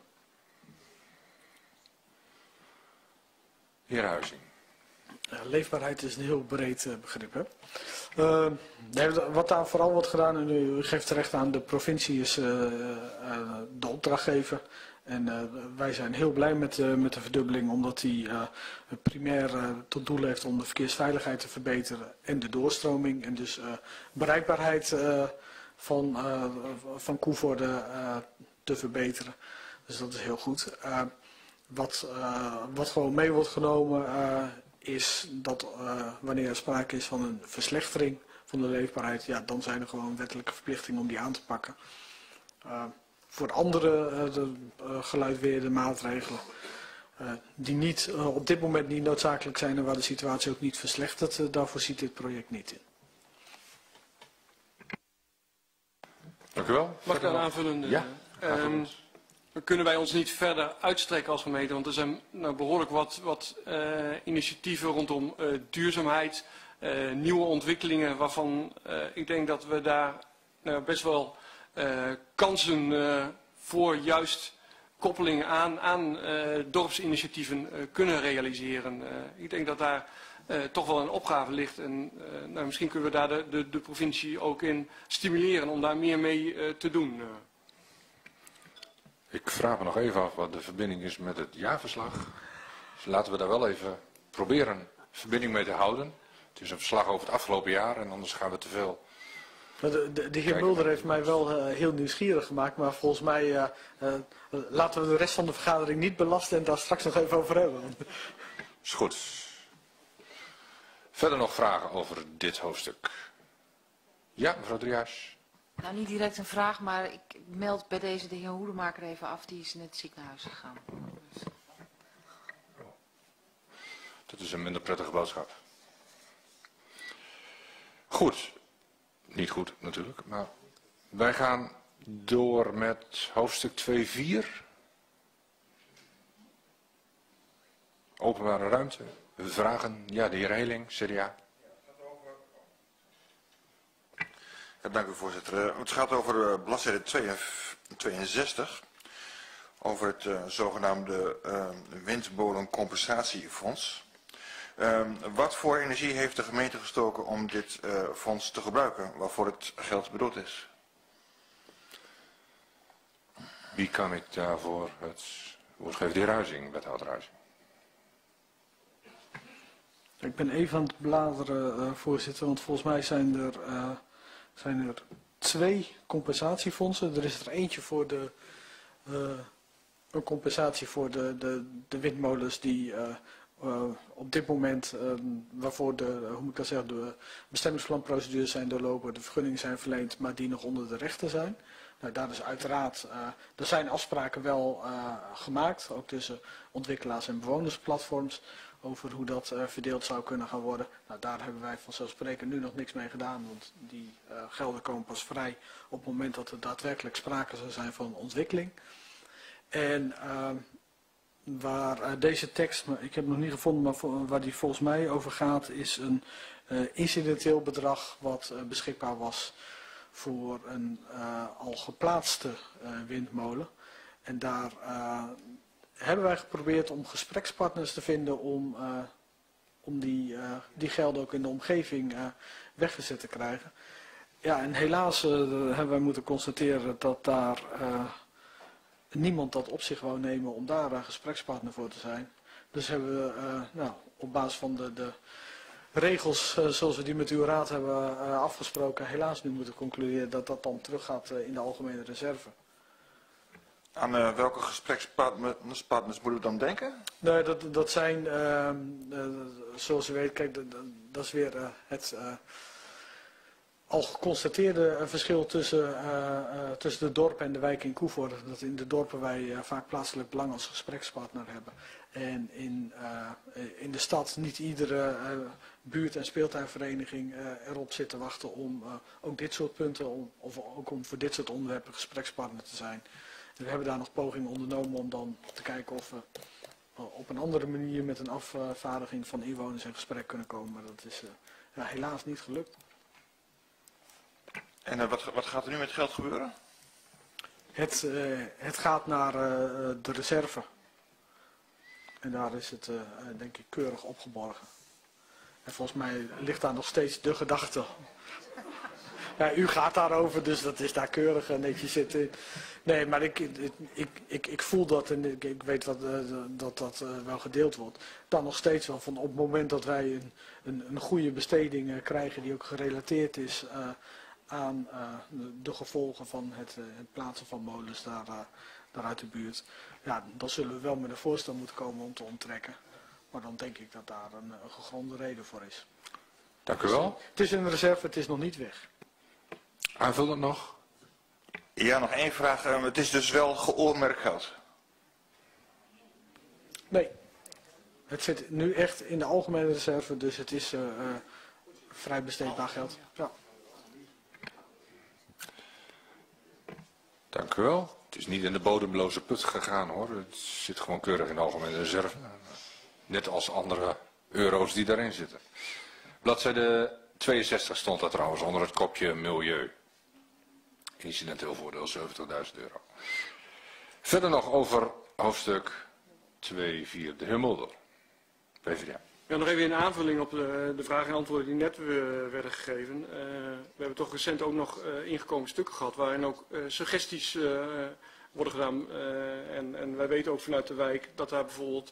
Heer Huizing. Leefbaarheid is een heel breed begrip. Hè? Wat daar vooral wordt gedaan, en u geeft terecht aan, de provincie is de opdrachtgever. En wij zijn heel blij met de verdubbeling, omdat die primair tot doel heeft om de verkeersveiligheid te verbeteren en de doorstroming. En dus bereikbaarheid van Koevoorde te verbeteren. Dus dat is heel goed. Wat gewoon mee wordt genomen... is dat wanneer er sprake is van een verslechtering van de leefbaarheid, ja, dan zijn er gewoon wettelijke verplichtingen om die aan te pakken. Voor andere geluidweerde maatregelen die niet, op dit moment niet noodzakelijk zijn en waar de situatie ook niet verslechtert, daarvoor ziet dit project niet in. Dank u wel. Mag ik daar aanvullen? Ja. Kunnen wij ons niet verder uitstrekken als gemeente? Want er zijn nou behoorlijk wat initiatieven rondom duurzaamheid, nieuwe ontwikkelingen, waarvan ik denk dat we daar best wel kansen voor juist koppelingen aan dorpsinitiatieven kunnen realiseren. Ik denk dat daar toch wel een opgave ligt en misschien kunnen we daar de provincie ook in stimuleren om daar meer mee te doen. Ik vraag me nog even af wat de verbinding is met het jaarverslag. Dus laten we daar wel even proberen verbinding mee te houden. Het is een verslag over het afgelopen jaar en anders gaan we te veel... De heer Mulder heeft mij wel heel nieuwsgierig gemaakt, maar volgens mij laten we de rest van de vergadering niet belasten en daar straks nog even over hebben. Is goed. Verder nog vragen over dit hoofdstuk? Ja, mevrouw Driaas. Nou, niet direct een vraag, maar ik meld bij deze de heer Hoedemaker even af. Die is net ziek naar huis gegaan. Dus... Dat is een minder prettige boodschap. Goed. Niet goed natuurlijk, maar wij gaan door met hoofdstuk 2.4. Openbare ruimte. Vragen? Ja, de heer Heling, CDA. Ja, dank u voorzitter. Het gaat over bladzijde 62. Over het zogenaamde windmolencompensatiefonds. Wat voor energie heeft de gemeente gestoken om dit fonds te gebruiken, waarvoor het geld bedoeld is? Wie kan ik daarvoor het woord geven? De heer Huizing, wethouder Huizing. Ik ben even aan het bladeren, voorzitter, want volgens mij zijn er 2 compensatiefondsen. Er is er eentje voor een compensatie voor de windmolens die op dit moment, waarvoor de bestemmingsplanprocedures zijn doorlopen, de vergunningen zijn verleend, maar die nog onder de rechten zijn. Nou, daar is uiteraard, er zijn afspraken wel gemaakt, ook tussen ontwikkelaars en bewonersplatforms, over hoe dat verdeeld zou kunnen gaan worden. Nou, daar hebben wij vanzelfsprekend nu nog niks mee gedaan, want die gelden komen pas vrij op het moment dat er daadwerkelijk sprake zou zijn van ontwikkeling. En waar deze tekst, ik heb het nog niet gevonden, maar waar die volgens mij over gaat, is een incidenteel bedrag wat beschikbaar was voor een al geplaatste windmolen. En daar hebben wij geprobeerd om gesprekspartners te vinden om die gelden ook in de omgeving weggezet te krijgen. Ja, en helaas hebben wij moeten constateren dat daar niemand dat op zich wou nemen om daar gesprekspartner voor te zijn. Dus hebben we op basis van de regels zoals we die met uw raad hebben afgesproken, helaas nu moeten concluderen dat dat dan teruggaat in de algemene reserve. Aan welke gesprekspartners moeten we dan denken? Nee, dat zijn, zoals u weet, kijk, dat is weer het al geconstateerde verschil tussen de dorpen en de wijk in Koevoorde. Dat in de dorpen wij vaak plaatselijk belang als gesprekspartner hebben. En in de stad niet iedere buurt- en speeltuinvereniging erop zit te wachten om ook dit soort punten, of ook om voor dit soort onderwerpen gesprekspartner te zijn. En we hebben daar nog pogingen ondernomen om dan te kijken of we op een andere manier met een afvaardiging van inwoners in gesprek kunnen komen. Maar dat is helaas niet gelukt. En wat gaat er nu met het geld gebeuren? Het gaat naar de reserve. En daar is het denk ik keurig opgeborgen. En volgens mij ligt daar nog steeds de gedachte. Ja, u gaat daarover, dus dat is daar keurig netjes zitten. Nee, maar ik voel dat en ik weet dat wel gedeeld wordt. Dan nog steeds wel van op het moment dat wij een goede besteding krijgen die ook gerelateerd is aan de gevolgen van het plaatsen van molens daar uit de buurt. Ja, dan zullen we wel met een voorstel moeten komen om te onttrekken. Maar dan denk ik dat daar een gegronde reden voor is. Dank u wel. Het is in de reserve, het is nog niet weg. Aanvullend nog? Ja, nog één vraag. Het is dus wel geoormerkt geld? Nee. Het zit nu echt in de algemene reserve, dus het is vrij besteedbaar geld. Ja. Dank u wel. Het is niet in de bodemloze put gegaan hoor. Het zit gewoon keurig in de algemene reserve. Net als andere euro's die daarin zitten. Bladzijde 62 stond dat trouwens onder het kopje milieu. Incidenteel voordeel €70.000. Verder nog over hoofdstuk 2-4, de heer Mulder. PvdA. Ja, nog even in aanvulling op de vragen en antwoorden die net werden gegeven. We hebben toch recent ook nog ingekomen stukken gehad waarin ook suggesties worden gedaan. En wij weten ook vanuit de wijk dat daar bijvoorbeeld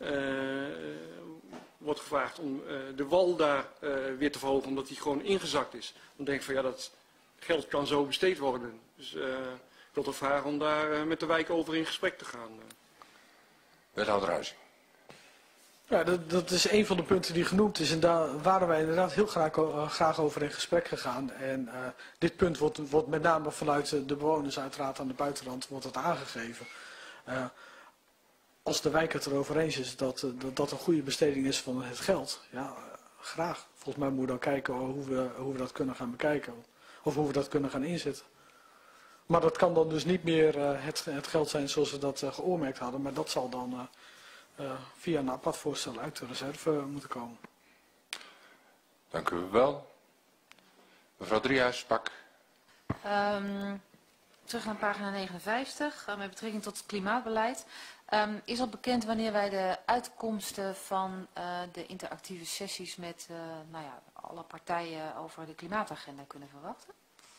wordt gevraagd om de wal daar weer te verhogen omdat die gewoon ingezakt is. Dan denk ik van ja, dat geld kan zo besteed worden. Dus ik wil toch vragen om daar met de wijk over in gesprek te gaan. Wethouder Huizing. Ja, dat is een van de punten die genoemd is en daar waren wij inderdaad heel graag over in gesprek gegaan. En dit punt wordt met name vanuit de bewoners uiteraard aan de buitenrand wordt het aangegeven. Als de wijk het erover eens is dat een goede besteding is van het geld, ja, graag. Volgens mij moeten we dan kijken hoe we dat kunnen gaan bekijken of hoe we dat kunnen gaan inzetten. Maar dat kan dan dus niet meer het geld zijn zoals we dat geoormerkt hadden, maar dat zal dan via een apart voorstel uit de reserve moeten komen. Dank u wel. Mevrouw Driehuis, pak. Terug naar pagina 59, met betrekking tot het klimaatbeleid. Is al bekend wanneer wij de uitkomsten van de interactieve sessies met nou ja, alle partijen over de klimaatagenda kunnen verwachten?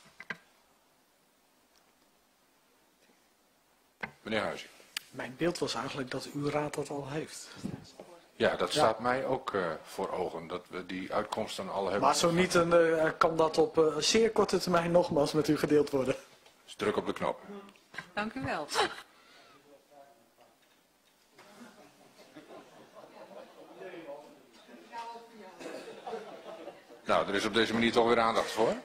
Meneer Huizing. Mijn beeld was eigenlijk dat uw raad dat al heeft. Ja, dat staat mij ook voor ogen, dat we die uitkomsten al hebben. Maar zo niet, dan kan dat op zeer korte termijn nogmaals met u gedeeld worden. Dus druk op de knop. Dank u wel. Nou, er is op deze manier toch weer aandacht voor.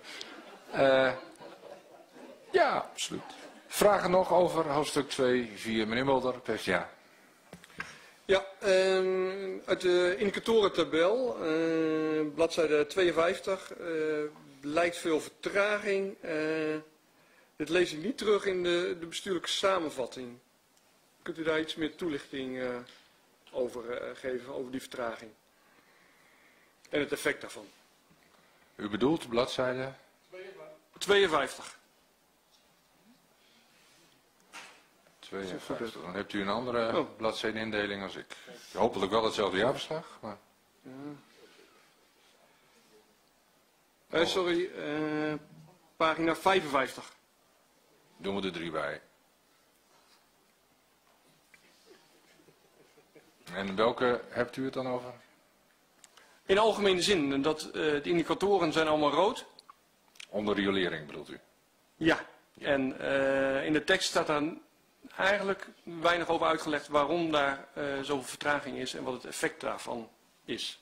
Ja, absoluut. Vragen nog over hoofdstuk 2, 4, meneer Mulder, PvdA. Ja, uit de indicatorentabel, bladzijde 52, lijkt veel vertraging. Dit lees ik niet terug in de bestuurlijke samenvatting. Kunt u daar iets meer toelichting over geven, over die vertraging? En het effect daarvan? U bedoelt bladzijde? 52. 52. Dan hebt u een andere bladzijdenindeling als ik. Hopelijk wel hetzelfde jaarverslag. Maar... Sorry, pagina 55. Doen we er 3 bij. En welke hebt u het dan over? In algemene zin, dat de indicatoren zijn allemaal rood. Onder riolering bedoelt u? Ja, en in de tekst staat daar eigenlijk weinig over uitgelegd waarom daar zoveel vertraging is en wat het effect daarvan is.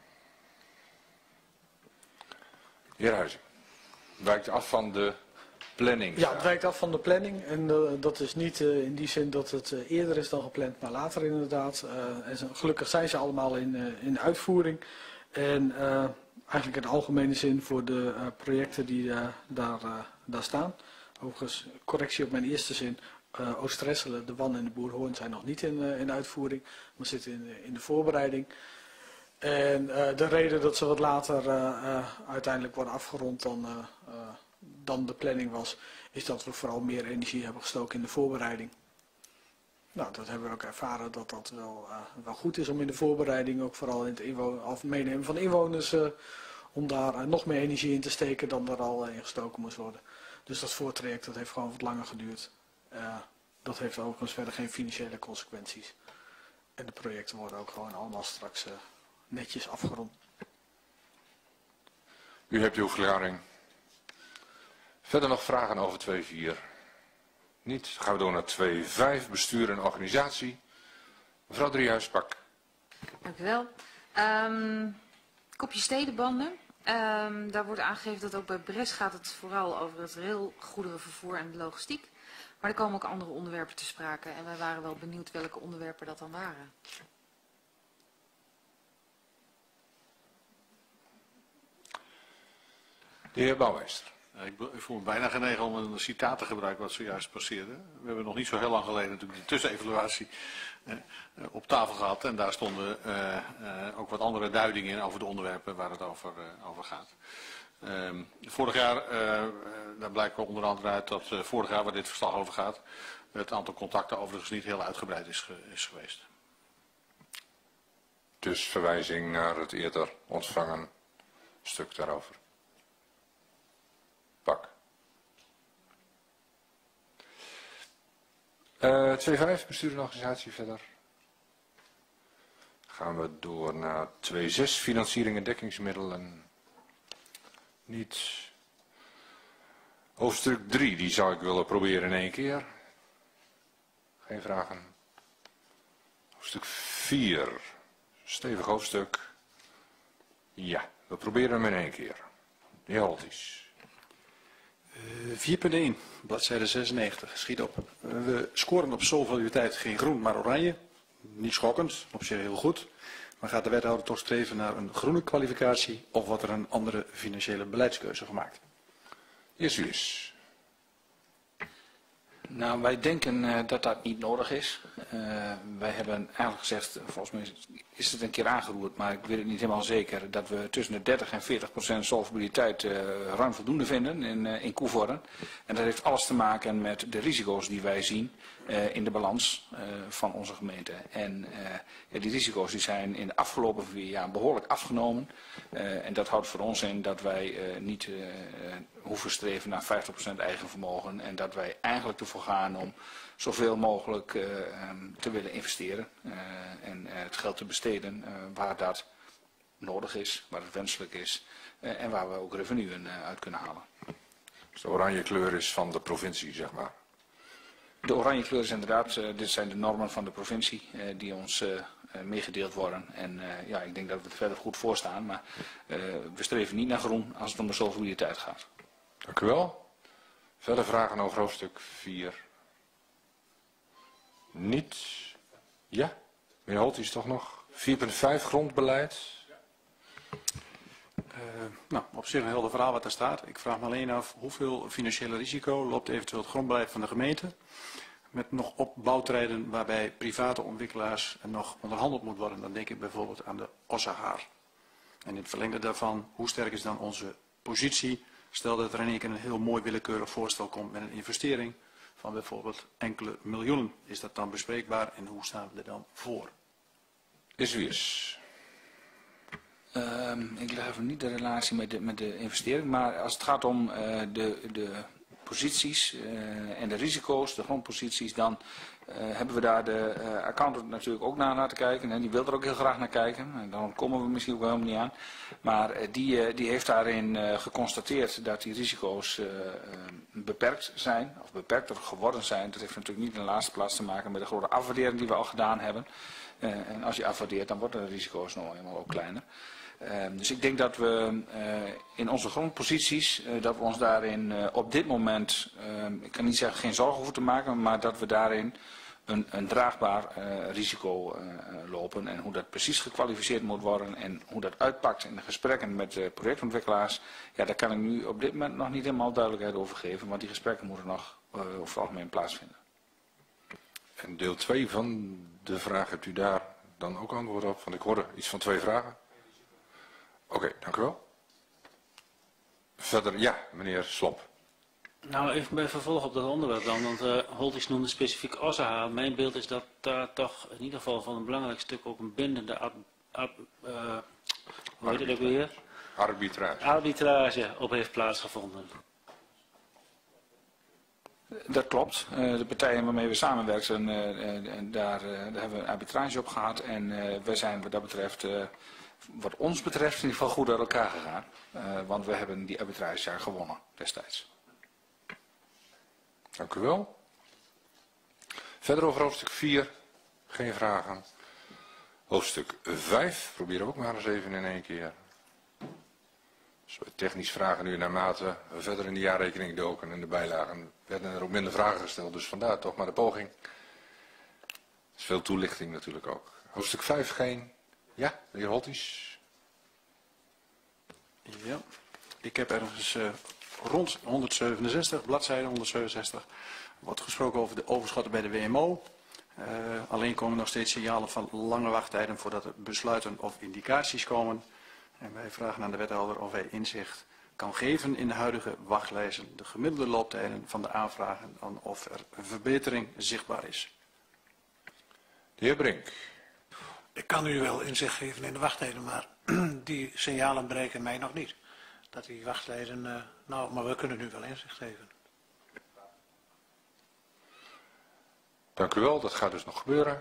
Heer Huizing, wijkt af van de planning. Ja, het wijkt af van de planning en dat is niet in die zin dat het eerder is dan gepland, maar later inderdaad. En gelukkig zijn ze allemaal in uitvoering. En eigenlijk in de algemene zin voor de projecten die daar staan. Overigens, correctie op mijn eerste zin. Oost-Resselen, de Wan en de Boerhoorn zijn nog niet in uitvoering, maar zitten in de voorbereiding. En de reden dat ze wat later uiteindelijk worden afgerond dan de planning was, is dat we vooral meer energie hebben gestoken in de voorbereiding. Nou, dat hebben we ook ervaren dat dat wel goed is om in de voorbereiding, ook vooral in het meenemen van inwoners, om daar nog meer energie in te steken dan er al in gestoken moest worden. Dus dat voortraject dat heeft gewoon wat langer geduurd. Dat heeft overigens verder geen financiële consequenties. En de projecten worden ook gewoon allemaal straks netjes afgerond. U hebt uw verklaring. Verder nog vragen over 2.4? Niet. Dan gaan we door naar 2.5, bestuur en organisatie. Mevrouw Driehuis-Pak. Dank u wel. Kopje stedenbanden. Daar wordt aangegeven dat ook bij Bres gaat het vooral over het railgoederenvervoer en de logistiek. Maar er komen ook andere onderwerpen te sprake en wij waren wel benieuwd welke onderwerpen dat dan waren. De heer Bouwmeester. Ik voel me bijna genegen om een citaat te gebruiken wat zojuist passeerde. We hebben nog niet zo heel lang geleden natuurlijk die tussenevaluatie op tafel gehad. En daar stonden ook wat andere duidingen in over de onderwerpen waar het over gaat. Vorig jaar, daar blijkt onder andere uit dat vorig jaar waar dit verslag over gaat, het aantal contacten overigens niet heel uitgebreid is geweest. Dus verwijzing naar het eerder ontvangen stuk daarover. Pak. 2.5, bestuur en organisatie verder. Gaan we door naar 2.6, financiering en dekkingsmiddelen. Niet. Hoofdstuk 3, die zou ik willen proberen in één keer. Geen vragen. Hoofdstuk 4, stevig hoofdstuk. Ja, we proberen hem in één keer. De heer Holtjes. 4.1, bladzijde 96, schiet op. We scoren op solvabiliteit geen groen, maar oranje. Niet schokkend, op zich heel goed. Maar gaat de wethouder toch streven naar een groene kwalificatie of wordt er een andere financiële beleidskeuze gemaakt? Jezus. Nou, wij denken dat dat niet nodig is. wij hebben eigenlijk gezegd, volgens mij is het een keer aangeroerd, maar ik weet het niet helemaal zeker, dat we tussen de 30 en 40% solvabiliteit ruim voldoende vinden in Coevorden. En dat heeft alles te maken met de risico's die wij zien in de balans van onze gemeente. En die risico's die zijn in de afgelopen 4 jaar behoorlijk afgenomen. En dat houdt voor ons in dat wij niet hoeven streven naar 50% eigen vermogen. En dat wij eigenlijk ervoor gaan om zoveel mogelijk te willen investeren. En het geld te besteden waar dat nodig is, waar het wenselijk is. En waar we ook revenue uit kunnen halen. Dus de oranje kleur is van de provincie, zeg maar. De oranje kleur is inderdaad, dit zijn de normen van de provincie die ons meegedeeld worden. En ja, ik denk dat we er verder goed voor staan, maar we streven niet naar groen als het om de solvabiliteit gaat. Dank u wel. Verder vragen over hoofdstuk 4. Niet. Ja, meneer Holt is toch nog. 4.5 grondbeleid. Nou, op zich een helder verhaal wat daar staat. Ik vraag me alleen af hoeveel financiële risico loopt eventueel het grondbeleid van de gemeente met nog opbouwtreden waarbij private ontwikkelaars nog onderhandeld moet worden. Dan denk ik bijvoorbeeld aan de Ossahaar. En in het verlengde daarvan, hoe sterk is dan onze positie? Stel dat er in één keer een heel mooi willekeurig voorstel komt met een investering van bijvoorbeeld enkele miljoenen. Is dat dan bespreekbaar en hoe staan we er dan voor? Is wie is? Ik leg even niet de relatie met de investering, maar als het gaat om de posities en de risico's, de grondposities, dan hebben we daar de accountant natuurlijk ook naar laten kijken. En die wil er ook heel graag naar kijken. En dan komen we misschien ook wel helemaal niet aan. Maar die heeft daarin geconstateerd dat die risico's beperkt zijn, of beperkter geworden zijn. Dat heeft natuurlijk niet in de laatste plaats te maken met de grote afwaardering die we al gedaan hebben. En als je afwaardeert, dan worden de risico's nog helemaal ook kleiner. Dus ik denk dat we in onze grondposities, dat we ons daarin op dit moment, ik kan niet zeggen geen zorgen hoeven te maken, maar dat we daarin een draagbaar risico lopen. En hoe dat precies gekwalificeerd moet worden en hoe dat uitpakt in de gesprekken met projectontwikkelaars, ja, daar kan ik nu op dit moment nog niet helemaal duidelijkheid over geven, want die gesprekken moeten nog over het algemeen plaatsvinden. En deel 2 van de vraag, hebt u daar dan ook antwoord op? Want ik hoorde iets van 2 vragen. Oké, dank u wel. Verder, ja, meneer Slop. Nou, even bij vervolg op dat onderwerp dan, want Holtis noemde specifiek Ossahaar. Mijn beeld is dat daar toch in ieder geval van een belangrijk stuk ook een bindende hoe heet het ook weer? Arbitrage op heeft plaatsgevonden. Dat klopt. De partijen waarmee we samenwerken, daar hebben we een arbitrage op gehad. En wij zijn wat dat betreft, wat ons betreft, in ieder geval goed uit elkaar gegaan. Want we hebben die arbitrage gewonnen destijds. Dank u wel. Verder over hoofdstuk 4, geen vragen. Hoofdstuk 5, proberen we ook maar eens even in één keer. Dus we technisch vragen nu naarmate we verder in de jaarrekening doken en de bijlagen werden er ook minder vragen gesteld. Dus vandaar toch maar de poging. Dat is veel toelichting natuurlijk ook. Hoofdstuk 5 geen. Ja, de heer Holtis. Ja, ik heb ergens rond 167, bladzijde 167, wordt gesproken over de overschotten bij de WMO. Alleen komen nog steeds signalen van lange wachttijden voordat er besluiten of indicaties komen. En wij vragen aan de wethouder of hij inzicht kan geven in de huidige wachtlijsten, de gemiddelde looptijden van de aanvragen en of er een verbetering zichtbaar is. De heer Brink. Ik kan u wel inzicht geven in de wachttijden, maar die signalen bereiken mij nog niet. Dat die wachttijden, nou, maar we kunnen nu wel inzicht geven. Dank u wel, dat gaat dus nog gebeuren.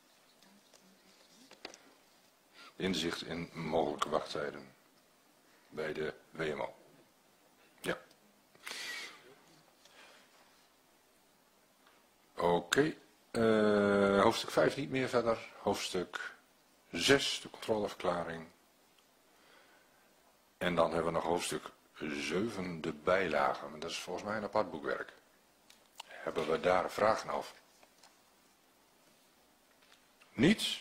Inzicht in mogelijke wachttijden bij de WMO. Ja. Oké. Hoofdstuk 5 niet meer verder. Hoofdstuk 6, de controleverklaring. En dan hebben we nog hoofdstuk 7, de bijlagen. Maar dat is volgens mij een apart boekwerk. Hebben we daar vragen over? Niets?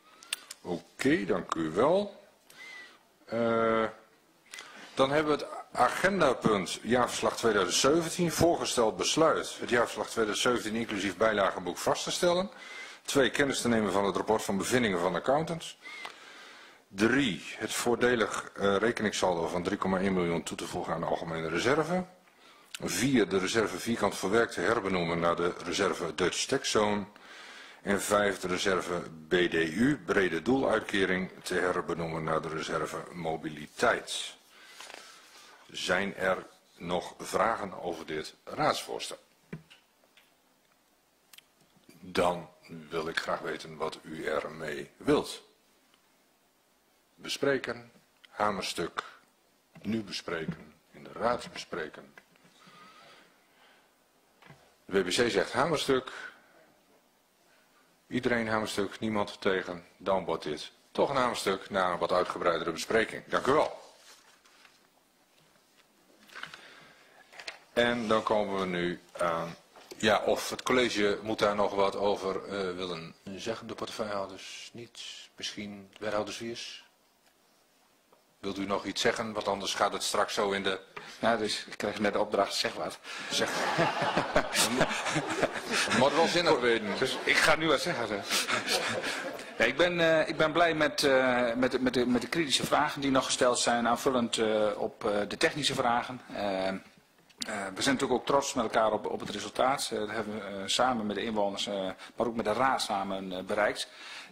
Oké, dank u wel. Dan hebben we het Agendapunt jaarverslag 2017, voorgesteld besluit het jaarverslag 2017 inclusief bijlagenboek vast te stellen. 2. Kennis te nemen van het rapport van bevindingen van accountants. 3. Het voordelig rekeningssaldo van 3,1 miljoen toe te voegen aan de algemene reserve. 4. De reserve vierkant verwerkt te herbenoemen naar de reserve Dutch Tax Zone. En 5. De reserve BDU, brede doeluitkering, te herbenoemen naar de reserve mobiliteit. Zijn er nog vragen over dit raadsvoorstel? Dan wil ik graag weten wat u ermee wilt. Bespreken, hamerstuk, nu bespreken, in de raad bespreken. De WBC zegt hamerstuk. Iedereen hamerstuk, niemand tegen. Dan wordt dit toch een hamerstuk na een wat uitgebreidere bespreking. Dank u wel. En dan komen we nu aan, ja, of het college moet daar nog wat over willen zeggen. De portefeuillehouders niet, misschien wethouders Wiers. Wilt u nog iets zeggen, want anders gaat het straks zo in de... Ja, dus ik krijg net de opdracht, zeg wat. Zeg. Je moet wel zinnig weten. Dus ik ga nu wat zeggen. Ja, ik ben blij met de kritische vragen die nog gesteld zijn, aanvullend op de technische vragen. We zijn natuurlijk ook trots met elkaar op het resultaat. Dat hebben we samen met de inwoners, maar ook met de raad samen bereikt.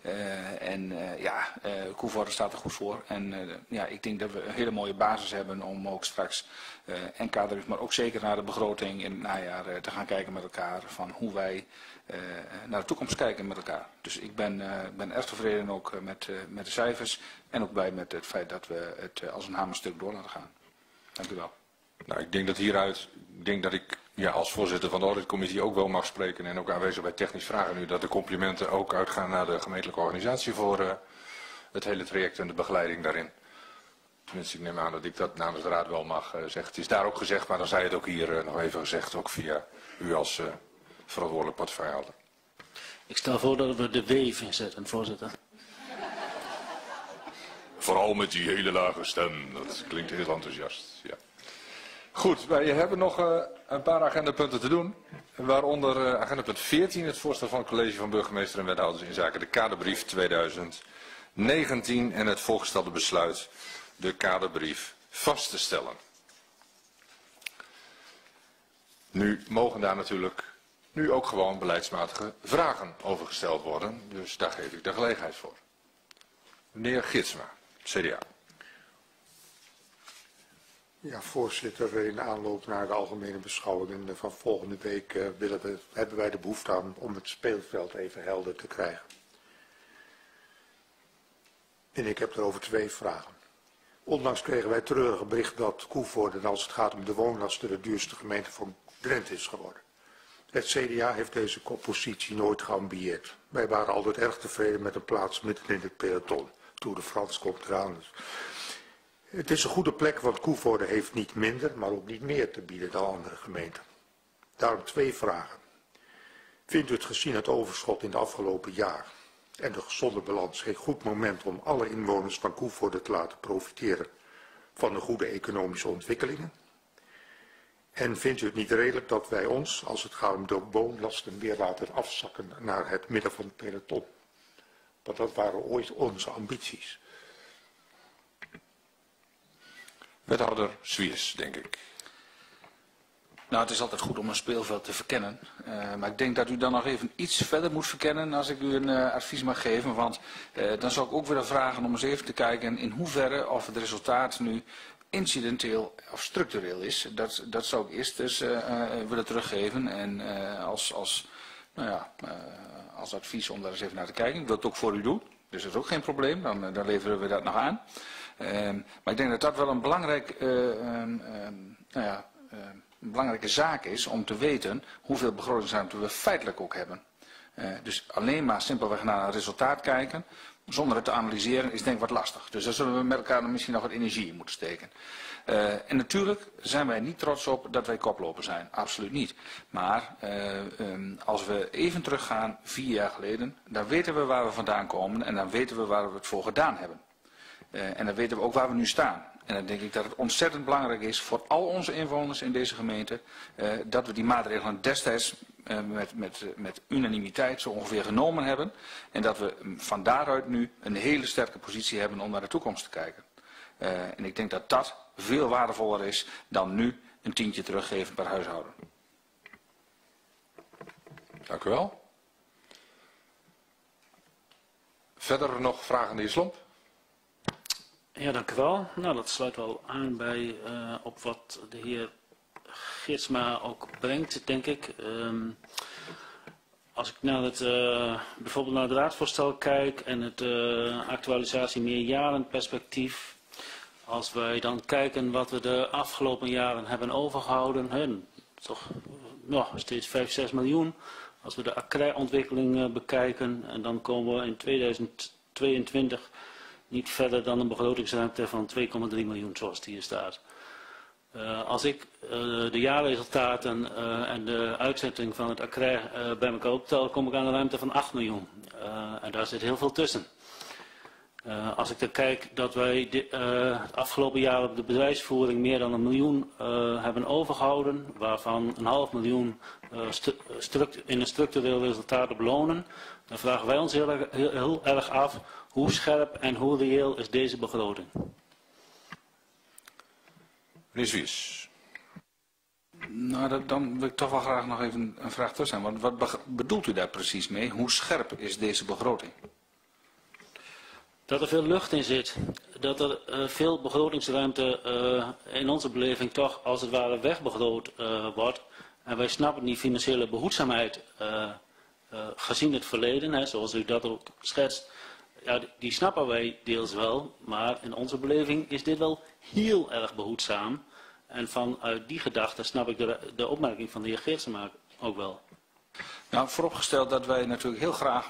Koevoorde staat er goed voor. En ik denk dat we een hele mooie basis hebben om ook straks en kaderief, maar ook zeker naar de begroting in het najaar te gaan kijken met elkaar van hoe wij naar de toekomst kijken met elkaar. Dus ik ben erg tevreden ook met de cijfers en ook blij met het feit dat we het als een hamerstuk door laten gaan. Dank u wel. Nou, ik denk dat hieruit, ik als voorzitter van de auditcommissie ook wel mag spreken en ook aanwezig bij technisch vragen nu, dat de complimenten ook uitgaan naar de gemeentelijke organisatie voor het hele traject en de begeleiding daarin. Tenminste, ik neem aan dat ik dat namens de raad wel mag zeggen. Het is daar ook gezegd, maar dan zei het ook hier nog even gezegd, ook via u als verantwoordelijk portefeuillehouder. Ik stel voor dat we de weef inzetten, voorzitter. Vooral met die hele lage stem, dat klinkt heel enthousiast. Ja. Goed, wij hebben nog een paar agendapunten te doen. Waaronder agendapunt 14, het voorstel van het college van burgemeester en wethouders in zaken de kaderbrief 2019 en het voorgestelde besluit de kaderbrief vast te stellen. Nu mogen daar natuurlijk nu ook gewoon beleidsmatige vragen over gesteld worden. Dus daar geef ik de gelegenheid voor. Meneer Gidsma, CDA. Ja, voorzitter, in aanloop naar de algemene beschouwingen van volgende week hebben wij de behoefte aan om het speelveld even helder te krijgen. En ik heb erover 2 vragen. Onlangs kregen wij treurige bericht dat Koevoorde, als het gaat om de woonlasten, de duurste gemeente van Drenthe is geworden. Het CDA heeft deze positie nooit geambieerd. Wij waren altijd erg tevreden met een plaats midden in het peloton. Tour de France komt eraan. Dus. Het is een goede plek, want Koevoorde heeft niet minder, maar ook niet meer te bieden dan andere gemeenten. Daarom 2 vragen. Vindt u het gezien het overschot in de afgelopen jaar en de gezonde balans geen goed moment om alle inwoners van Koevoorde te laten profiteren van de goede economische ontwikkelingen? En vindt u het niet redelijk dat wij ons, als het gaat om de woonlasten, weer laten afzakken naar het midden van het peloton? Want dat waren ooit onze ambities. Wethouder Zwiers, denk ik. Nou, het is altijd goed om een speelveld te verkennen. Maar ik denk dat u dan nog even iets verder moet verkennen als ik u een advies mag geven. Want dan zou ik ook willen vragen om eens even te kijken in hoeverre of het resultaat nu incidenteel of structureel is. Dat zou ik eerst dus willen teruggeven. En als advies om daar eens even naar te kijken. Ik wil het ook voor u doen. Dus dat is ook geen probleem. Dan leveren we dat nog aan. Maar ik denk dat dat wel een belangrijke zaak is om te weten hoeveel begrotingsruimte we feitelijk ook hebben. Dus alleen maar simpelweg naar een resultaat kijken, zonder het te analyseren, is denk ik wat lastig. Dus daar zullen we met elkaar misschien nog wat energie in moeten steken. En natuurlijk zijn wij niet trots op dat wij koploper zijn. Absoluut niet. Maar als we even teruggaan, 4 jaar geleden, dan weten we waar we vandaan komen en dan weten we waar we het voor gedaan hebben. En dan weten we ook waar we nu staan. En dan denk ik dat het ontzettend belangrijk is voor al onze inwoners in deze gemeente, dat we die maatregelen destijds met unanimiteit zo ongeveer genomen hebben. En dat we van daaruit nu een hele sterke positie hebben om naar de toekomst te kijken. En ik denk dat dat veel waardevoller is dan nu een tientje teruggeven per huishouden. Dank u wel. Verder nog vragen aan de heer Slomp? Ja, dank u wel. Nou, dat sluit wel aan bij op wat de heer Geertsma ook brengt, denk ik. Als ik naar het, bijvoorbeeld naar het raadsvoorstel kijk en het actualisatie meerjarenperspectief. Als wij dan kijken wat we de afgelopen jaren hebben overgehouden, toch steeds 5, 6 miljoen. Als we de ACRE-ontwikkeling bekijken en dan komen we in 2022 niet verder dan een begrotingsruimte van 2,3 miljoen zoals het hier staat. Als ik de jaarresultaten en de uitzetting van het ACRE bij elkaar optel, kom ik aan een ruimte van 8 miljoen. En daar zit heel veel tussen. Als ik dan kijk dat wij het afgelopen jaar op de bedrijfsvoering meer dan 1 miljoen hebben overgehouden, waarvan 1,5 miljoen in een structureel resultaat belonen, dan vragen wij ons heel erg af hoe scherp en hoe reëel is deze begroting. Meneer Zwiers. Nou, dan wil ik toch wel graag nog even een vraag tussen. Want wat bedoelt u daar precies mee? Hoe scherp is deze begroting? Dat er veel lucht in zit. Dat er veel begrotingsruimte in onze beleving toch als het ware wegbegroot wordt. En wij snappen die financiële behoedzaamheid gezien het verleden, zoals u dat ook schetst. Ja, die snappen wij deels wel, maar in onze beleving is dit wel heel erg behoedzaam. En vanuit die gedachte snap ik de opmerking van de heer Geertsma ook wel. Nou, vooropgesteld dat wij natuurlijk heel graag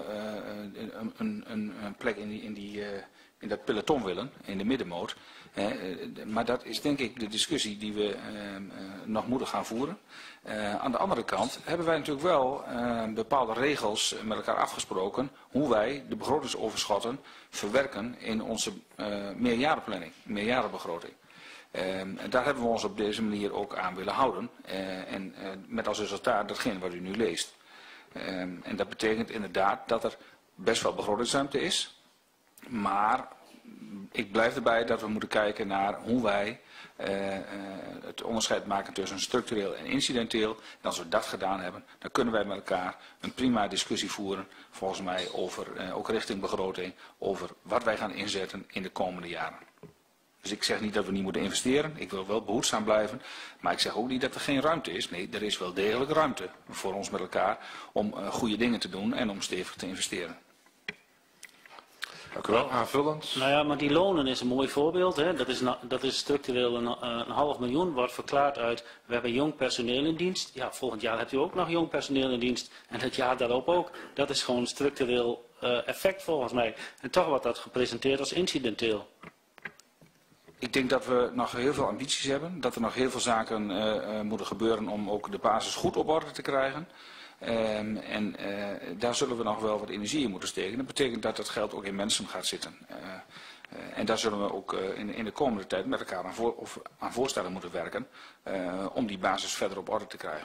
een plek in dat peloton willen, in de middenmoot. Maar dat is denk ik de discussie die we nog moeten gaan voeren. Aan de andere kant hebben wij natuurlijk wel bepaalde regels met elkaar afgesproken hoe wij de begrotingsoverschotten verwerken in onze meerjarenplanning, meerjarenbegroting. En daar hebben we ons op deze manier ook aan willen houden. En met als resultaat datgene wat u nu leest. En dat betekent inderdaad dat er best wel begrotingsruimte is. Maar ik blijf erbij dat we moeten kijken naar hoe wij het onderscheid maken tussen structureel en incidenteel. En als we dat gedaan hebben, dan kunnen wij met elkaar een prima discussie voeren. Volgens mij over, ook richting begroting, over wat wij gaan inzetten in de komende jaren. Dus ik zeg niet dat we niet moeten investeren. Ik wil wel behoedzaam blijven. Maar ik zeg ook niet dat er geen ruimte is. Nee, er is wel degelijk ruimte voor ons met elkaar om goede dingen te doen en om stevig te investeren. Dank u wel. Aanvullend. Nou ja, maar die lonen is een mooi voorbeeld. Hè. Dat is structureel een 500.000 wordt verklaard uit. We hebben jong personeel in dienst. Ja, volgend jaar hebt u ook nog jong personeel in dienst. En het jaar daarop ook. Dat is gewoon structureel effect volgens mij. En toch wordt dat gepresenteerd als incidenteel. Ik denk dat we nog heel veel ambities hebben. Dat er nog heel veel zaken moeten gebeuren om ook de basis goed op orde te krijgen. En daar zullen we nog wel wat energie in moeten steken. Dat betekent dat het geld ook in mensen gaat zitten. En daar zullen we ook in de komende tijd met elkaar aan voorstellen moeten werken. Om die basis verder op orde te krijgen.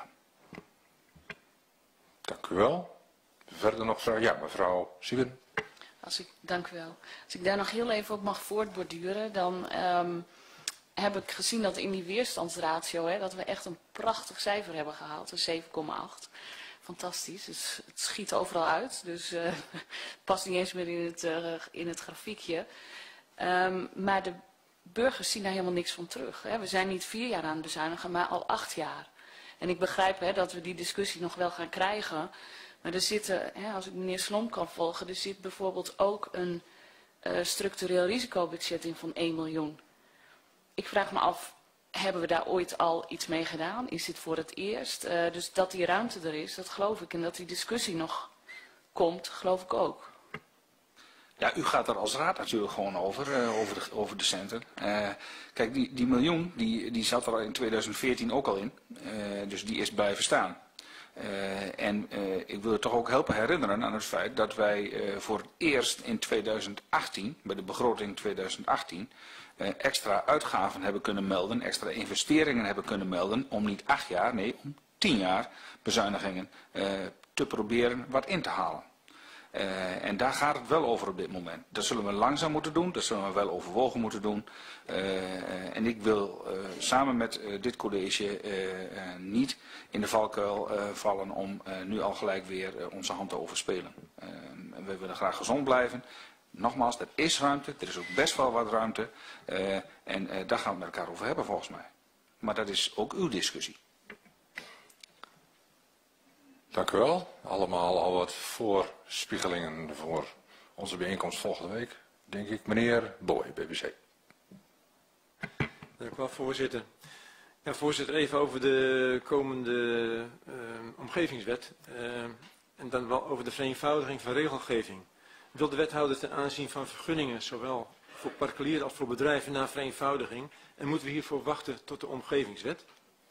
Dank u wel. Verder nog vragen? Ja, mevrouw Sieben. Dank u wel. Als ik daar nog heel even op mag voortborduren, dan heb ik gezien dat in die weerstandsratio, dat we echt een prachtig cijfer hebben gehaald, een 7,8. Fantastisch, dus het schiet overal uit, dus het past niet eens meer in het grafiekje. Maar de burgers zien daar helemaal niks van terug. We zijn niet 4 jaar aan het bezuinigen, maar al 8 jaar. En ik begrijp dat we die discussie nog wel gaan krijgen. Maar er zitten, als ik meneer Slomp kan volgen, er zit bijvoorbeeld ook een structureel risicobudget in van 1 miljoen. Ik vraag me af, hebben we daar ooit al iets mee gedaan? Is dit voor het eerst? Dus dat die ruimte er is, dat geloof ik. En dat die discussie nog komt, geloof ik ook. Ja, u gaat er als raad natuurlijk gewoon over de centen. Kijk, die miljoen, die zat er in 2014 ook al in. Dus die is blijven staan. En ik wil u toch ook helpen herinneren aan het feit dat wij voor het eerst in 2018, bij de begroting 2018, extra uitgaven hebben kunnen melden, extra investeringen hebben kunnen melden om niet 8 jaar, nee, om 10 jaar bezuinigingen te proberen wat in te halen. En daar gaat het wel over op dit moment. Dat zullen we langzaam moeten doen, dat zullen we wel overwogen moeten doen. En ik wil samen met dit college niet in de valkuil vallen om nu al gelijk weer onze hand te overspelen. We willen graag gezond blijven. Nogmaals, er is ruimte, er is ook best wel wat ruimte. En daar gaan we het met elkaar over hebben volgens mij. Maar dat is ook uw discussie. Dank u wel. Allemaal al wat voorspiegelingen voor onze bijeenkomst volgende week, denk ik. Meneer Boy, BBC. Dank u wel, voorzitter. Ja, voorzitter, even over de komende omgevingswet. En dan wel over de vereenvoudiging van regelgeving. Wil de wethouder ten aanzien van vergunningen, zowel voor particulieren als voor bedrijven, naar vereenvoudiging? En moeten we hiervoor wachten tot de omgevingswet?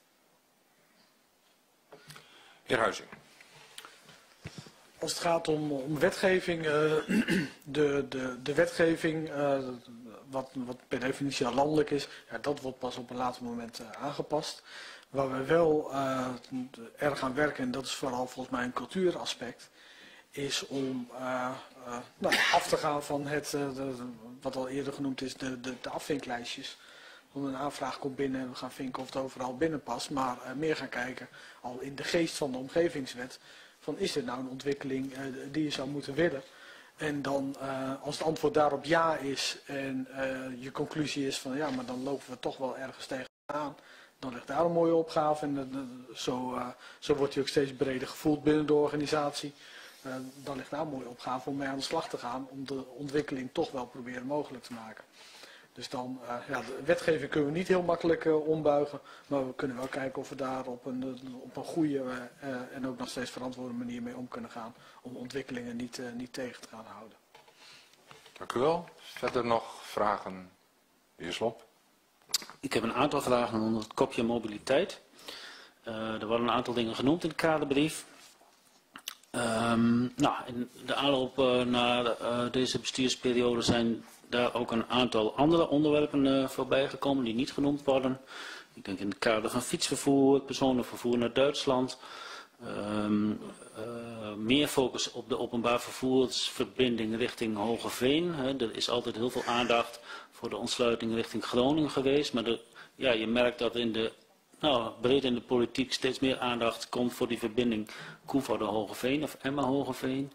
Heer Huizing. Als het gaat om wetgeving, de wetgeving, wat per definitie al landelijk is, ja, dat wordt pas op een later moment aangepast. Waar we wel erg aan werken, en dat is vooral volgens mij een cultuuraspect, is om af te gaan van wat al eerder genoemd is, de afvinklijstjes. Want een aanvraag komt binnen en we gaan vinken of het overal binnen past, maar meer gaan kijken, al in de geest van de omgevingswet, van is dit nou een ontwikkeling die je zou moeten willen? En dan als het antwoord daarop ja is en je conclusie is van ja, maar dan lopen we toch wel ergens tegenaan, dan ligt daar een mooie opgave en zo wordt die ook steeds breder gevoeld binnen de organisatie. Dan ligt daar een mooie opgave om mee aan de slag te gaan om de ontwikkeling toch wel proberen mogelijk te maken. Dus dan, de wetgeving kunnen we niet heel makkelijk ombuigen, maar we kunnen wel kijken of we daar op een goede en ook nog steeds verantwoorde manier mee om kunnen gaan, om ontwikkelingen niet tegen te gaan houden. Dank u wel. Verder nog vragen? De heer Slop. Ik heb een aantal vragen onder het kopje mobiliteit. Er worden een aantal dingen genoemd in de kaderbrief. In de aanloop naar deze bestuursperiode zijn daar ook een aantal andere onderwerpen voorbij gekomen die niet genoemd worden. Ik denk in het kader van fietsvervoer, personenvervoer naar Duitsland. Meer focus op de openbaar vervoersverbinding richting Hogeveen. Er is altijd heel veel aandacht voor de ontsluiting richting Groningen geweest. Maar je merkt dat breed in de politiek steeds meer aandacht komt voor die verbinding Koevoorde-Hogeveen of Emmen-Hogeveen.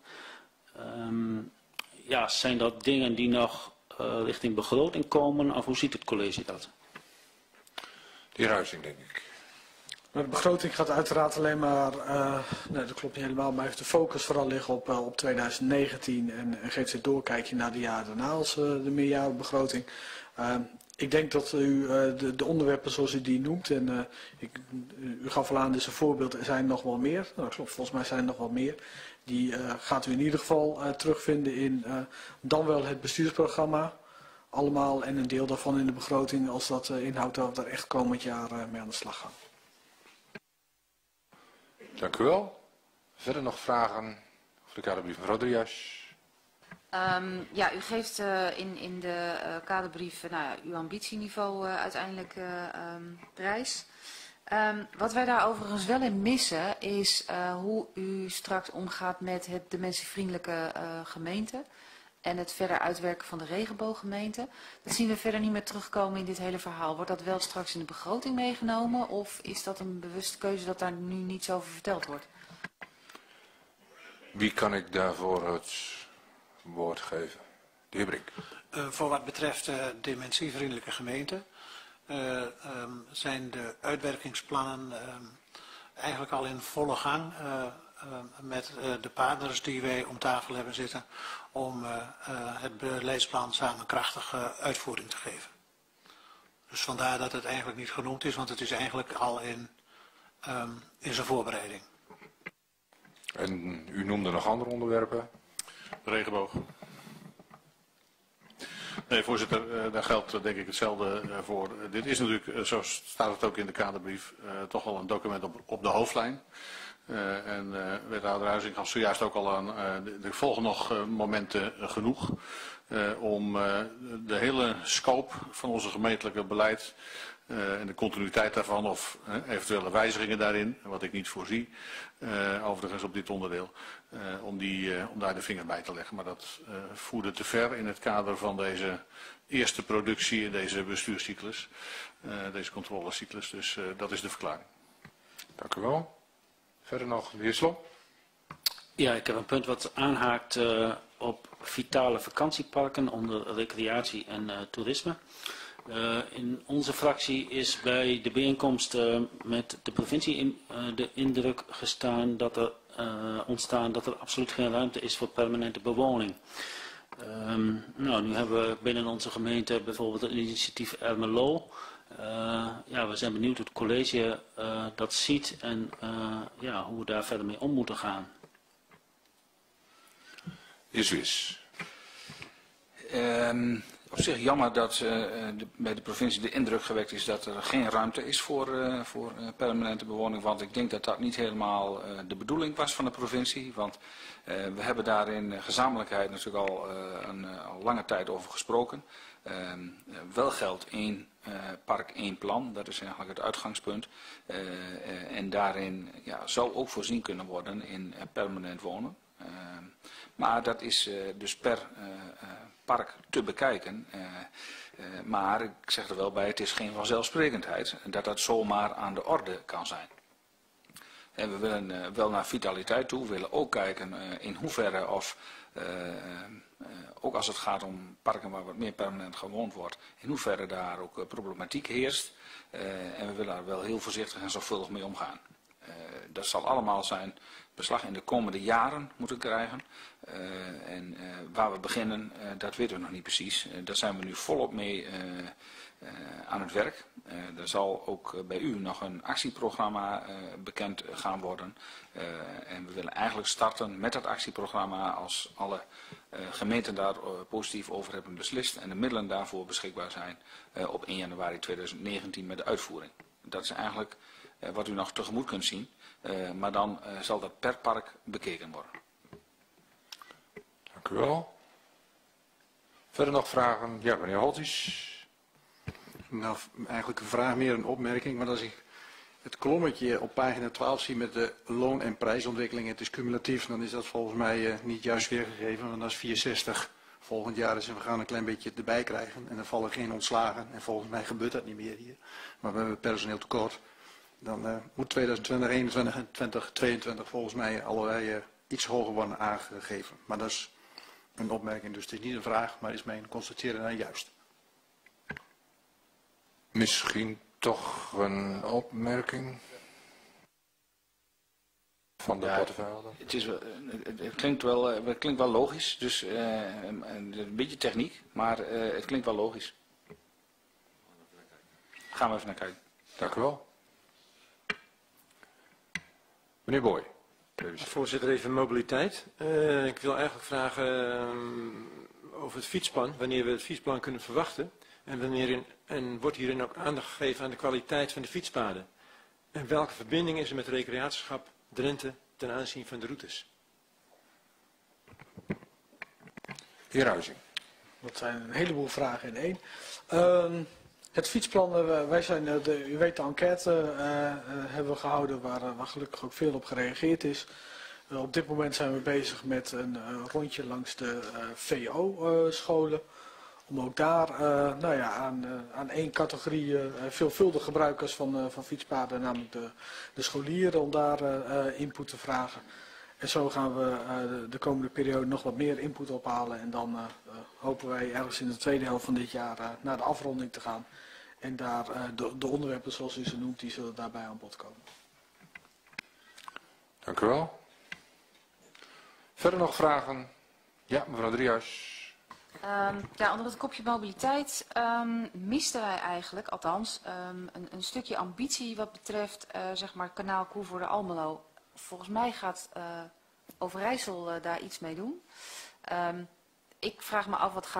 Zijn dat dingen die nog richting begroting komen of hoe ziet het college dat? De heer Huizing, denk ik. De begroting gaat uiteraard alleen maar, dat klopt niet helemaal, maar heeft de focus vooral liggen op 2019 en geeft een doorkijkje naar de jaren daarna als de meerjarenbegroting. Ik denk dat u de onderwerpen zoals u die noemt, en u gaf al aan, dus een voorbeeld, er zijn nog wel meer. Nou, klopt, volgens mij zijn er nog wel meer. Die gaat u in ieder geval terugvinden in dan wel het bestuursprogramma. Allemaal en een deel daarvan in de begroting als dat inhoudt dat we er echt komend jaar mee aan de slag gaan. Dank u wel. Verder nog vragen over de kaderbrief van Rodriguez? U geeft in de kaderbrief uw ambitieniveau uiteindelijk prijs. Wat wij daar overigens wel in missen is hoe u straks omgaat met het dementievriendelijke gemeente en het verder uitwerken van de regenbooggemeente. Dat zien we verder niet meer terugkomen in dit hele verhaal. Wordt dat wel straks in de begroting meegenomen of is dat een bewuste keuze dat daar nu niets over verteld wordt? Wie kan ik daarvoor het woord geven? De heer Brink. Voor wat betreft dementievriendelijke gemeente zijn de uitwerkingsplannen eigenlijk al in volle gang met de partners die wij om tafel hebben zitten om het beleidsplan samen krachtige uitvoering te geven. Dus vandaar dat het eigenlijk niet genoemd is, want het is eigenlijk al in zijn voorbereiding. En u noemde nog andere onderwerpen? Regenboog. Nee, voorzitter, daar geldt denk ik hetzelfde voor. Dit is natuurlijk, zo staat het ook in de kaderbrief, toch wel een document op de hoofdlijn. En wethouder Huizing gaf zojuist ook al aan, er volgen nog momenten genoeg om de hele scope van onze gemeentelijke beleid en de continuïteit daarvan of eventuele wijzigingen daarin, wat ik niet voorzie, overigens op dit onderdeel, om daar de vinger bij te leggen. Maar dat voerde te ver in het kader van deze eerste productie in deze bestuurscyclus, deze controlecyclus. Dus dat is de verklaring. Dank u wel. Verder nog, de heer Slom. Ja, ik heb een punt wat aanhaakt op vitale vakantieparken onder recreatie en toerisme. In onze fractie is bij de bijeenkomst met de provincie de indruk ontstaan dat er absoluut geen ruimte is voor permanente bewoning. Nou, nu hebben we binnen onze gemeente bijvoorbeeld het initiatief Ermelo. Ja, we zijn benieuwd hoe het college dat ziet en ja, hoe we daar verder mee om moeten gaan. Is. Op zich jammer dat bij de provincie de indruk gewekt is dat er geen ruimte is voor permanente bewoning. Want ik denk dat dat niet helemaal de bedoeling was van de provincie. Want we hebben daar in gezamenlijkheid natuurlijk al lange tijd over gesproken. Wel geldt één park, één plan. Dat is eigenlijk het uitgangspunt. En daarin zou ook voorzien kunnen worden in permanent wonen. Maar dat is dus per park te bekijken. Maar ik zeg er wel bij, het is geen vanzelfsprekendheid dat dat zomaar aan de orde kan zijn. En we willen wel naar vitaliteit toe. We willen ook kijken in hoeverre of, ook als het gaat om parken waar wat meer permanent gewoond wordt, in hoeverre daar ook problematiek heerst. En we willen daar wel heel voorzichtig en zorgvuldig mee omgaan. Dat zal allemaal zijn beslag in de komende jaren moeten krijgen. En waar we beginnen, dat weten we nog niet precies. Daar zijn we nu volop mee aan het werk. Er zal ook bij u nog een actieprogramma bekend gaan worden. En we willen eigenlijk starten met dat actieprogramma als alle gemeenten daar positief over hebben beslist. En de middelen daarvoor beschikbaar zijn op 1 januari 2019 met de uitvoering. Dat is eigenlijk wat u nog tegemoet kunt zien. Maar dan zal dat per park bekeken worden. Dank u wel. Verder nog vragen? Ja, meneer Holtjes. Nou, eigenlijk een vraag meer een opmerking. Want als ik het kolommetje op pagina 12 zie met de loon- en prijsontwikkeling, het is cumulatief, dan is dat volgens mij niet juist weergegeven. Want dat is 460 volgend jaar is en we gaan een klein beetje erbij krijgen. En er vallen geen ontslagen. En volgens mij gebeurt dat niet meer hier. Maar we hebben personeel tekort. Dan moet 2020, 2021 en 2022 volgens mij allerlei iets hoger worden aangegeven. Maar dat is een opmerking, dus het is niet een vraag, maar is mijn constateren dan juist. Misschien toch een opmerking van de portefeuille? Het klinkt wel logisch, dus een beetje techniek, maar het klinkt wel logisch. Gaan we even naar kijken. Dank u wel. Meneer Boy. Voorzitter, even mobiliteit. Ik wil eigenlijk vragen over het fietsplan, wanneer we het fietsplan kunnen verwachten. En wordt hierin ook aandacht gegeven aan de kwaliteit van de fietspaden. En welke verbinding is er met recreatieschap Drenthe ten aanzien van de routes? Heer Huizing. Dat zijn een heleboel vragen in één. Het fietsplan, wij zijn, u weet de enquête hebben we gehouden waar gelukkig ook veel op gereageerd is. Op dit moment zijn we bezig met een rondje langs de VO-scholen. Om ook daar aan één categorie veelvuldige gebruikers van fietspaden, namelijk de scholieren, om daar input te vragen. En zo gaan we de komende periode nog wat meer input ophalen. En dan hopen wij ergens in de tweede helft van dit jaar naar de afronding te gaan. En daar de onderwerpen zoals u ze noemt, die zullen daarbij aan bod komen. Dank u wel. Verder nog vragen? Ja, mevrouw Driehuis. Ja, onder het kopje mobiliteit misten wij eigenlijk, althans, een stukje ambitie wat betreft zeg maar kanaal Koevoorde-Almelo. Volgens mij gaat Overijssel daar iets mee doen. Ik vraag me af wat gaat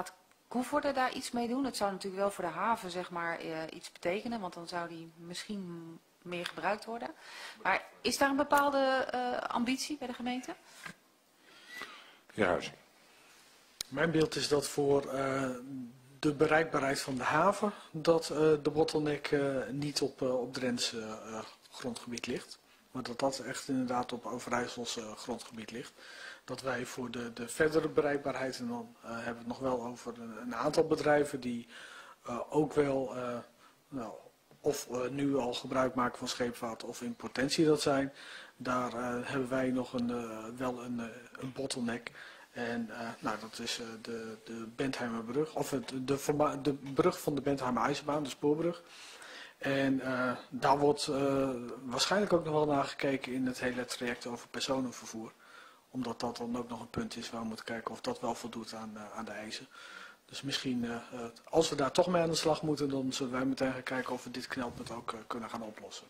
Koevoorde daar iets mee doen? Het zou natuurlijk wel voor de haven zeg maar iets betekenen, want dan zou die misschien meer gebruikt worden. Maar is daar een bepaalde ambitie bij de gemeente? Heer Huizing. Mijn beeld is dat voor de bereikbaarheid van de haven, dat de bottleneck niet op Drents grondgebied ligt. Maar dat dat echt inderdaad op Overijssels grondgebied ligt. Dat wij voor de verdere bereikbaarheid, en dan hebben we het nog wel over een aantal bedrijven die ook wel of nu al gebruik maken van scheepvaart of in potentie dat zijn. Daar hebben wij nog wel een bottleneck. En dat is de Bentheimerbrug, of de brug van de Bentheimer IJzerbaan, de spoorbrug. En daar wordt waarschijnlijk ook nog wel naar gekeken in het hele traject over personenvervoer. Omdat dat dan ook nog een punt is waar we moeten kijken of dat wel voldoet aan de eisen. Dus misschien, als we daar toch mee aan de slag moeten, dan zullen wij meteen gaan kijken of we dit knelpunt ook kunnen gaan oplossen.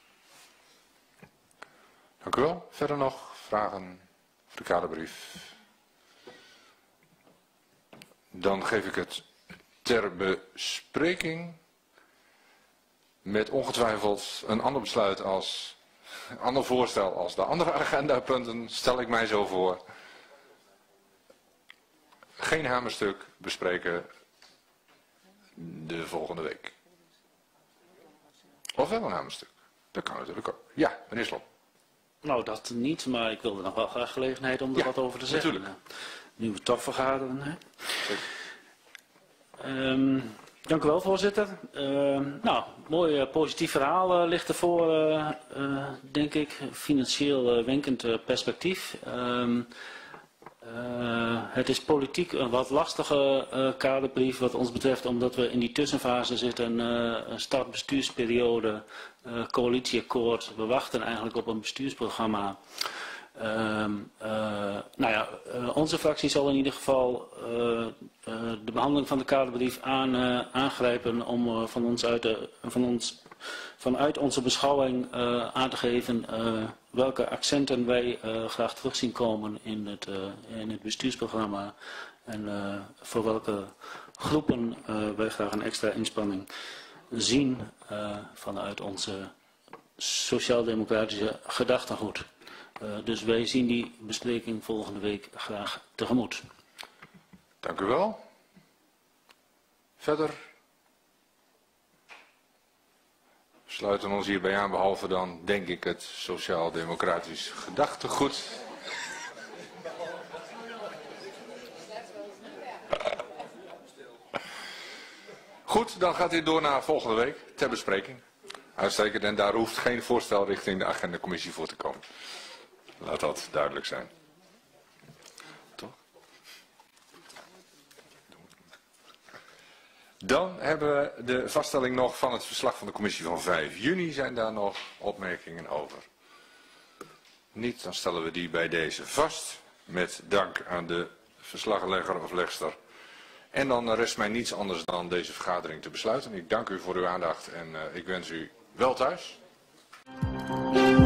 Dank u wel. Verder nog vragen voor de kaderbrief? Dan geef ik het ter bespreking met ongetwijfeld een ander besluit als een ander voorstel als de andere agendapunten, stel ik mij zo voor. Geen hamerstuk bespreken de volgende week. Of wel een hamerstuk. Dat kan natuurlijk ook. Ja, meneer Slop. Nou, dat niet, maar ik wilde nog wel graag gelegenheid om er wat over te zeggen. Natuurlijk. Nu we toch vergaderen. Hè? Dank u wel, voorzitter. Mooi positief verhaal ligt ervoor, denk ik. Financieel wenkend perspectief. Het is politiek een wat lastige kaderbrief wat ons betreft, omdat we in die tussenfase zitten, een startbestuursperiode, coalitieakkoord. We wachten eigenlijk op een bestuursprogramma. Onze fractie zal in ieder geval de behandeling van de kaderbrief aangrijpen om vanuit onze beschouwing aan te geven welke accenten wij graag terug zien komen in het bestuursprogramma en voor welke groepen wij graag een extra inspanning zien vanuit onze sociaal-democratische gedachtegoed. Dus wij zien die bespreking volgende week graag tegemoet. Dank u wel. Verder? We sluiten ons hierbij aan, behalve dan, denk ik, het sociaal-democratisch gedachtegoed. Goed, dan gaat dit door naar volgende week ter bespreking. Uitstekend, en daar hoeft geen voorstel richting de agendacommissie voor te komen. Laat dat duidelijk zijn. Toch? Dan hebben we de vaststelling nog van het verslag van de commissie van 5 juni. Zijn daar nog opmerkingen over? Niet, dan stellen we die bij deze vast. Met dank aan de verslaglegger of legster. En dan rest mij niets anders dan deze vergadering te besluiten. Ik dank u voor uw aandacht en ik wens u wel thuis.